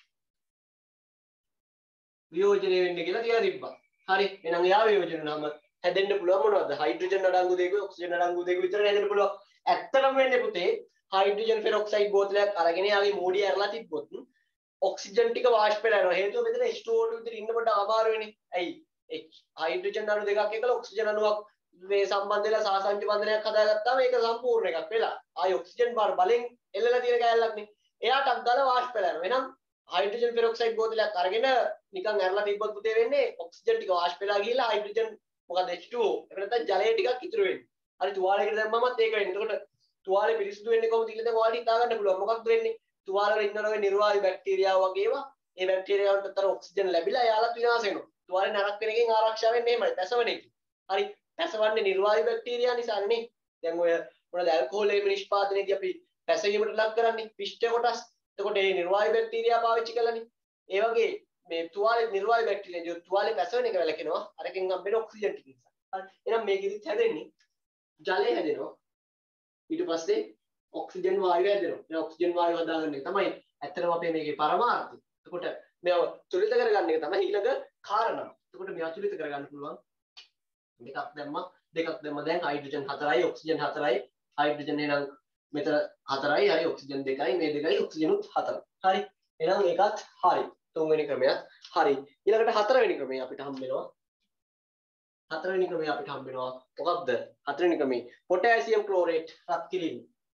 වියෝජනය වෙන්නේ කියලා තියලා තිබ්බා. හරි. එහෙනම් එයා වියෝජන නම් හැදෙන්න පුළුවන් මොනවද? හයිඩ්‍රජන් අඩංගු දෙක, ඔක්සිජන් අඩංගු දෙක විතර හැදෙන්න පුළුවන්. ඇත්තටම වෙන්නේ පුතේ හයිඩ්‍රජන් පෙරොක්සයිඩ් බෝතලයක් අරගෙන යාගේ මූඩිය ඇරලා තිබ්බොත් ඔක්සිජන් ටික වාෂ්ප වෙලා යනවා. හේතුව මෙතන H two O two විතර ඉන්න පොඩ්ඩක් අමාරු වෙන්නේ. ඇයි? හයිඩ්‍රජන් අණු දෙකක් එකලා ඔක්සිජන් අණුවක් මේ සම්බන්ධ වෙලා සාසංජ බන්ධනයක් හදාගත්තාම ඒක සම්පූර්ණ එකක් වෙලා. ආයි ඔක්සිජන් බාර බලෙන් එල්ලලා තියෙන කැලලක් නේ. එයාටක් දාලා වාෂ්ප වෙලා යනවා. එහෙනම් හයිඩ්‍රජන් පෙරොක්සයිඩ් බෝතලයක් අරගෙන නිකන් ඇරලා තිබ්බොත් පුතේ වෙන්නේ ඔක්සිජන් ටික වාෂ්ප වෙලා ගිහිල්ලා හයිඩ්‍රජන් මොකද H two O එහෙම නැත්නම් ජලය ටිකක් ඉතුරු වෙන්නේ. හරි තුවාලයකට දැම්මමත් ඒක වෙන්නේ. එතකොට තුවාලේ පිරිසිදු වෙන්නේ කොහොමද කියලා දැන් ඔයාලට හිතා ගන්න පුළුවන්. මොකක්ද වෙන්නේ? තුවාල වල ඉන්නවනේ නිර්වාහි බැක්ටීරියා වගේ ඒවා. ඒ බැක්ටීරියාවන්ට අතර ඔක්සිජන් ලැබිලා යාලත් විනාශ වෙනවා. තුවාලේ නරක වෙන එකෙන් ආරක්ෂා වෙන්නේ එහෙමයි. පැසවන එක. හරි. පැසවන්නේ නිර්වාහි බැක්ටීරියා නිසානේ. දැන් ඔය මොනවද ඇල්කොහොල් එහෙම නිෂ්පාදනයේදී අපි පැසවීමට ලක් කරන්නේ පිෂ්ඨ කොටස්. එතකොට මේ නිර්වාහි බැක්ටීරියා පාවිච්චි කරලානේ. ඒ වගේ මේ තුවාලේ නිර්වාහි බැක්ටීරියා තුවාලේ පැසවෙන එක වැළකෙනවා. අරකින් හම්බෙන ඔක්සිජන් ටික නිසා. හරි. එහෙනම් මේකෙදිත් හැදෙන්නේ ජලය හැදෙනවා. ඊට පස්සේ ඔක්සිජන් වායුව හැදෙනවා. මේ ඔක්සිජන් වායුව හදාගන්න එක තමයි ඇත්තටම අපේ මේකේ පරමාර්ථය. එතකොට මේව තුලිත කරගන්න එක තමයි ඊළඟ කාරණා. එතකොට මේවා තුලිත කරගන්න පුළුවන්. දෙකක් දැම්මා. දෙකක් දැම්ම දැන් හයිඩ්‍රජන් හතරයි ඔක්සිජන් හතරයි. හයිඩ්‍රජන් එහෙනම් මෙතන හතරයි හරි ඔක්සිජන් දෙකයි මේ දෙකයි ඔක්සිජනුත් හතරයි. හරි. එහෙනම් ඒකත් හරි. තුන්වෙනි ක්‍රමයත් හරි. ඊළඟට හතරවෙනි ක්‍රමය අපිට හම්බ වෙනවා. හතරවෙනි ක්‍රමය අපිට හම්බ වෙනවා. මොකක්ද? හතරවෙනි ක්‍රමය පොටෑසියම් ක්ලෝරේට් රත් කිරීම.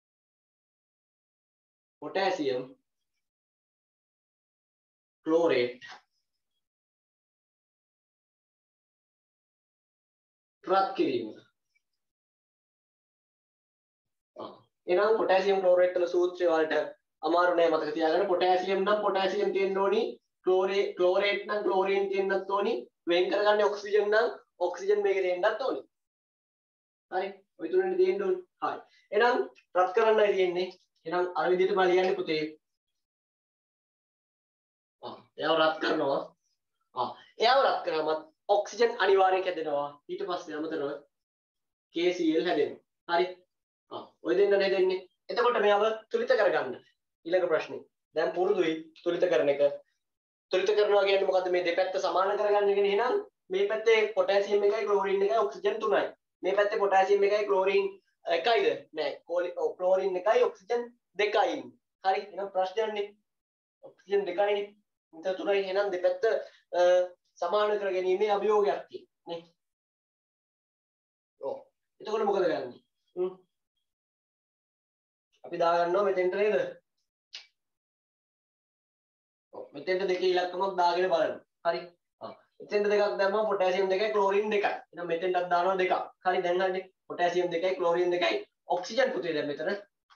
පොටෑසියම් ක්ලෝරේට් රත් කිරීම. එහෙනම් පොටෑසියම් ක්ලෝරේට් වල සූත්‍රය වලට අමාරු නෑ මතක තියාගන්න. පොටෑසියම් නම් පොටෑසියම් තියෙන්න ඕනි. ක්ලෝරේ ක්ලෝරේට් නම් ක්ලෝරින් තියෙන්නත් ඕනි. වෙන් කරගන්නේ ඔක්සිජන් නම් ඔක්සිජන් මේකේ දෙන්නත් ඕනේ. හරි. ඔය තුනෙන් දෙන්න ඕනේ. හරි. එහෙනම් රත් කරන්නයි තියෙන්නේ. එහෙනම් අර විදිහට මම ලියන්නේ පුතේ. ආ එයාව රත් කරනවා. ආ එයාව රත් කරාම ඔක්සිජන් අනිවාර්යෙන් හැදෙනවා. ඊට පස්සේ අමතරව K C l හැදෙනවා. හරි. ආ ඔය දෙන්න නේ දෙන්නේ. එතකොට මෙයාව තුලිත කරගන්න. ඊළඟ ප්‍රශ්නේ. දැන් පුරුදුයි තුලිත කරන එක. තුලිත කරනවා කියන්නේ මොකද්ද? මේ දෙපැත්ත සමාන කරගන්න එකනේ. එහෙනම් මේ පැත්තේ පොටෑසියම් එකයි ක්ලෝරින් එකයි ඔක්සිජන් තුනයි. මේ පැත්තේ පොටෑසියම් එකයි ක්ලෝරින් එකයිද? නෑ. ක්ලෝරින් එකයි ඔක්සිජන් දෙකයි. හරි. එහෙනම් ප්‍රශ්නයන්නේ ඔක්සිජන් දෙකයිනේ. මෙතන තුනයි. එහෙනම් දෙපැත්ත සමාන කරගැනීමේ අභියෝගයක් තියෙනවා නේ. ඔව්. එතකොට මොකද කරන්නේ? හ්ම්. අපි දාගන්නවා මෙතෙන්ට නේද? ඔව්. මෙතෙන්ට දෙකේ ඉලක්කමක් දාගෙන බලන්න. හරි. ආ. මෙතෙන්ට දෙකක් දැම්මම පොටෑසියම් දෙකයි ක්ලෝරින් දෙකයි. එහෙනම් මෙතෙන්ටත් දානවා දෙකක්. හරි දැන් හරිනේ. පොටෑසියම් දෙකයි ක්ලෝරින් දෙකයි ඔක්සිජන් පුතේ දැන් මෙතන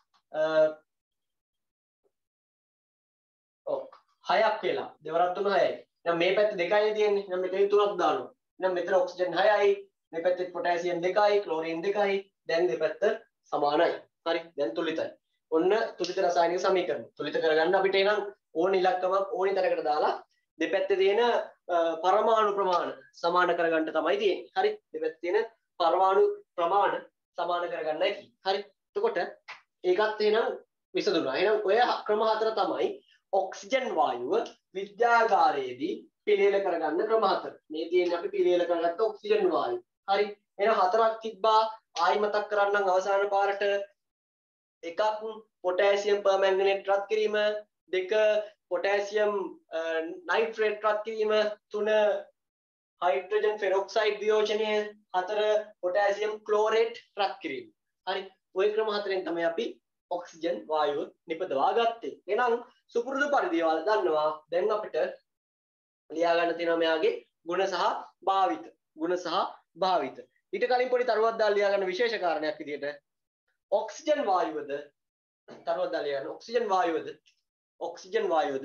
ඔව් හයක් කියලා. දෙවරක් තුන හයයි. එහෙනම් මේ පැත්තේ දෙකයි තියෙන්නේ. එහෙනම් මෙතන තුනක් දානවා. එහෙනම් මෙතන ඔක්සිජන් හයයි. මේ පැත්තේ පොටෑසියම් දෙකයි ක්ලෝරින් දෙකයි. දැන් දෙපැත්ත සමානයි. හරි. දැන් තුලිතයි. ඔන්න තුලිත රසායනික සමීකරණ. තුලිත කරගන්න අපිට එනම් ඕන ඉලක්කමක් ඕනි තරකට දාලා දෙපැත්තේ තියෙන පරමාණු ප්‍රමාණ සමාන කරගන්න තමයි තියෙන්නේ. හරි. දෙපැත්තේ තියෙන පරමාණු ප්‍රමාණ සමාන කරගන්නයි තියෙන්නේ. හරි. එතකොට ඒකත් එහෙනම් විසඳුණා. එහෙනම් ඔය ක්‍රම හතර තමයි ඔක්සිජන් වායුව විද්‍යාගාරයේදී පිළියෙල කරගන්න ක්‍රම හතර. මේ තියෙන්නේ අපි පිළියෙල කරගත්ත ඔක්සිජන් වායුව. හරි. එහෙනම් හතරක් තිබ්බා. ආයි මතක් කරන්නම් අවසාන පාරට. එකක් පොටෑසියම් පර්මැංගනේට් රත් කිරීම, දෙක පොටෑසියම් නයිට්‍රේට් රත් කිරීම, තුන හයිඩ්‍රජන් පෙරොක්සයිඩ් වියෝජනය, හතර පොටෑසියම් ක්ලෝරේට් රත් කිරීම. හරි. ওই ක්‍රම හතරෙන් තමයි අපි ඔක්සිජන් වායුව නිපදවා ගත්තේ. එහෙනම් සුපුරුදු පරිදි ඔයාලා දන්නවා දැන් අපිට ලියා ගන්න තියෙනවා මෙයාගේ ගුණ සහ භාවිත. ගුණ සහ භාවිත. ඊට කලින් පොඩි තරුවක් දාලා ලියා ගන්න විශේෂ කාරණයක් විදිහට ඔක්සිජන් වායුවද තරුවක් දාලා ලියා ගන්න ඔක්සිජන් වායුවද ඔක්සිජන් වායුවද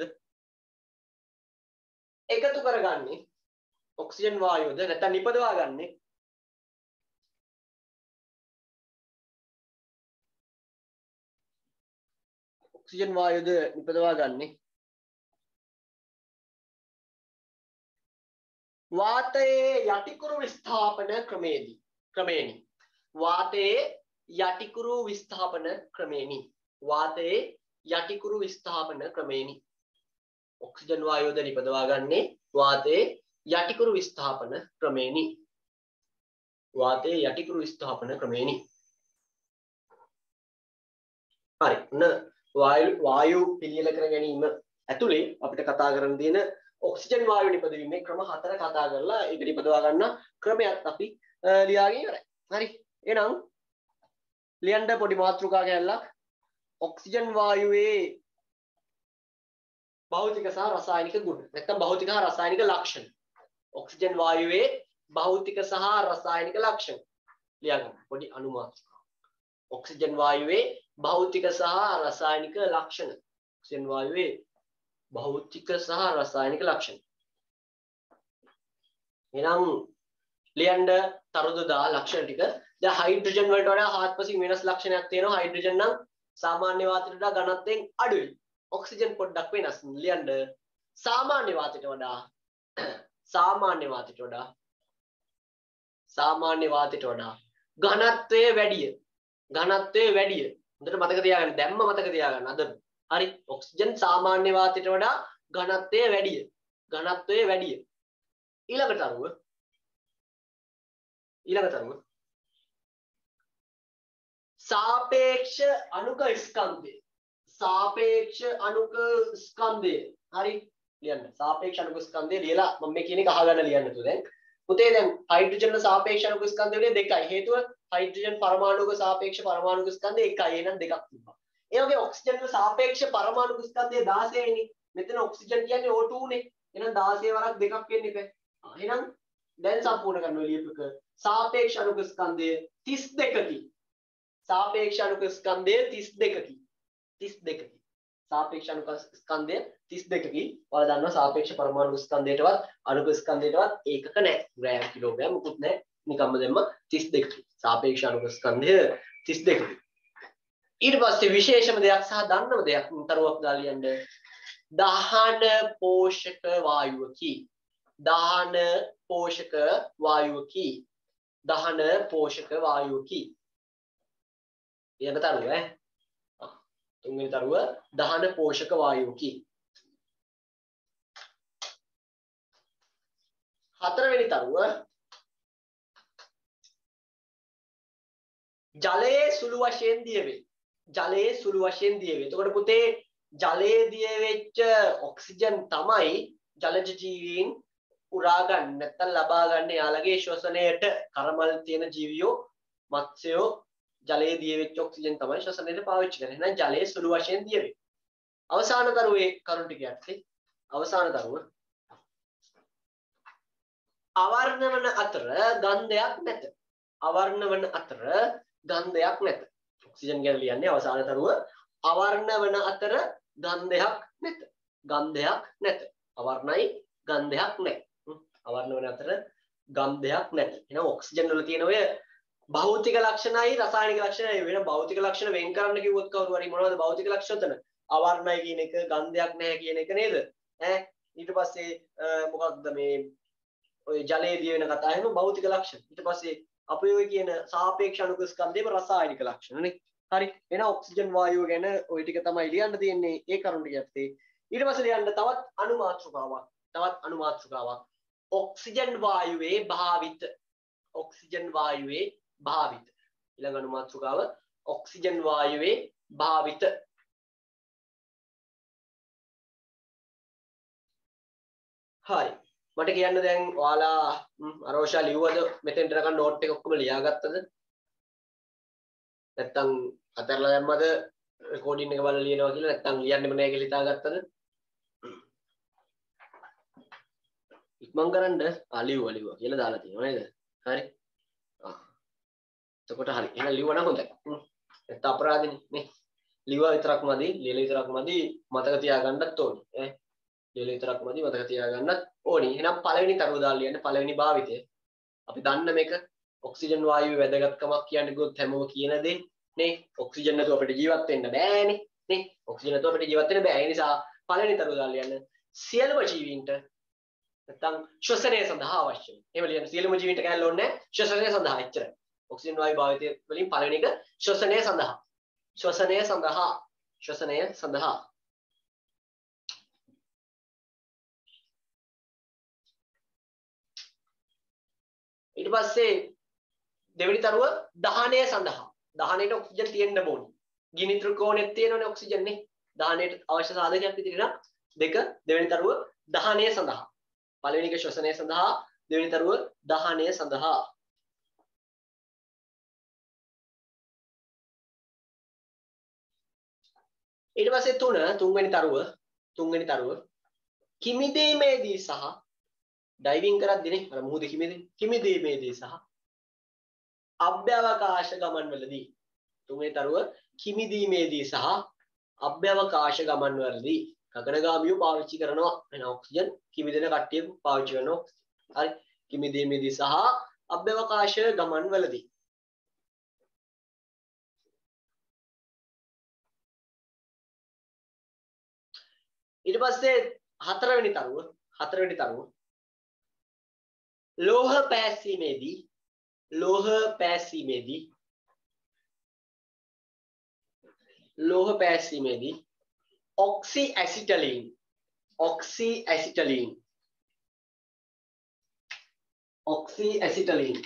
එකතු කරගන්නේ ඔක්සිජන් වායුවද නැත්නම් නිපදවා ගන්නේ ඔක්සිජන් වායුවද නිපදවා ගන්නේ වාතයේ යටිකුරු විස්ථාපන ක්‍රමේදී ක්‍රමේනි වාතයේ යටිකුරු විස්ථාපන ක්‍රමේනි වාතයේ යටිකුරු විස්ථාපන ක්‍රමේනි ඔක්සිජන් වායුවද නිපදවා ගන්නේ වාතයේ යටිකුරු විස්ථාපන ක්‍රමේනි වාතයේ යටිකුරු විස්ථාපන ක්‍රමේනි හරි න වායු වායු පිළියෙල කර ගැනීම ඇතුලේ අපිට කතා කරන්න තියෙන ඔක්සිජන් වායු නිපදවීමේ ක්‍රම හතර කතා කරලා ඒක නිපදවා ගන්න ක්‍රමයක් අපි ලියාගෙන ඉවරයි. හරි. එහෙනම් ලියන්න පොඩි මාතෘකා කැලලක් ඔක්සිජන් වායුවේ භෞතික සහ රසායනික ගුණ. නැත්නම් භෞතික හා රසායනික ලක්ෂණ. ඔක්සිජන් වායුවේ භෞතික සහ රසායනික ලක්ෂණ. ලියගන්න පොඩි අනුමාත්‍රකාවක්. ඔක්සිජන් වායුවේ භෞතික සහ රසායනික ලක්ෂණ. ඔක්සිජන් වායුවේ භෞතික සහ රසායනික ලක්ෂණ. එහෙනම් ලියන්න තරුදදා ලක්ෂණ ටික. දැන් හයිඩ්‍රජන් වලට වඩා හාත්පසින් වෙනස් ලක්ෂණයක් තියෙනවා. හයිඩ්‍රජන් නම් සාමාන්‍ය වාතයට වඩා ඝනත්වයෙන් අඩුයි. ඔක්සිජන් පොඩ්ඩක් වෙනස්. ලියන්න සාමාන්‍ය වාතයට වඩා සාමාන්‍ය වාතයට වඩා සාමාන්‍ය වාතයට වඩා ඝනත්වය වැඩිය. ඝනත්වය වැඩිය. හොඳට මතක තියාගන්න. දැම්ම මතක තියාගන්න. අද හරි ඔක්සිජන් සාමාන්‍ය වාතයට වඩා ඝනත්වය වැඩිය. ඝනත්වය වැඩිය. ඊළඟට අරුව ඊළඟට අරුව සාපේක්ෂ අණුක ස්කන්ධය. සාපේක්ෂ අණුක ස්කන්ධය. හරි ලියන්න. සාපේක්ෂ අණුක ස්කන්ධය ලියලා මම මේ කියන එක අහගන්න ලියන්න තු දැන්. පුතේ දැන් හයිඩ්‍රජන් සාපේක්ෂ අණුක ස්කන්ධය වලින් දෙකයි. හේතුව හයිඩ්‍රජන් පරමාණුක සාපේක්ෂ පරමාණුක ස්කන්ධය එකයි. එහෙනම් දෙකක් තිබ්බා. ඒ වගේ ඔක්සිජන් වල සාපේක්ෂ පරමාණු ස්කන්ධය දාසයයි නේ. මෙතන ඔක්සිජන් කියන්නේ O two නේ. එහෙනම් දාසය වරක් දෙකක් වෙන්න එපා. එහෙනම් දැන් සම්පූර්ණ කරනවා ලියපක. සාපේක්ෂ අණුක ස්කන්ධය තිස් දෙකකි. සාපේක්ෂ අණුක ස්කන්ධය තිස් දෙකකි. තිස් දෙකකි. සාපේක්ෂ අණුක ස්කන්ධය තිස් දෙකකි. ඔයාලා දන්නවා සාපේක්ෂ පරමාණු ස්කන්ධයටවත් අණුක ස්කන්ධයටවත් ඒකක නැහැ. ග්‍රෑම් කිලෝග්‍රෑම් මුකුත් නැහැ. නිකම්ම දෙම්ම තිස් දෙකකි. සාපේක්ෂ අණුක ස්කන්ධය තිස් දෙකකි. ඊට පස්සේ විශේෂම දෙයක් සහ දන්නම දෙයක් තරුවක් දාලා ලියන්න. දහන පෝෂක වායුවකි. දහන පෝෂක වායුවකි. දහන පෝෂක වායුවකි. ඊළඟ තරුව ඈ. තුන්වෙනි තරුව දහන පෝෂක වායුවකි. හතරවෙනි තරුව ජලයේ සුළු වශයෙන් දිය වේ. ජලයේ සුළු වශයෙන් දිය වේ. එතකොට පුතේ ජලයේ දිය වෙච්ච ඔක්සිජන් තමයි ජලජ ජීවීන් උරා ගන්න නැත්නම් ලබා ගන්න යාළගේ ශ්වසනයට කරමල් තියෙන ජීවියෝ මත්ස්‍යයෝ ජලයේ දිය වෙච්ච ඔක්සිජන් තමයි ශ්වසනයට පාවිච්චි කරන්නේ. එහෙනම් ජලයේ සුළු වශයෙන් දිය වේ. අවසාන තරුවේ කරුණ ටික යටතේ අවසාන තරුව අවර්ණ වන අතර ගන්ධයක් නැත. අවර්ණ වන අතර ගන්ධයක් නැත. ඔක්සිජන් ගැන ලියන්නේ අවසාන තරුව අවර්ණ වන අතර ගන්ධයක් නැත. ගන්ධයක් නැත. අවර්ණයි ගන්ධයක් නැහැ. අවර්ණ වන අතර ගන්ධයක් නැත. එහෙනම් ඔක්සිජන් වල තියෙන ඔය භෞතික ලක්ෂණයි රසායනික ලක්ෂණයි වෙන භෞතික ලක්ෂණ වෙන් කරන්න කිව්වොත් කවුරු හරි මොනවද භෞතික ලක්ෂණ උතන? අවර්ණයි කියන එක ගන්ධයක් නැහැ කියන එක නේද? ඈ ඊට පස්සේ මොකක්ද මේ ඔය ජලයේ දිය වෙන කතා එහෙම භෞතික ලක්ෂණ. ඊට පස්සේ අපි ඔය කියන සාපේක්ෂ අණුක ස්කන්ධේම රසායනික ලක්ෂණ නේ. හරි. එහෙනම් ඔක්සිජන් වායුව ගැන ওই ටික තමයි ලියන්න තියෙන්නේ ඒ කරුණු ටික යටතේ. ඊට පස්සේ ලියන්න තවත් අණු මාත්‍රිකාවක්. තවත් අණු මාත්‍රිකාවක්. ඔක්සිජන් වායුවේ භාවිත. ඔක්සිජන් වායුවේ භාවිත. ඊළඟ අණු මාත්‍රිකාව ඔක්සිජන් වායුවේ භාවිත. හරි. මට කියන්න දැන් ඔයාලා අරෝෂා ලිව්වද මෙතෙන්ට යනකම් නෝට් එක ඔක්කොම ලියාගත්තද? නැත්තම් අතහැරලා දැම්මද රෙකෝඩින් එක බලලා ලියනවා කියලා නැත්තම් ලියන්නෙම නැහැ කියලා හිතාගත්තද? ඉක්මන් කරන්න ආ ලිව්වා ලිව්වා කියලා දාලා තියෙනවා නේද? හරි. ආ. එතකොට හරි. එහෙනම් ලිව්වා නම් හොඳයි. නැත්නම් අපරාධනේ නේ. ලිව්වා විතරක් මදි, ලියලා විතරක් මදි මතක තියාගන්නත් ඕනේ. ඈ. ලියලා විතරක් මදි මතක තියාගන්නත් ඕනේ. එහෙනම් පළවෙනි තරුව දාලා ලියන්න පළවෙනි භාවිතය. අපි දන්න මේක ඔක්සිජන් වායුවේ වැදගත්කමක් කියන්නේ ගොත් හැමෝම කියන දේ නේ. ඔක්සිජන් නැතුව අපිට ජීවත් වෙන්න බෑනේ. නේ. ඔක්සිජන් නැතුව අපිට ජීවත් වෙන්න බෑ. ඒ නිසා පළවෙනි තරුව දාලා ලියන්න සියලුම ජීවීන්ට නැත්නම් ශ්වසනය සඳහා අවශ්‍යයි. එහෙම ලියන්න සියලුම ජීවීන්ට කැලල ඕනේ නැහැ. ශ්වසනය සඳහා එච්චරයි. ඔක්සිජන් වායු භාවිතය වලින් පළවෙනි එක ශ්වසනය සඳහා. ශ්වසනය සඳහා. ශ්වසනය සඳහා. ඊට පස්සේ දෙවෙනි තරුව දහනය සඳහා. දහනයට ඔක්සිජන් තියෙන්න ඕනේ. ගිනි ත්‍රිකෝණෙත් තියෙනවනේ ඔක්සිජන් නේ. දහනයට අවශ්‍ය සාධකයක් විදිහට නම් දෙක දෙවෙනි තරුව දහනය සඳහා. පළවෙනි එක ශ්වසනය සඳහා දෙවෙනි තරුව දහනය සඳහා. ඊට පස්සේ තුන තුන්වෙනි තරුව තුන්වෙනි තරුව කිමිදීමේදී සහ ඩයිවිං කරද්දී නේ අර මුහුදේ කිමිදේ කිමිදීමේදී සහ අභ්‍යවකාශ ගමන් වලදී තුන්වෙනි තරුව කිමිදීමේදී සහ අභ්‍යවකාශ ගමන් වලදී ගගනගාමියෝ පාවිච්චි කරනවා එන ඔක්සිජන් කිමිදෙන කට්ටිය පාවිච්චි කරනවා හරි කිමිදීමේදී සහ අභ්‍යවකාශ ගමන් වලදී ඊට පස්සේ හතරවෙනි තරුව හතරවෙනි තරුව ලෝහ පෑසීමේදී ලෝහ පෑසීමේදී ලෝහ පෑසීමේදී oxyacetylene oxyacetylene oxyacetylene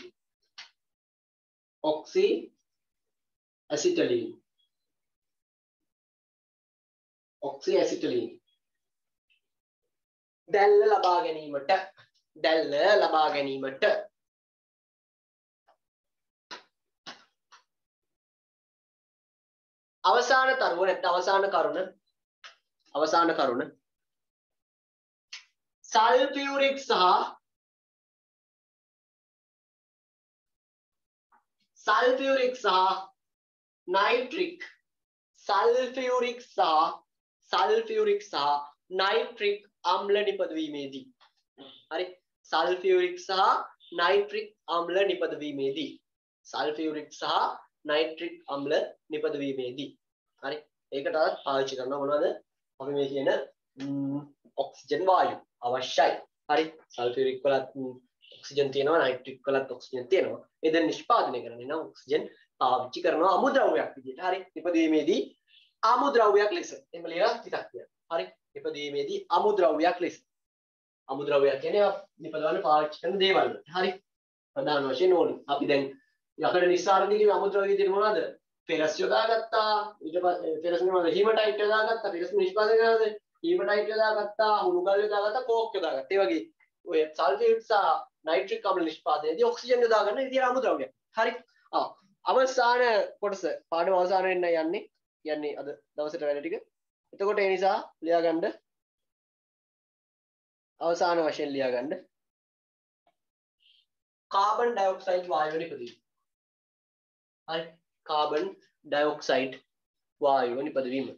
oxyacetylene oxyacetylene දැල්ල ලබා ගැනීමට දැල්ල ලබා ගැනීමට අවසාන තරුව නැත්නම් අවසාන කරුණ අවසාන කරුණ සල්ෆියුරික් සහ සල්ෆියුරික් සහ නයිට්‍රික් සල්ෆියුරික් සහ සල්ෆියුරික් සහ නයිට්‍රික් අම්ල නිපදවීමේදී හරි සල්ෆියුරික් සහ නයිට්‍රික් අම්ල නිපදවීමේදී සල්ෆියුරික් සහ නයිට්‍රික් අම්ල නිපදවීමේදී හරි ඒකටත් පාවිච්චි කරනවා මොනවද අපි මේ කියන ඔක්සිජන් වායු අවශ්‍යයි හරි සල්ෆියුරික් වලත් ඔක්සිජන් තියෙනවා නයිට්‍රික් වලත් ඔක්සිජන් තියෙනවා ඒ දෙන්න නිෂ්පාදනය කරන්නේ නම් ඔක්සිජන් පාවිච්චි කරනවා අමුද්‍රව්‍යයක් විදිහට හරි නිපදවීමේදී අමුද්‍රව්‍යයක් ලෙස එහෙම ලියලා ටිකක් කියන්න හරි නිපදවීමේදී අමුද්‍රව්‍යයක් ලෙස අමුද්‍රව්‍යයක් කියන්නේ නිපදවන්න පාවිච්චි කරන දේවල් හරි ප්‍රධාන වශයෙන් ඕනේ අපි දැන් යකඩ නිස්සාරණයේ කියන අමුද්‍රව්‍ය විදිහට මොනවද ෆෙරස් යොදාගත්තා ඊට පස්සේ ෆෙරස් නෙමෙයි හීමටයිට් යොදාගත්තා ෆෙරස් නිෂ්පාදනය කරනද හීමටයිට් යොදාගත්තා හුණුගල් යොදාගත්තා කෝක් යොදාගත්තා ඒ වගේ ඔය සල්ෆේට් සහ නයිට්‍රික් අම්ල නිෂ්පාදනයේදී ඔක්සිජන් යොදාගන්න විදිහට අමුද්‍රව්‍යයක් හරි ආ අවසාන කොටස පාඩම අවසාන වෙන්න යන්නේ යන්නේ අද දවසට වැඩ ටික එතකොට ඒ නිසා ලියා ගන්න අවසාන වශයෙන් ලියා ගන්න කාබන් ඩයොක්සයිඩ් වායුව නිපදවීම හරි කාබන් ඩයොක්සයිඩ් වායුව නිපදවීම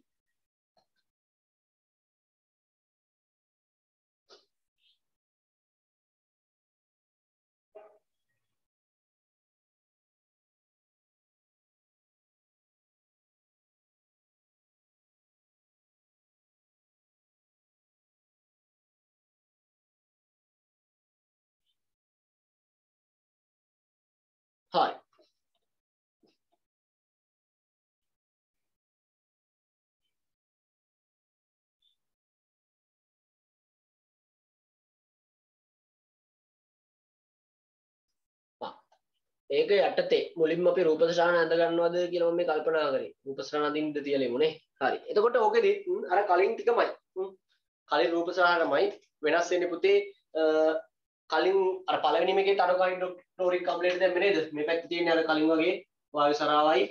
හරි ඒක යටතේ මුලින්ම අපි රූප ශ්‍රාවණ අඳ ගන්නවද කියලා මම මේ කල්පනා කරේ රූප ශ්‍රාවණ අඳින්න තියලෙමු නේ හරි එතකොට ඕකෙදි අර කලින් ටිකමයි කලින් රූප ශ්‍රාවණමයි වෙනස් වෙන්නේ පුතේ කලින් අර පළවෙනි මේකේ ටරොහයිඩ්‍රොක්ලෝරික් අම්ලයට දැම්මේ නේද මේ පැත්තේ තියෙන්නේ අර කලින් වගේ වායු සරාවයි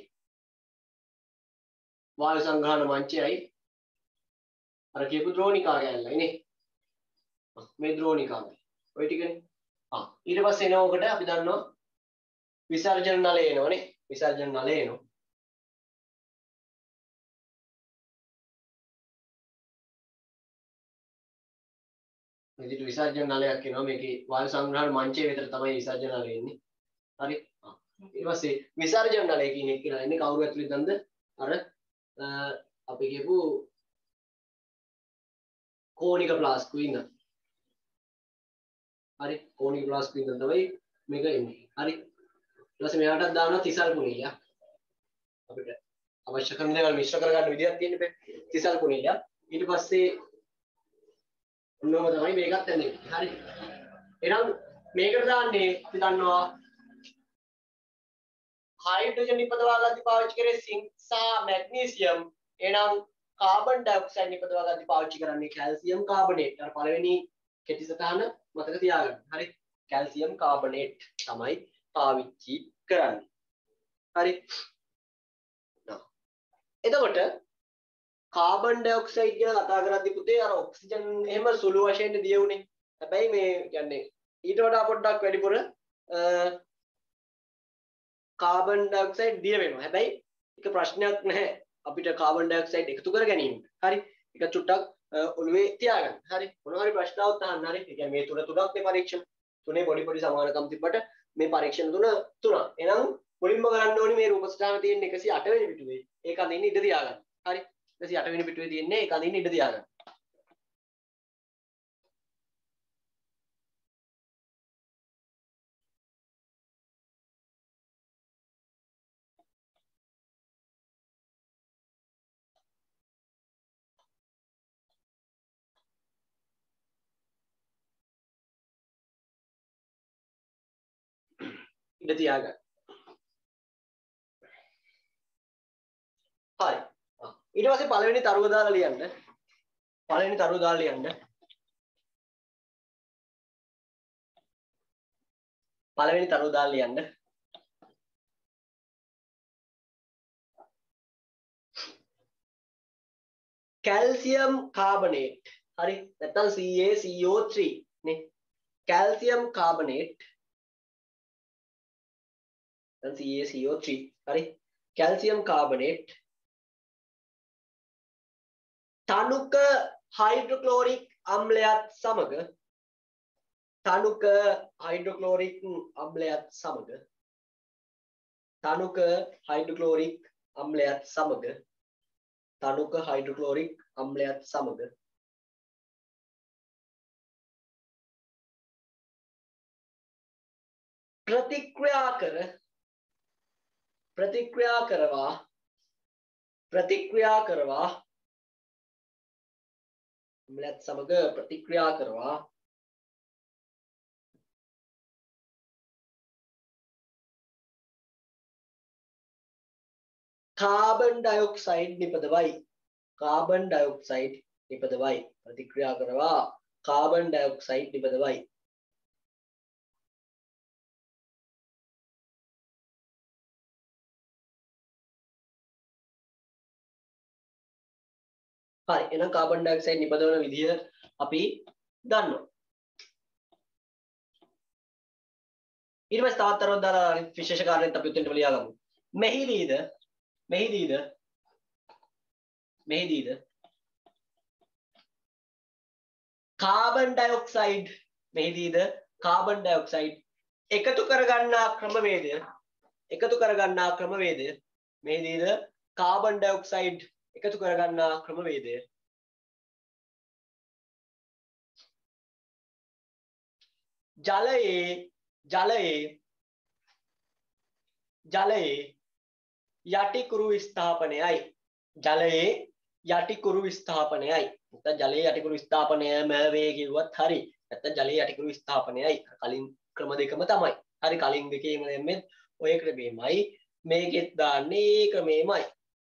වායු සංග්‍රහණ මංචයයි අර කියපු ද්‍රෝණිකා ගැල්ලයි නේ මේ ද්‍රෝණිකා ඔය ටිකනේ ආ ඊට පස්සේ එනකොට අපි දන්නවා විසර්ජන නලය එනවනේ විසර්ජන නලය එනවා මේ විදිහට විසර්ජන නලයක් එනවා මේකේ වායු සංග්‍රහණ මංචයේ විතර තමයි විසර්ජන නලය එන්නේ හරි ඊට පස්සේ විසර්ජන නලය කියන එක කියලා එන්නේ කවුරු ඇතුළේ දන්ද අර අපි කියපු කෝණික ප්ලාස්කුවේ ඉඳන් හරි කෝණික ප්ලාස්කුවේ ඉඳන් තමයි මේක එන්නේ හරි ඊට පස්සේ මෙයාටත් දානවා තිසල් කුණීය අපිට අවශ්‍ය කරන දේවල් මිශ්‍ර කරගන්න විදියක් තියෙන්න බෑ තිසල් කුණීය ඊට පස්සේ ඔන්නෝම තමයි මේකත් එන්නේ හරි එහෙනම් මේකට දාන්නේ අපි දන්නවා හයිඩ්‍රජන් නිපදවා ගන්න පාවිච්චි කරේ සිංක් සහ මැග්නීසියම් එහෙනම් කාබන් ඩයොක්සයිඩ් නිපදවා ගන්න පාවිච්චි කරන්නේ කැල්සියම් කාබනේට් අර පළවෙනි කෙටි සටහන මතක තියාගන්න හරි කැල්සියම් කාබනේට් තමයි පාවිච්චි කරන්නේ හරි එතකොට කාබන් ඩයොක්සයිඩ් ගැන කතා කරද්දී පුතේ අර ඔක්සිජන් එහෙම සුළු වශයෙන් දිය උනේ හැබැයි මේ කියන්නේ ඊට වඩා පොඩ්ඩක් වැඩිපුර කාබන් ඩයොක්සයිඩ් දිය වෙනවා හැබැයි එක ප්‍රශ්නයක් නැහැ අපිට කාබන් ඩයොක්සයිඩ් එකතු කර ගැනීම හරි එක චුට්ටක් ඔළුවේ තියාගන්න හරි මොනවා හරි ප්‍රශ්න આવත් අහන්න හරි ඒ කියන්නේ මේ තුන තුනක් මේ පරීක්ෂණ තුනේ පොඩි පොඩි සමානකම් තිබ්බට මේ පරීක්ෂණ තුන තුනක් එහෙනම් මුලින්ම කරන්න ඕනේ මේ රූප ස්ථාන තියෙන එකසිය අට වෙනි පිටුවේ ඒක අඳින්න ඉඩ තියාගන්න හරි එකසිය අට වෙනි පිටුවේ තියෙන්නේ ඒක අඳින්න ඉඩ තියාගන්න ඉඩ තියාගන්න හරි ඊට පස්සේ පළවෙනි තරුව දාලා ලියන්න පළවෙනි තරුව දාලා ලියන්න පළවෙනි තරුව දාලා ලියන්න කැල්සියම් කාබනේට් හරි නැත්නම් C a C O three නේ කැල්සියම් කාබනේට් නැත්නම් C a C O three හරි කැල්සියම් කාබනේට් තනුක හයිඩ්‍රොක්ලෝරික් අම්ලයත් සමග තනුක හයිඩ්‍රොක්ලෝරික් අම්ලයත් සමග තනුක හයිඩ්‍රොක්ලෝරික් අම්ලයත් සමග තනුක හයිඩ්‍රොක්ලෝරික් අම්ලයත් සමග ප්‍රතික්‍රියා කර ප්‍රතික්‍රියා කරවා ප්‍රතික්‍රියා කරවා අම්ලයත් සමග ප්‍රතික්‍රියා කරවා කාබන් ඩයොක්සයිඩ් නිපදවයි කාබන් ඩයොක්සයිඩ් නිපදවයි ප්‍රතික්‍රියා කරවා කාබන් ඩයොක්සයිඩ් නිපදවයි හරි එහෙනම් කාබන් ඩයොක්සයිඩ් නිපදවන විදිය අපි දන්නවා ඊට පස්සේ තවත් තරවත් දාලා විශේෂ කාරණයක් අපි උත්තර ලියා ගමු මෙහිදීද මෙහිදීද මෙහිදීද කාබන් ඩයොක්සයිඩ් මෙහිදීද කාබන් ඩයොක්සයිඩ් එකතු කරගන්නා ක්‍රමවේදය එකතු කරගන්නා ක්‍රමවේදය මෙහිදීද කාබන් ඩයොක්සයිඩ් එකතු කරගන්නා ක්‍රමවේදය ජලයේ ජලයේ ජලයේ යටිකුරු විස්ථාපනයයි ජලයේ යටිකුරු විස්ථාපනයයි නැත්නම් ජලයේ යටිකුරු විස්ථාපනයම වේ කිව්වත් හරි නැත්නම් ජලයේ යටිකුරු විස්ථාපනයයි කලින් ක්‍රම දෙකම තමයි හරි කලින් දෙකේම දැම්මෙත් ඔය ක්‍රමෙමයි මේකෙත් දාන්නේ ඒ ක්‍රමෙමයි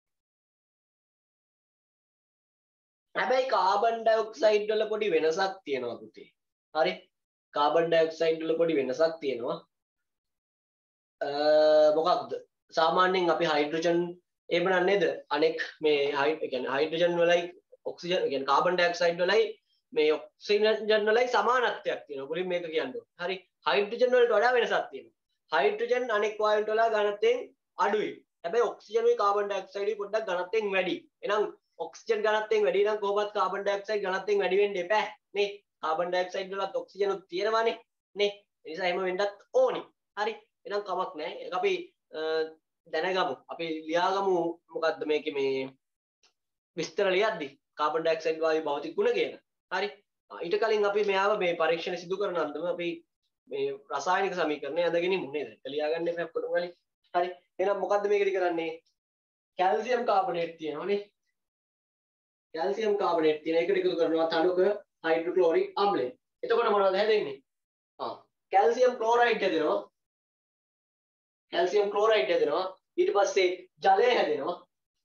හැබැයි කාබන් ඩයොක්සයිඩ් වල පොඩි වෙනසක් තියෙනවා පුතේ හරි කාබන් ඩයොක්සයිඩ් වල පොඩි වෙනසක් තියෙනවා අ මොකක්ද සාමාන්‍යයෙන් අපි හයිඩ්‍රජන් එහෙම නේද අනෙක් මේ කියන්නේ හයිඩ්‍රජන් වලයි ඔක්සිජන් කියන්නේ කාබන් ඩයොක්සයිඩ් වලයි මේ ඔක්සිජන් වලයි සමානත්වයක් තියෙනවා මුලින් මේක කියන්නේ හරි හයිඩ්‍රජන් වලට වඩා වෙනසක් තියෙනවා හයිඩ්‍රජන් අනෙක් වායුන්ට වඩා ඝනත්වයෙන් අඩුයි හැබැයි ඔක්සිජන් වල කාබන් ඩයොක්සයිඩ් පොඩ්ඩක් ඝනත්වයෙන් වැඩි එහෙනම් ඔක්සිජන් ඝනත්වයෙන් වැඩි නම් කොහොමවත් කාබන් ඩයොක්සයිඩ් ඝනත්වයෙන් වැඩි වෙන්න එපා නේ කාබන් ඩයොක්සයිඩ් වලත් ඔක්සිජන් උත් තියෙනවානේ නේ ඒ නිසා එහෙම වෙන්නත් ඕනි හරි එහෙනම් කමක් නැහැ ඒක අපි දැනගමු අපි ලියාගමු මොකද්ද මේකේ මේ විස්තර ලියද්දි කාබන් ඩයොක්සයිඩ් වායු භෞතික ගුණ කියන හරි ඊට කලින් අපි මෙයාව මේ පරීක්ෂණ සිදු කරන අන්දම අපි මේ රසායනික සමීකරණය අඳගෙන ඉමු නේද ඒක ලියාගන්න එපා කොටු වලින් හරි එහෙනම් මොකද්ද මේකද කරන්නේ කැල්සියම් කාබනේට් තියෙනවානේ කැල්සියම් කාබනේට් තියෙන එකට එකතු කරනවා තනුක හයිඩ්‍රොක්ලෝරික් අම්ලය එතකොට මොනවද හැදෙන්නේ ආ කැල්සියම් ක්ලෝරයිඩ් හැදෙනවා කැල්සියම් ක්ලෝරයිඩ් හැදෙනවා ඊට පස්සේ ජලය හැදෙනවා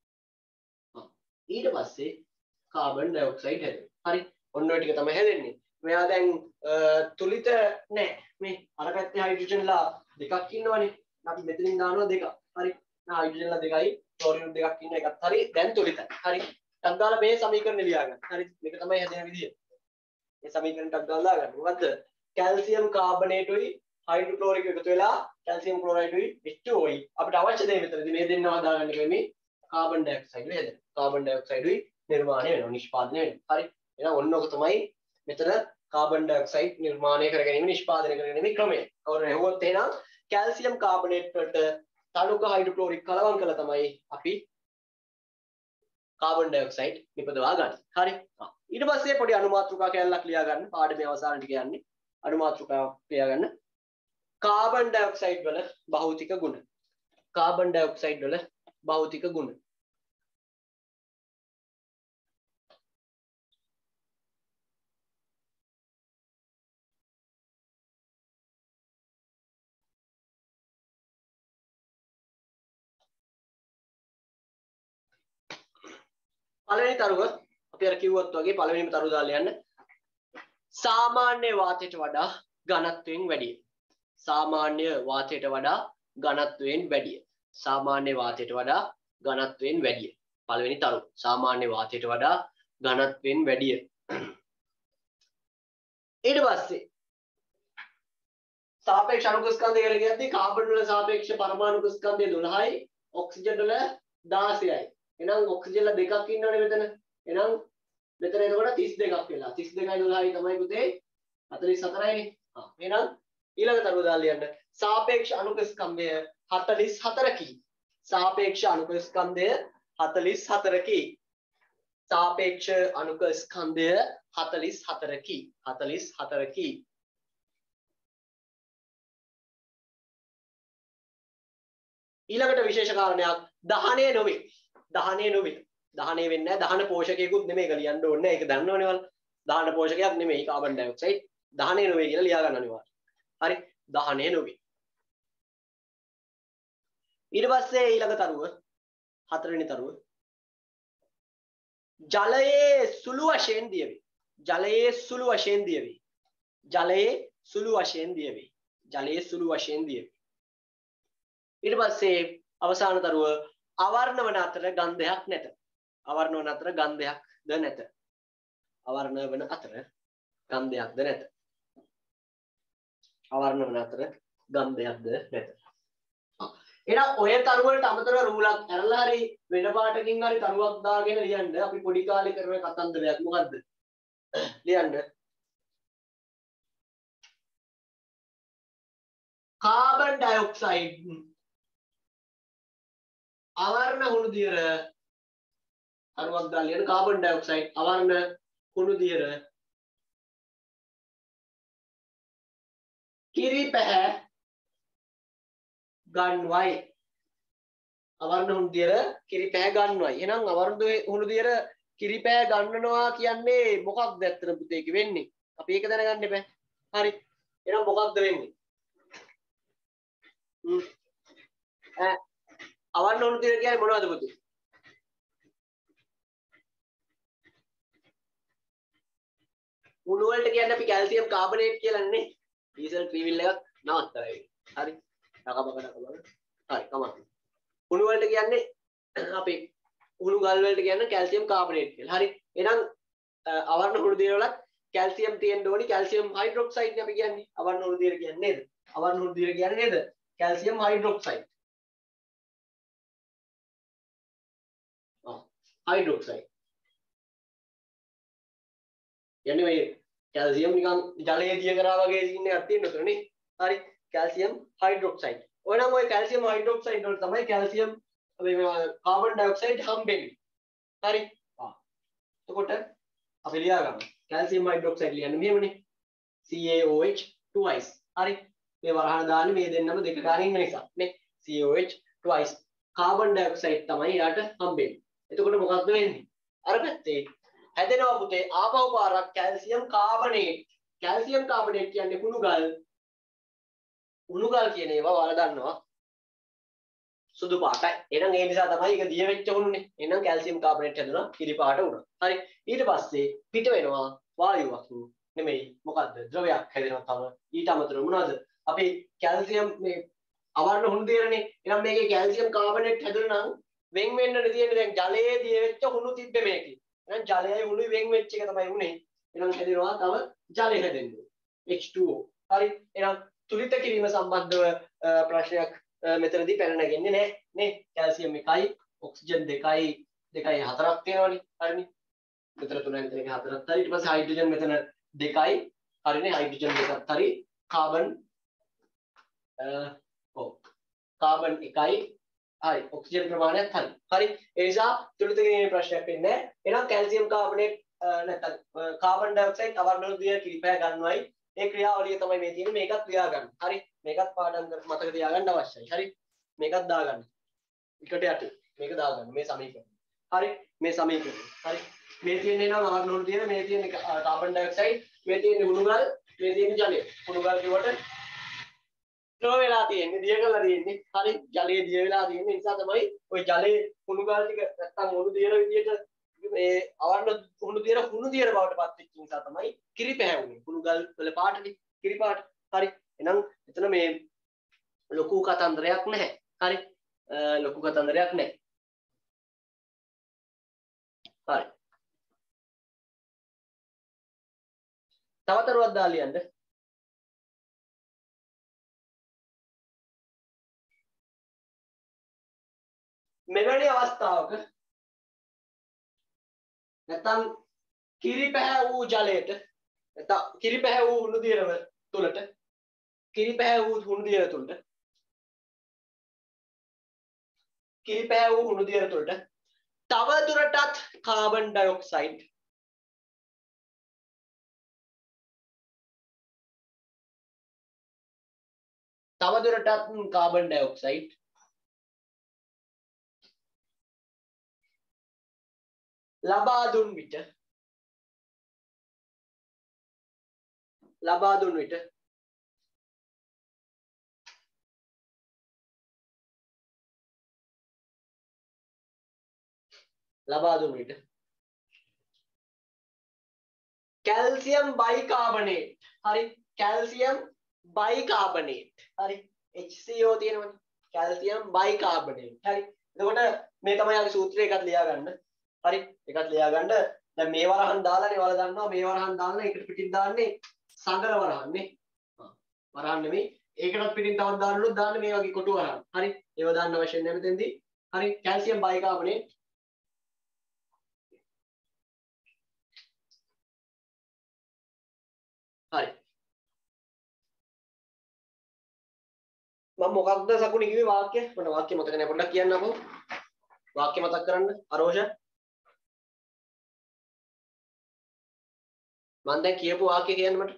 ඊට පස්සේ කාබන් ඩයොක්සයිඩ් හැදෙනවා හරි ඔන්න ඔය ටික තමයි හැදෙන්නේ මෙයා දැන් තුලිත නෑ මේ අර පැත්තේ හයිඩ්‍රජන්ලා දෙකක් ඉන්නවනේ අපි මෙතනින් දානවා දෙකක් හරි හයිඩ්‍රජන්ලා දෙකයි ක්ලෝරින් දෙකක් ඉන්න එකත් හරි දැන් තුලිතයි හරි ටක් දාලා මේ සමීකරණය ලියාගන්න හරි මේක තමයි හැදෙන විදිය මේ සමීකරණ ටක් දාලා දාගන්න මොකද්ද කැල්සියම් කාබනේටුයි හයිඩ්‍රොක්ලෝරික් එකතු වෙලා කැල්සියම් ක්ලෝරයිඩුයි H two O යි අපිට අවශ්‍ය දේ මෙතනදී මේ දෙන්නව හදාගන්න ක්‍රමේ කාබන් ඩයොක්සයිඩ් හැදෙන කාබන් ඩයොක්සයිඩුයි නිර්මාණය වෙනවා නිෂ්පාදනය වෙනවා හරි එහෙනම් ඔන්න ඔක තමයි මෙතන කාබන් ඩයොක්සයිඩ් නිර්මාණය කර ගැනීම නිෂ්පාදනය කර ගැනීම ක්‍රමය කවුරු හෙව්වොත් එහෙනම් කැල්සියම් කාබනේට් වලට තනුක හයිඩ්‍රොක්ලෝරික් කලවම් කළා තමයි අපි කාබන් ඩයොක්සයිඩ් නිපදවා ගන්න හරි ඊට පස්සේ පොඩි අනුමාත්‍රිකා කැලලක් ලියා ගන්න පාඩමේ අවසානට කියන්නේ අනුමාත්‍රිකා ලියා ගන්න කාබන් ඩයොක්සයිඩ් වල භෞතික ගුණ කාබන් ඩයොක්සයිඩ් වල භෞතික ගුණ පළවෙනි තරුව අපි අර කිව්වත් වගේ පළවෙනිම තරුව දාලා යන්න සාමාන්‍ය වාතයට වඩා ඝනත්වයෙන් වැඩිය සාමාන්‍ය වාතයට වඩා ඝනත්වයෙන් වැඩිය සාමාන්‍ය වාතයට වඩා ඝනත්වයෙන් වැඩිය පළවෙනි තරුව සාමාන්‍ය වාතයට වඩා ඝනත්වයෙන් වැඩිය ඊට පස්සේ සාපේක්ෂ අණුක ස්කන්ධය කියලා කියද්දී කාබන් වල සාපේක්ෂ පරමාණු ස්කන්ධය දොළහයි ඔක්සිජන් වල දාසයයි එහෙනම් ඔක්සිජන් වල දෙකක් ඉන්නවනේ මෙතන එහෙනම් මෙතන එතකොට තිස් දෙකක් වෙලා තිස් දෙකයි දොළහයි තමයි පුතේ හතළිස් හතරයිනේ. ආ එහෙනම් ඊළඟ තරුව දාලා ලියන්න. සාපේක්ෂ අණුක ස්කන්ධය හතළිස් හතරකි. සාපේක්ෂ අණුක ස්කන්ධය හතළිස් හතරකි. සාපේක්ෂ අණුක ස්කන්ධය හතළිස් හතරකි. හතළිස් හතරකි. ඊළඟට විශේෂ කාරණයක් දහනය නොවේ. දහනය නොවේ. දහනය වෙන්නේ නැහැ. දහන පෝෂකයකුත් නෙමෙයි ඒක ලියන්න ඕනේ. ඒක දන්නවනේ වල. දහන පෝෂකයක් නෙමෙයි කාබන් ඩයොක්සයිඩ්. දහනය නොවේ කියලා ලියා ගන්න අනිවාර්යයි. හරි. දහනය නොවේ. ඊට පස්සේ ඊළඟ තරුව හතරවෙනි තරුව ජලයේ සුළු වශයෙන් දියවේ. ජලයේ සුළු වශයෙන් දියවේ. ජලයේ සුළු වශයෙන් දියවේ. ජලයේ සුළු වශයෙන් දියවේ. ඊට පස්සේ අවසාන තරුව අවර්ණ වන අතර ගන්ධයක් නැත. අවර්ණ වන අතර ගන්ධයක්ද නැත. අවර්ණ වන අතර ගන්ධයක්ද නැත. අවර්ණ වන අතර ගන්ධයක්ද නැත. එහෙනම් ඔය තරුවලට අමතරව රූලක් ඇරලා හරි වෙන පාටකින් හරි තරුවක් දාගෙන ලියන්න. අපි පොඩි කාලේ කරන කතන්දරයක් මොකද්ද? ලියන්න. කාබන් ඩයොක්සයිඩ් අවර්ණ හුණු දියර අරුවක් දාලා ලියන කාබන් ඩයොක්සයිඩ් අවර්ණ හුණු දියර කිරි පැහැ ගන්වයි. අවර්ණ හුණු දියර කිරි පැහැ ගන්වයි. එහෙනම් අවර්ණ හුණු දියර කිරි පැහැ ගන්නනවා කියන්නේ මොකක්ද ඇත්තට පුතේ ඒක වෙන්නේ? අපි ඒක දැනගන්න එපා. හරි. එහෙනම් මොකක්ද වෙන්නේ? හ්ම්. ඈ අවර්ණ හුණු දියර කියන්නේ මොනවද පුතේ? හුණු වලට කියන්නේ අපි කැල්සියම් කාබනේට් කියලා නේ. ඩීසල් ට්‍රිවිල් එකක් නවත්තලා. හරි. නකබක නකබක. හරි කමක්. හුණු වලට කියන්නේ අපි හුණු ගල් වලට කියන්නේ කැල්සියම් කාබනේට් කියලා. හරි. එහෙනම් අවර්ණ හුණු දියර වලත් කැල්සියම් තියෙන්න ඕනි. කැල්සියම් හයිඩ්‍රොක්සයිඩ් නේ අපි කියන්නේ. අවර්ණ හුණු දියර කියන්නේ නේද? අවර්ණ හුණු දියර කියන්නේ නේද? Calcium hydroxide. ආ හයිඩ්‍රොක්සයිඩ්. යන්නේ මේ කැල්සියම් නිකන් ජලයේ දිය කරා වගේ ඉන්න එකක් තියෙන උතන නේ. හරි. Calcium hydroxide. ඔය නම් ඔය කැල්සියම් හයිඩ්‍රොක්සයිඩ් වල තමයි කැල්සියම් කාබන් ඩයොක්සයිඩ් හම්බෙන්නේ. හරි. ආ. එතකොට අපි ලියා ගමු. කැල්සියම් හයිඩ්‍රොක්සයිඩ් ලියන්නේ මෙහෙමනේ. C A O H twice. හරි. මේ වරහන දාන්නේ මේ දෙන්නම දෙක ගාන ඉන්න නිසා නේ. C O H twice. Carbon dioxide තමයි යාට හම්බෙන්නේ. එතකොට මොකක්ද වෙන්නේ? අර පැත්තේ හැදෙනවා පුතේ ආපහු පාරක් කැල්සියම් කාබනේට්. කැල්සියම් කාබනේට් කියන්නේ කුණු ගල්. කුණු ගල් කියන ඒවා වල දන්නවා සුදු පාටයි. එහෙනම් ඒ නිසා තමයි ඒක දිය වෙච්ච උන්නේ. එහෙනම් කැල්සියම් කාබනේට් හැදුණා කිරි පාට වුණා. හරි. ඊට පස්සේ පිට වෙනවා වායුවක් නෙමෙයි මොකද්ද? ද්‍රවයක් හැදෙනවා තව. ඊට අමතරව මොනවද? අපි කැල්සියම් මේ අවර්ණ හුණු දියරනේ. එහෙනම් මේකේ කැල්සියම් කාබනේට් හැදුණා නම් වෙන් වෙන්න තියෙන්නේ දැන් ජලයේ දිය වෙච්ච හුණු තිබ්බේ මේකේ. එහෙනම් ජලයයි හුණුයි වෙන් වෙච්ච එක තමයි උනේ. එහෙනම් හැදෙනවා තව ජලය හැදෙන්නේ. H two O. හරි. එහෙනම් තුලිත කිරීම සම්බන්ධව ප්‍රශ්නයක් මෙතනදී පැන නැගෙන්නේ නැහැ නේ. කැල්සියම් එකයි ඔක්සිජන් දෙකයි දෙකයි හතරක් තියෙනවනේ. හරිනේ. මෙතන තුනයි මෙතන හතරක් හරි. ඊට පස්සේ හයිඩ්‍රජන් මෙතන දෙකයි. හරිනේ. හයිඩ්‍රජන් දෙකක් හරි. කාබන් ඔව්. කාබන් එකයි. හරි. ඔක්සිජන් ප්‍රමාණයත් හරි. හරි. ඒ නිසා තුලිත කිරීමේ ප්‍රශ්නයක් වෙන්නේ නැහැ. එහෙනම් කැල්සියම් කාබනේට් නැත්නම් කාබන් ඩයොක්සයිඩ් අවර්ණ දිය කිරිපෑ ගන්නවයි. ඒ ක්‍රියාවලිය තමයි මේ තියෙන්නේ. මේකත් ක්‍රියා ගන්න. හරි. මේකත් පාඩම් කර මතක තියාගන්න අවශ්‍යයි. හරි. මේකත් දාගන්න. එකට යටි. මේක දාගන්න. මේ සමීකරණය. හරි. මේ සමීකරණය. හරි. මේ තියෙන්නේ නම් අවර්ණ වල තියෙන මේ තියෙන්නේ කාබන් ඩයොක්සයිඩ්, මේ තියෙන්නේ හුණු ගල්, මේ තියෙන්නේ ජලය. හුණු ගල් කිව්වට ද්‍රව වෙලා තියෙන්නේ, දිය කරලා තියෙන්නේ. හරි. ජලයේ දිය වෙලා තියෙන්නේ. ඒ නිසා තමයි ওই ජලයේ හුණු ගල් ටික නැත්තම් හුණු දියර විදියට මේ අවර්ණ හුණු දියර හුණු දියර බවට පත් වෙච්ච නිසා තමයි කිරි පැහැවුනේ. හුණු ගල් වල පාටනේ කිරි පාට. හරි. එහෙනම් එතන මේ ලොකු කතන්දරයක් නැහැ. හරි. ලොකු කතන්දරයක් නැහැ. හරි. තවතරුවක් දාලා ලියන්න. මෙවැනි අවස්ථාවක නැත්නම් කිරි පැහැ වූ ජලයට කිරි පැහැ වූ හුණු දියරව තුලට කිරි පැහැ වූ හුණු දියර තුලට කිරි පැහැ වූ හුණු දියර තුලට තව දුරටත් කාබන් ඩයොක්සයිඩ් තව දුරටත් කාබන් ඩයොක්සයිඩ් ලබා දුන් විට ලබා දුන් විට ලබා දුන් විට කැල්සියම් බයිකාබනේට් හරි කැල්සියම් බයිකාබනේට් හරි H C O තියෙනවනේ කැල්සියම් බයිකාබනේට් හරි එතකොට මේ තමයි ආගේ සූත්‍රය එකක් ලියා ගන්න හරි එකක් ලියා ගන්න දැන් මේ වරහන් දාලානේ ඔයාලා දන්නවා මේ වරහන් දාලා ඒකට පිටින් දාන්නේ සංගල වරහන් නේ වරහන් නෙමෙයි ඒකටත් පිටින් තවත් දාන්නලුත් දාන්න මේ වගේ කොටු වරහන් හරි ඒව දාන්න අවශ්‍ය නැහැ මෙතෙන්දී හරි කැල්සියම් බයිකාබනේට් හරි මම මොකක්ද සකුණි කිව්වේ වාක්‍ය මට වාක්‍ය මතක නැහැ පොඩ්ඩක් කියන්න අපෝ වාක්‍ය මතක් කරන්න අරෝෂ මම දැන් කියපු වාක්‍ය කියන්න මට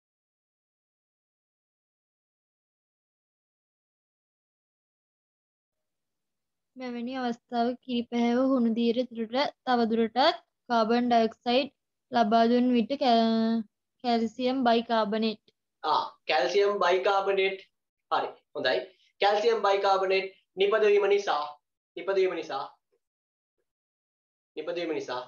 මෙවැනි අවස්ථාවක කිරි පැහැව හුණු දියර තුළට තවදුරටත් කාබන් ඩයොක්සයිඩ් ලබා දුන් විට කැල්සියම් බයිකාබනේට් ආ කැල්සියම් බයිකාබනේට් හරි හොඳයි කැල්සියම් බයිකාබනේට් නිපදවීම නිසා නිපදවීම නිසා නිපදවීම නිසා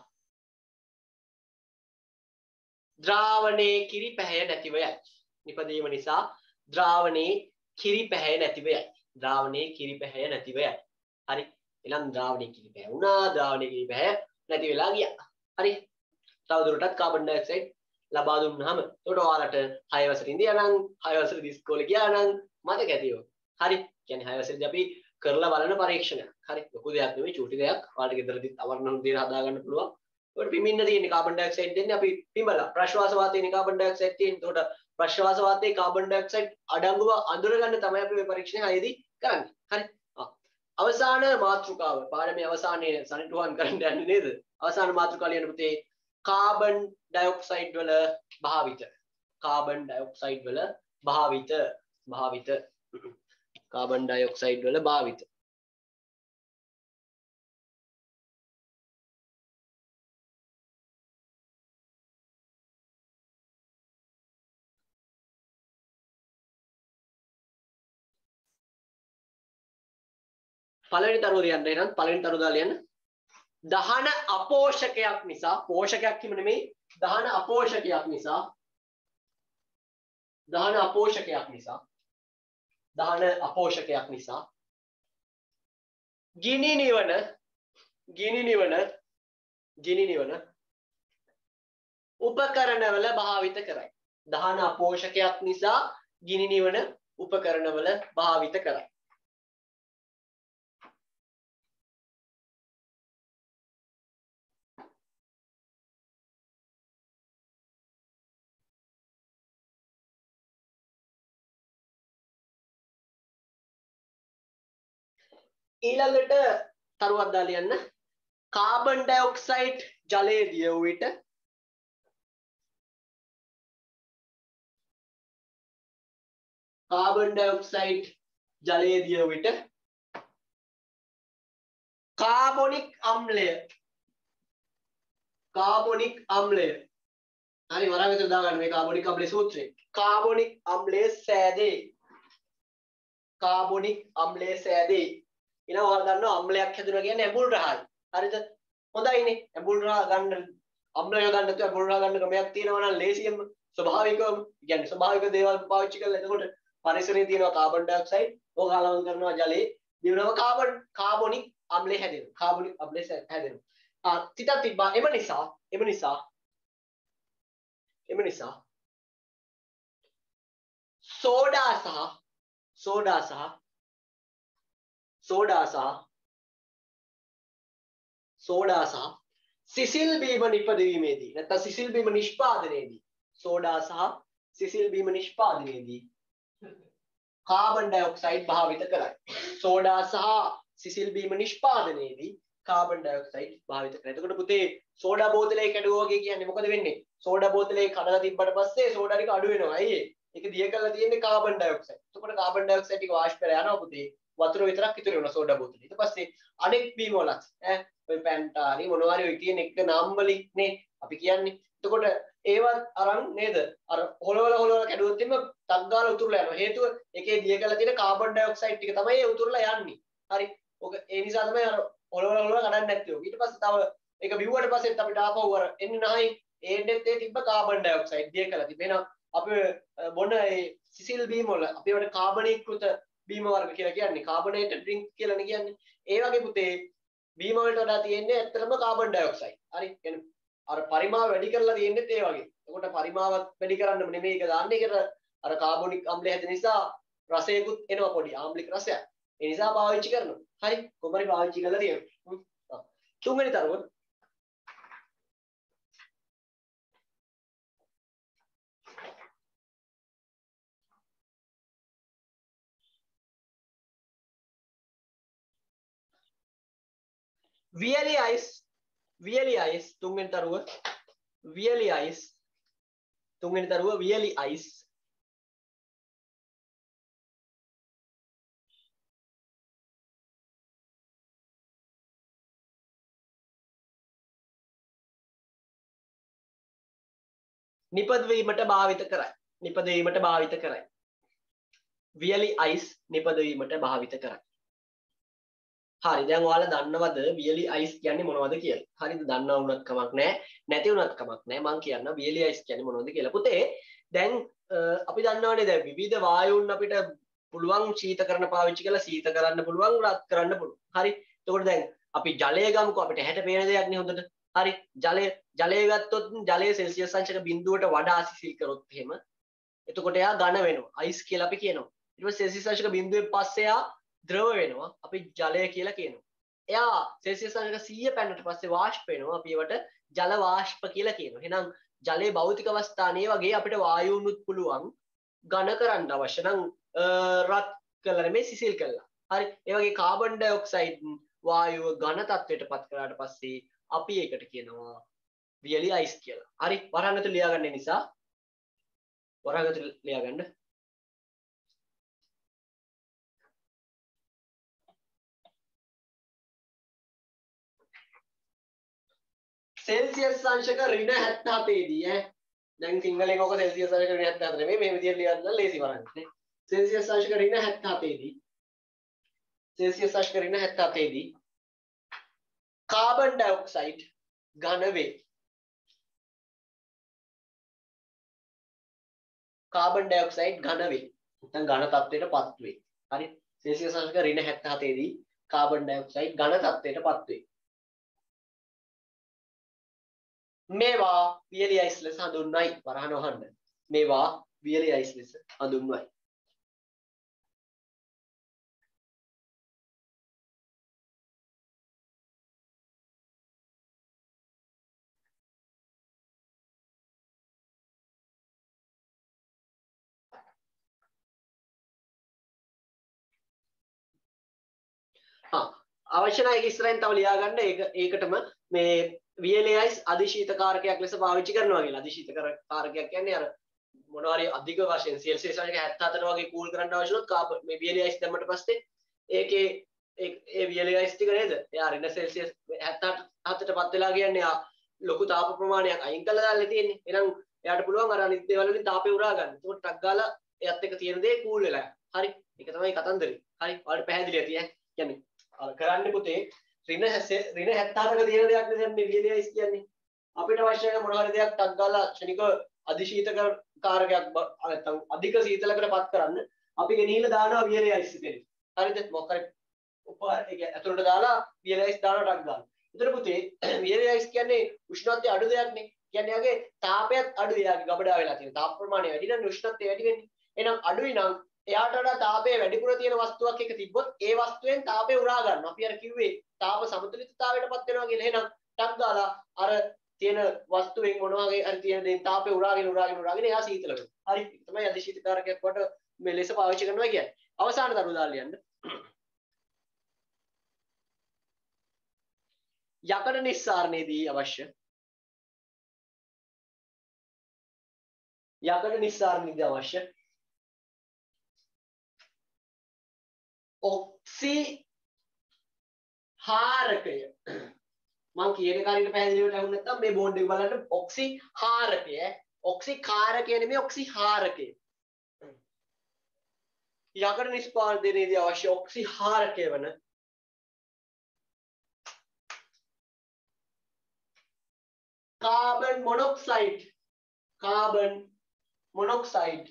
ද්‍රාවණයේ කිරි පැහැය නැතිව යයි නිපදවීම නිසා ද්‍රාවණයේ කිරි පැහැය නැතිව යයි ද්‍රාවණයේ කිරි පැහැය නැතිව යයි හරි එනම් ද්‍රාවණයේ කිරි පැහැ වුණා ද්‍රාවණයේ කිරි පැහැය නැති වෙලා ගියා හරි තවදුරටත් කාබන් ඩයොක්සයිඩ් ලබා දුන්නාම එතකොට ඔයාලට හය වසරේ ඉඳලා නම් හය වසරේ ඉස්කෝලේ ගියා නම් මතක ඇතිව හරි කියන්නේ හය වසරේදී අපි කරලා බලන පරීක්ෂණයක් හරි ලොකු දෙයක් නෙවෙයි චූටි දෙයක් ඔයාලට ගෙදරදීත් අවර්ණ හුණු දියර හදා ගන්න පුළුවන් ඒකට පිමින්න තියෙන්නේ කාබන් ඩයොක්සයිඩ් දෙන්නේ අපි පිඹලා ප්‍රශ්වාස වාතයේ කාබන් ඩයොක්සයිඩ් තියෙන්නේ එතකොට ප්‍රශ්වාස වාතයේ කාබන් ඩයොක්සයිඩ් අඩංගුව අඳුරගන්න තමයි අපි මේ පරීක්ෂණය හයේදී කරන්නේ හරි අවසාන මාතෘකාව පාඩමේ අවසානයේ සනිටුහන් කරන්න යන්නේ නේද අවසාන මාතෘකාව ලියන්න පුතේ කාබන් ඩයොක්සයිඩ් වල භාවිත කාබන් ඩයොක්සයිඩ් වල භාවිත භාවිත කාබන් ඩයොක්සයිඩ් වල භාවිත පළවෙනි තරුව ලියන්න එහෙනම් පළවෙනි තරුව දාලා ලියන්න දහන අපෝෂකයක් නිසා පෝෂකයක් කිම නෙමෙයි දහන අපෝෂකයක් නිසා දහන අපෝෂකයක් නිසා දහන අපෝෂකයක් නිසා ගිනි නිවන ගිනි නිවන ගිනි නිවන උපකරණවල භාවිත කරයි දහන අපෝෂකයක් නිසා ගිනි නිවන උපකරණවල භාවිත කරයි ඊළඟට තරුවක් දාලා ලියන්න කාබන් ඩයොක්සයිඩ් ජලයේ දිය වූ විට කාබන් ඩයොක්සයිඩ් ජලයේ දිය වූ විට කාබොනික් අම්ලය කාබොනික් අම්ලය හරි වරන් විතර දාගන්න මේ කාබොනික් අම්ලයේ සූත්‍රය කාබොනික් අම්ලයේ සෑදේ කාබොනික් අම්ලයේ සෑදේ ඊළඟ ඔයාලා දන්නවා අම්ලයක් හැදුණා කියන්නේ ඇඹුල් රහයි. හරිද? හොඳයිනේ. ඇඹුල් රහ ගන්න අම්ල යොදන්න නැතුව ඇඹුල් රහ ගන්න ක්‍රමයක් තියෙනවා නම් ලේසියෙන්ම ස්වභාවිකවම කියන්නේ ස්වභාවික දේවල් පාවිච්චි කරලා එතකොට පරිසරයේ තියෙනවා කාබන් ඩයොක්සයිඩ් ඕක කලවම් කරනවා ජලයේ දිනනවා කාබන් කාබොනික් අම්ලය හැදෙනවා. කාබොනික් අම්ලය හැදෙනවා. ආ තිතක් තිබ්බා එම නිසා එම නිසා එම නිසා සෝඩා සහ සෝඩා සහ සෝඩා සහ සෝඩා සහ සිසිල් බීම නිපදවීමේදී නැත්නම් සිසිල් බීම නිෂ්පාදනයේදී සෝඩා සහ සිසිල් බීම නිෂ්පාදනයේදී කාබන් ඩයොක්සයිඩ් භාවිත කරයි. සෝඩා සහ සිසිල් බීම නිෂ්පාදනයේදී කාබන් ඩයොක්සයිඩ් භාවිත කරයි. එතකොට පුතේ සෝඩා බෝතලේ කැඩුවා වගේ කියන්නේ මොකද වෙන්නේ? සෝඩා බෝතලේ කඩලා තිබ්බට පස්සේ සෝඩා ටික අඩු වෙනවා. ඇයි ඒ? ඒක දිය කරලා තියෙන්නේ කාබන් ඩයොක්සයිඩ්. එතකොට කාබන් ඩයොක්සයිඩ් ටික වාෂ්ප වෙලා යනවා පුතේ. වතුර විතරක් ඉතුරු වෙනවා සෝඩා බෝතලේ. ඊට පස්සේ අනෙක් බීම වලත් ඈ ඔය පැන්ටාරි මොනවා හරි ඔය කියන එක නම් වලින් නේ අපි කියන්නේ. එතකොට ඒවත් අරන් නේද? අර හොලවල හොලවල කැඩුවොත් එimhe ටක් ගාලා උතුරලා යනවා. හේතුව ඒකේ දිය කරලා තියෙන කාබන් ඩයොක්සයිඩ් ටික තමයි ඒ උතුරලා යන්නේ. හරි. ඔක ඒ නිසා තමයි අර හොලවල හොලවල කඩන්නේ නැත්තේ. ඊට පස්සේ තව ඒක බිව්වට පස්සෙත් අපිට ආපහු අර එන්නේ නැහයි ඒනෙත් ඒ තිබ්බ කාබන් ඩයොක්සයිඩ් දිය කරලා තිබෙනවා. අපි බොන ඒ සිසිල් බීම වල අපි වල කාබනීකృత බීම වර්ග කියලා කියන්නේ කාබනේටඩ් ඩ්‍රින්ක් කියලානේ කියන්නේ. ඒ වගේ පුතේ බීම වලට වඩා තියෙන්නේ ඇත්තටම කාබන් ඩයොක්සයිඩ්. හරි. කියන්නේ අර පරිමාව වැඩි කරලා තියෙන්නේ ඒ වගේ. එතකොට පරිමාවත් වැඩි කරන්නම නෙමෙයි ඒක දාන්නේ. ඒකට අර කාබොනික් අම්ලය හැදෙන නිසා රසයකුත් එනවා පොඩි ආම්ලික රසයක්. ඒ නිසා පාවිච්චි කරනවා. හරි. කොහොමරි පාවිච්චි කරලා තියෙනවා. තුන්වෙනි තරම වියලි අයිස් වියලි අයිස් තුන්වෙනි තරුව වියලි අයිස් තුන්වෙනි තරුව වියලි අයිස් නිපදවීමට භාවිත කරයි. නිපදවීමට භාවිත කරයි. වියලි අයිස් නිපදවීමට භාවිත කරයි. හරි දැන් ඔයාලා දන්නවද වියලි අයිස් කියන්නේ මොනවද කියලා? හරිද? දන්නව වුණත් කමක් නැහැ. නැති වුණත් කමක් නැහැ. මම කියන්න වියලි අයිස් කියන්නේ මොනවද කියලා. පුතේ දැන් අපි දන්නවනේ දැන් විවිධ වායුන් අපිට පුළුවන් ශීතකරණ පාවිච්චි කරලා සීත කරන්න පුළුවන්, රත් කරන්න පුළුවන්. හරි. එතකොට දැන් අපි ජලය ගමුකෝ අපිට හැට පේන දෙයක් නේ හොඳට. හරි. ජලය ජලය ගත්තොත් ජලය සෙල්සියස් අංශක බිඳුවට වඩා සිසිල් කරොත් එහෙම එතකොට එයා ඝන වෙනවා. අයිස් කියලා අපි කියනවා. ඊට පස්සේ සෙල්සියස් අංශක බිඳුවෙන් පස්සේ එයා ද්‍රව වෙනවා. අපි ජලය කියලා කියනවා. එයා සෙල්සියස් අංශක සීය පැනනට පස්සේ වාෂ්ප වෙනවා. අපි ඒවට ජල වාෂ්ප කියලා කියනවා. එහෙනම් ජලයේ භෞතික අවස්ථානේ වගේ අපිට වායුනුත් පුළුවන් ඝන කරන්න අවශ්‍ය නම් රත් කරලා නෙමෙයි සිසිල් කරලා. හරි. ඒ වගේ කාබන් ඩයොක්සයිඩ් වායුව ඝන තත්ත්වයට පත් කරාට පස්සේ අපි ඒකට කියනවා වියලි අයිස් කියලා. හරි. වරහන් ඇතුළේ ලියාගන්න නිසා වරහන් ඇතුළේ ලියාගන්න. සෙල්සියස් අංශක ඍණ හැත්තෑ හතේ දී ඈ දැන් සිංහලෙන් ඔක සෙල්සියස් අංශක ඍණ හැත්තෑ හත නෙමෙයි මේ විදියට ලියන්න ලේසි වරන් නේ සෙල්සියස් අංශක ඍණ හැත්තෑ හතේ දී සෙල්සියස් අංශක ඍණ හැත්තෑ හතේ දී කාබන් ඩයොක්සයිඩ් ඝන වේ. කාබන් ඩයොක්සයිඩ් ඝන වේ. නැත්නම් ඝන තත්ත්වයටපත් වේ. හරි. සෙල්සියස් අංශක ඍණ හැත්තෑ හතේ දී කාබන් ඩයොක්සයිඩ් ඝන තත්ත්වයටපත් වේ. මේවා වියලි අයිස් ලෙස හඳුන්වයි. වරහන් වහන්න. මේවා වියලි අයිස් ලෙස හඳුන්වයි. අවශ්‍ය නැහැ ඒක ඉස්සරහින් තව ලියා ගන්න. ඒක ඒකටම මේ වියලි අයිස් අධිශීතකාරකයක් ලෙස පාවිච්චි කරනවා කියලා. අධිශීතකාරකයක් කියන්නේ අර මොනවා හරි අධික වශයෙන් සෙල්සියස් අංශක හැත්තෑ හතට වගේ කූල් කරන්න අවශ්‍ය වුණොත් කාබන් මේ වියලි අයිස් දැම්මට පස්සේ ඒකේ ඒ වියලි අයිස් ටික නේද? එයා ඍණ සෙල්සියස් හැත්තෑ හතටපත් වෙලා කියන්නේ යා ලොකු තාප ප්‍රමාණයක් අයින් කළා දාලා තියෙන්නේ. එහෙනම් එයාට පුළුවන් අර අනිත් දේවල් වලින් තාපය උරා ගන්න. ඒකට ටක් ගාලා එයත් එක්ක තියෙන දේ කූල් වෙලා යනවා. හරි. ඒක තමයි කතන්දරේ. හරි. ඔයාලට පැහැදිලි ඇති ඈ. කියන්නේ අර කරන්නේ පුතේ ඍණ ඍණ හැත්තෑ හතක තියෙන දෙයක් නේ මේ වියලි අයිස් කියන්නේ. අපිට අවශ්‍ය කරන මොන හරි දෙයක් ටක් ගාලා ක්ෂණික අධිශීතකාරකයක් නැත්නම් අධික සීතලකටපත් කරන්න අපි ගෙනිහිල්ලා දානවා වියලි අයිස් එකේ. හරිද? මොකක් හරි උපාර ඒක ඇතුළට දාලා වියලි අයිස් දානවා ටක් ගාලා. ඒතර පුතේ වියලි අයිස් කියන්නේ උෂ්ණත්වය අඩු දෙයක් නේ. කියන්නේ යාගේ තාපයත් අඩුයි. යාගේ ගබඩා වෙලා තියෙන තාප ප්‍රමාණය වැඩි නම් උෂ්ණත්වය වැඩි වෙන්නේ. එහෙනම් අඩුයි නම් එයාට වඩා තාපය වැඩිපුර තියෙන වස්තුවක් එක තිබ්බොත් ඒ වස්තුවෙන් තාපය උරා ගන්නවා. අපි අර කිව්වේ තාප සමතුලිතතාවයටපත් වෙනවා කියලා. එහෙනම් ටක් ගාලා අර තියෙන වස්තුවෙන් මොනවා වගේ හරි තියෙන දේ තාපේ උරාගෙන උරාගෙන උරාගෙන එයා සීතල වෙනවා. හරි. තමයි අධිශීතකාරකයක් වට මේ ලෙස පාවිච්චි කරනවා කියන්නේ. අවසාන දරුව දාලා ලියන්න. යකඩ නිස්සාරණයේදී අවශ්‍ය යකඩ නිස්සාරණයේදී අවශ්‍ය ඔක්සි හාරකය මම කියන කාරියට පැහැදිලිවට අහුන් නැත්නම් මේ බෝඩ් එක බලන්න ඔක්සි හාරකය ඔක්සි කාරකය නෙමෙයි ඔක්සි හාරකය යකඩ නිෂ්පාදනයේදී අවශ්‍ය ඔක්සි හාරකය වන කාබන් මොනොක්සයිඩ් කාබන් මොනොක්සයිඩ්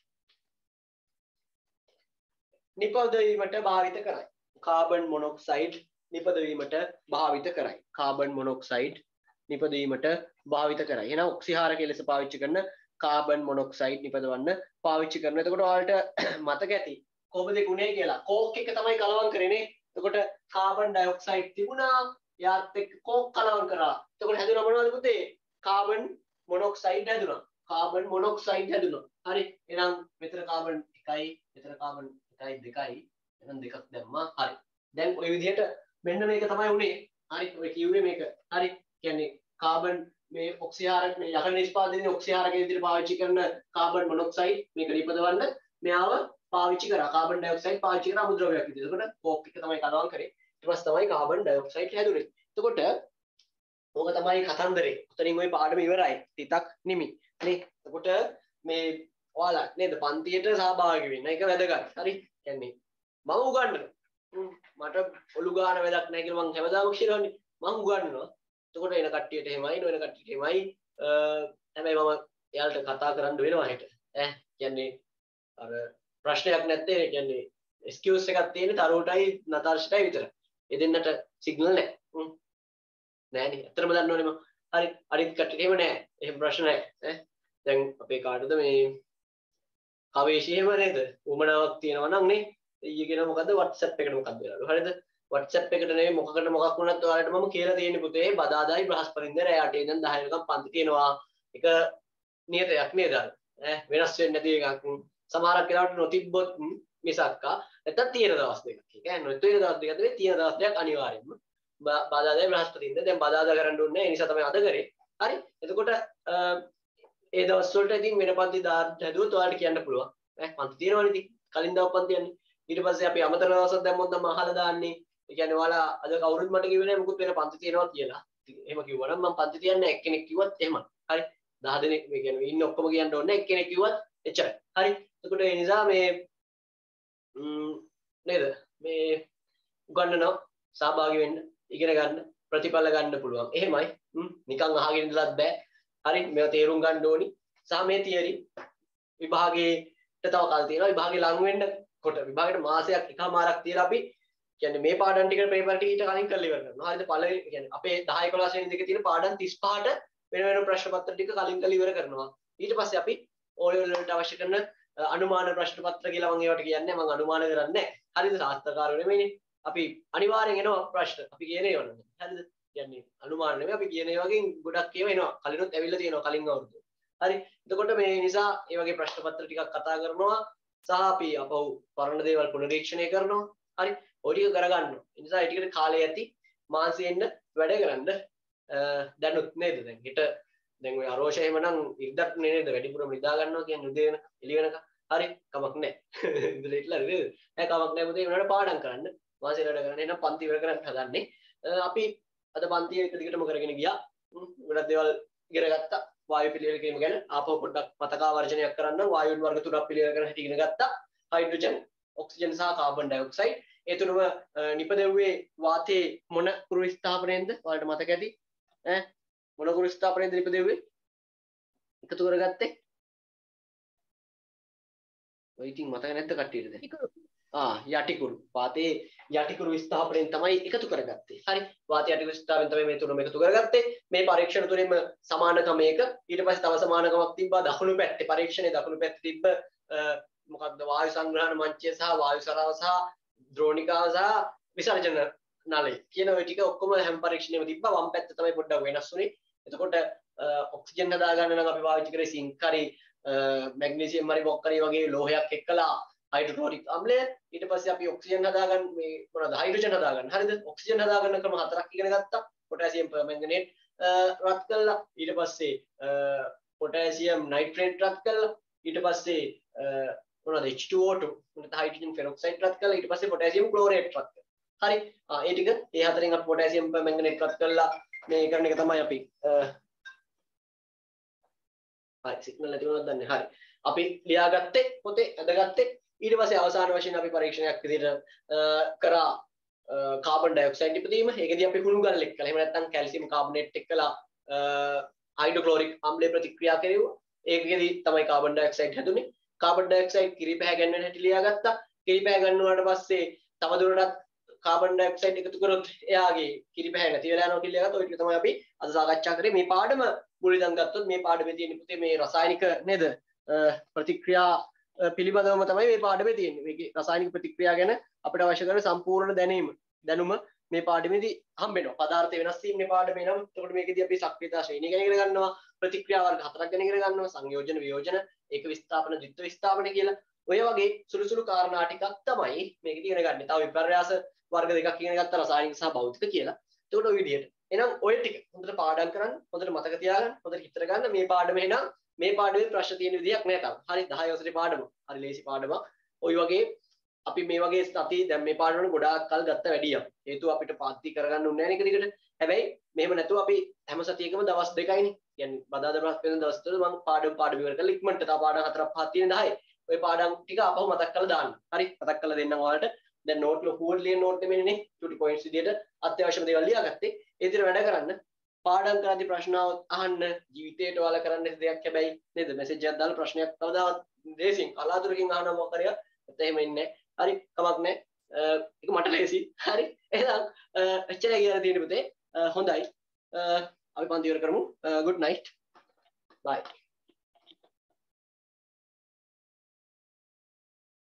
නිපදවීමට භාවිත කරයි. කාබන් මොනොක්සයිඩ් නිපදවීමට භාවිත කරයි. කාබන් මොනොක්සයිඩ් නිපදවීමට භාවිත කරයි. එහෙනම් ඔක්සිහාරකයේ ලෙස පාවිච්චි කරන කාබන් මොනොක්සයිඩ් නිපදවන්න පාවිච්චි කරන. එතකොට ඔයාලට මතක ඇති කොහොමද ගුණය කියලා. කෝක් එක තමයි කලවම් කරන්නේ. එතකොට කාබන් ඩයොක්සයිඩ් තිබුණා. යාත් එක්ක කෝක් කලවම් කරා. එතකොට හැදුණා මොනවද පුතේ? කාබන් මොනොක්සයිඩ් හැදුණා. කාබන් මොනොක්සයිඩ් හැදුණා. හරි. එහෙනම් මෙතන කාබන් එකයි මෙතන කාබන් එකයි දෙකයි එහෙනම් දෙකක් දැම්මා. හරි. දැන් ওই විදිහට මෙන්න මේක තමයි උනේ. හරි. ඔය කිව්වේ මේක. හරි. කියන්නේ කාබන් මේ ඔක්සිහාරක මේ යකඩ නිෂ්පාදනයේ ඔක්සිහාරකයේ විදිහට පාවිච්චි කරන කාබන් මොනොක්සයිඩ් මේක නිපදවන්න මෙයාව පාවිච්චි කරා. කාබන් ඩයොක්සයිඩ් පාවිච්චි කරා අමුද්‍රව්‍යයක් විදිහට. එතකොට කෝක් එක තමයි කලවම් කරේ. ඊට පස්සේ තමයි කාබන් ඩයොක්සයිඩ් හැදුනේ. එතකොට ඕක තමයි කතන්දරේ. උතනින් ওই පාඩම ඉවරයි. තිතක් නිමි. නේ. එතකොට මේ ඔයාලා නේද පන්තියට සහභාගී වෙන්න. ඒක වැදගත්. හරි. කියන්නේ මම උගන්වනවා. මට ඔලු ගන්න වැඩක් නැහැ කියලා මම හැමදාම කියනවානේ. මම උගන්වනවා. එතකොට එන කට්ටියට එහෙමයි, නොවන කට්ටියට එහෙමයි. හැබැයි මම එයාලට කතා කරන්න වෙනවා හෙට. ඈ කියන්නේ අර ප්‍රශ්නයක් නැත්තේ කියන්නේ එක්ස්කියුස් එකක් තියෙන්නේ තරුවටයි නතාර්ෂටයි විතරයි. ඒ දෙන්නට සිග්නල් නැහැ. හ්ම්. නෑනේ. ඇත්තටම දන්නවනේ මම. හරි. අනිත් කට්ටියට එහෙම නැහැ. එහෙම ප්‍රශ්න නැහැ. ඈ දැන් අපේ කාටද මේ කවේෂී එහෙම නේද? උමනාවක් තියෙනවා නම් නේ. ඊයේ කියන මොකද්ද WhatsApp එකට මොකක්ද වෙලාලු. හරිද? WhatsApp එකට නෙවෙයි මොකකට මොකක් වුණත් ඔයාලට මම කියලා තියෙන්නේ පුතේ බදාදායි බ්‍රහස්පතින්ද රෑ අටේ ඉඳන් දහය වෙනකම් පන්ති තියෙනවා. ඒක නියතයක් නේද? ඈ වෙනස් වෙන්නේ නැති එකක්. සමහරක් වෙලාවට නොතිබ්බොත් මිසක්කා නැත්තම් තියෙන දවස් දෙකක්. ඒ කියන්නේ නොතිබෙන දවස් දෙකක් නෙවෙයි තියෙන දවස් දෙකක් අනිවාර්යෙන්ම. බදාදායි බ්‍රහස්පතින්ද දැන් බදාදා කරන්න ඕනේ. ඒ නිසා තමයි අද කරේ. හරි. එතකොට ඒ දවස් වලට ඉතින් වෙන පන්ති දාද්දුවොත් ඔයාලට කියන්න පුළුවන්. ඈ පන්ති තියෙනවනේ ඉතින්. කලින් දවස් පන්ති යන්නේ. ඊට පස්සේ අපි අමතර දවසක් දැම්මොත් නම් අහලා දාන්නේ. ඒ කියන්නේ ඔයාලා අද කවුරුත් මට කිව්වේ නෑ මොකුත් වෙන පන්ති තියෙනවා කියලා. එහෙම කිව්වනම් මම පන්ති තියන්නේ එක්කෙනෙක් කිව්වත් එහෙමයි. හරි. දහ දෙනෙක් මේ කියන්නේ ඉන්න ඔක්කොම කියන්න ඕනේ එක්කෙනෙක් කිව්වත් එච්චරයි. හරි. එතකොට ඒ නිසා මේ ම්ම් නේද? මේ උගන්නනවා සහභාගී වෙන්න, ඉගෙන ගන්න, ප්‍රතිඵල ගන්න පුළුවන්. එහෙමයි. ම්ම් නිකන් අහගෙන ඉඳලත් බෑ. හරි. මේවා තේරුම් ගන්න ඕනි. සහ මේ තියරි විභාගයේට තව කල් තියෙනවා. විභාගේ ලඟ වෙන්න කොට විභාගයට මාසයක් එකමාරක් තියලා අපි කියන්නේ මේ පාඩම් ටික පේපර් ටික ඊට කලින් කරලා ඉවර කරනවා. හරිද? පළවෙනි කියන්නේ අපේ දහය එකොළහ වෙනි දෙකේ තියෙන පාඩම් තිස් පහට වෙන වෙන ප්‍රශ්න පත්‍ර ටික කලින් කරලා ඉවර කරනවා. ඊට පස්සේ අපි O level වලට අවශ්‍ය කරන අනුමාන ප්‍රශ්න පත්‍ර කියලා මම ඒවට කියන්නේ මම අනුමාන කරන්නේ නැහැ. හරිද? සාස්ත්‍රකාරයෝ නෙමෙයිනේ. අපි අනිවාර්යෙන් එනවා ප්‍රශ්න. අපි කියන ඒවා නෙමෙයි. හරිද? කියන්නේ අනුමාන නෙමෙයි අපි කියන ඒවා වගේ ගොඩක් ඒවා එනවා. කලිනුත් ඇවිල්ලා තියෙනවා කලින් අවුරුද්ද. හරි. එතකොට මේ නිසා මේ වගේ ප්‍රශ්න පත්‍ර ටිකක් කතා කරනවා. සහ අපි අපව පරණ දේවල් පුනරීක්ෂණය කරනවා. හරි. ඔය ටික කරගන්නවා. ඒ නිසා ඒ ටිකට කාලය ඇති මාසෙන්න වැඩ කරන්න දැනුත් නේද? දැන් හෙට දැන් ඔය අරෝෂ එහෙමනම් ඉර්ධත් නේද වැඩිපුරම නිදා ගන්නවා කියන්නේ උදේ වෙන එළි වෙනකම්. හරි. කමක් නැහැ. ඉඳලා ඉట్లా නේද? ඈ කමක් නැහැ පුතේ උනාට පාඩම් කරන්න. මාසෙ වැඩ කරන්න. එහෙනම් පන්ති ඉවර කරන්න හදන්නේ. අපි අද පන්තිය එක දිගටම කරගෙන ගියා. ගොඩක් දේවල් ඉගෙන ගත්තා. වායු පිළිවෙල කිරීම ගැන ආපහු පොඩ්ඩක් මතකාවර්ජනයක් කරන්න ඕන. වායුන් වර්ග තුනක් පිළිවෙල කරන හැටි ඉගෙන ගත්තා. හයිඩ්‍රජන්, ඔක්සිජන් සහ කාබන් ඩයොක්සයිඩ්. ඒ තුනම නිපදෙව්වේ වාතයේ මොන කුරු විස්ථාපනයෙන්ද? ඔයාලට මතක ඇති. ඈ මොන කුරු විස්ථාපනයෙන්ද නිපදෙව්වේ? එකතු කරගත්තේ? ඔය ඉතින් මතක නැද්ද කට්ටියට දැන්? ආ යටිකුරු. වාතයේ යටිකුරු විස්ථාපනයෙන් තමයි එකතු කරගත්තේ. හරි. වාතයේ යටිකුරු විස්ථාපනයෙන් තමයි මේ තුනම එකතු කරගත්තේ. මේ පරීක්ෂණ තුනෙම සමානකමයක ඊට පස්සේ තව සමානකමක් තිබ්බා දකුණු පැත්තේ පරීක්ෂණයේ දකුණු පැත්තේ තිබ්බ මොකක්ද වායු සංග්‍රහණ මංචය සහ වායු සරාව සහ ද්‍රෝණිකාව සහ විසර්ජන නලය කියන ඔය ටික ඔක්කොම හැම පරීක්ෂණෙම තිබ්බා. වම් පැත්ත තමයි පොඩ්ඩක් වෙනස් වුනේ. එතකොට ඔක්සිජන් හදාගන්න නම් අපි පාවිච්චි කරේ සිංක් හරි මැග්නීසියම් හරි මොකක් හරි වගේ ලෝහයක් එක්කලා හයිඩ්‍රොක්ලෝරික් අම්ලය. ඊට පස්සේ අපි ඔක්සිජන් හදාගන්න මේ මොනවද හයිඩ්‍රජන් හදාගන්න. හරිද? ඔක්සිජන් හදාගන්න ක්‍රම හතරක් ඉගෙන ගත්තා. පොටෑසියම් පර්මැංගනේට් රත් කළා. ඊට පස්සේ පොටෑසියම් නයිට්‍රේට් රත් කළා. ඊට පස්සේ මොනවද H two O two මොනවද හයිඩ්‍රජන් පෙරොක්සයිඩ් රත් කළා. ඊට පස්සේ පොටෑසියම් ක්ලෝරේට් රත් කළා. හරි. ආ ඒ ටික ඒ හතරෙන් අපි පොටෑසියම් පර්මැංගනේට් රත් කළා. මේ කරන එක තමයි අපි හරි සිග්නල් නැති වුණාද දන්නේ. හරි. අපි ලියාගත්තේ පොතේ ඇදගත්තේ. ඊට පස්සේ අවසාන වශයෙන් අපි පරීක්ෂණයක් විදිහට කරා කාබන් ඩයොක්සයිඩ් ඉපදීම. ඒකදී අපි හුණු ගල් එක්කලා එහෙම නැත්නම් කැල්සියම් කාබනේට් එක්කලා හයිඩ්‍රොක්ලෝරික් අම්ලය ප්‍රතික්‍රියා කෙරෙව්වා. ඒකෙදී තමයි කාබන් ඩයොක්සයිඩ් හැදුනේ. කාබන් ඩයොක්සයිඩ් කිරිපැහැ ගන්නන හැටි ලියාගත්තා. කිරිපැහැ ගන්නුවාට පස්සේ තවදුරටත් කාබන් ඩයොක්සයිඩ් එකතු කරොත් එයාගේ කිරිපැහැ නැති වෙලා යනවා කියලා ලියාගත්තා. ඔය ටික තමයි අපි අද සාකච්ඡා කරේ. මේ පාඩම මුලින්ම ගත්තොත් මේ පාඩමේ තියෙන පුතේ මේ රසායනික නේද ප්‍රතික්‍රියා පිළිබඳවම තමයි මේ පාඩමේ තියෙන්නේ. මේකේ රසායනික ප්‍රතික්‍රියා ගැන අපිට අවශ්‍ය කරන සම්පූර්ණ දැනීම දැනුම මේ පාඩමේදී හම්බ වෙනවා. පදාර්ථ වෙනස් වීම මේ පාඩමේ නම්. එතකොට මේකෙදී අපි සක්‍රියතා ශ්‍රේණිය ගැන ඉගෙන ගන්නවා. ප්‍රතික්‍රියා වර්ග හතරක් ගැන ඉගෙන ගන්නවා. සංයෝජන, වියෝජන, ඒක විස්ථාපන, ද්විත්ව විස්ථාපන කියලා. ඔය වගේ සුළු සුළු කාරණා ටිකක් තමයි මේකෙදී ඉගෙන ගන්න. තව විපර්යාස වර්ග දෙකක් ඉගෙන ගත්තා රසායනික සහ භෞතික කියලා. එතකොට ඔය විදිහට. එහෙනම් ඔය ටික හොඳට පාඩම් කරන්න, හොඳට මතක තියාගන්න, හොඳට හිතර ගන්න. මේ පාඩම එහෙනම් මේ පාඩමේ ප්‍රශ්න තියෙන විදියක් නෑ තාම. හරි දහය වසරේ පාඩම. හරි ලේසි පාඩමක්. ඔය වගේ අපි මේ වගේ සති දැන් මේ පාඩම වල ගොඩාක් කල් ගත්ත වැඩියක්. හේතුව අපිට පාත්ති කරගන්න ඕනේ නෑ නේ එක දිගට. හැබැයි මෙහෙම නැතුව අපි හැම සතියකම දවස් දෙකයිනේ. කියන්නේ බදාදා බ්‍රහස්පතින්දා දවස් තුන මම පාඩම් පාඩම ඉවර කරලා ඉක්මනට තව පාඩම් හතරක් පහක් තියෙන දහය. ඔය පාඩම් ටික අපහු මතක් කරලා දාන්න. හරි මතක් කරලා දෙන්නම් ඔයාලට. දැන් නෝට් ලොකුවට ලියන නෝට් නෙමෙයිනේ. චුටි පොයින්ට්ස් විදියට අත්‍යවශ්‍යම දේවල් ලියාගත්තේ. ඒ විදිහට වැඩ කරන්න. පාඩම් කරද්දී ප්‍රශ්න අහන්න ජීවිතේට වල කරන්න දෙයක් හැබැයි නේද මෙසේජ් එකක් දාලා ප්‍රශ්නයක් කවදාවත් දේශින් කලාතුරකින් අහන මොකක් හරි ඒත් එහෙම ඉන්නේ හරි කමක් නැහැ ඒක මට ලේසි හරි එහෙනම් එච්චරයි කියලා තියෙන පුතේ හොඳයි අපි පන්ති ඉවර කරමු good night bye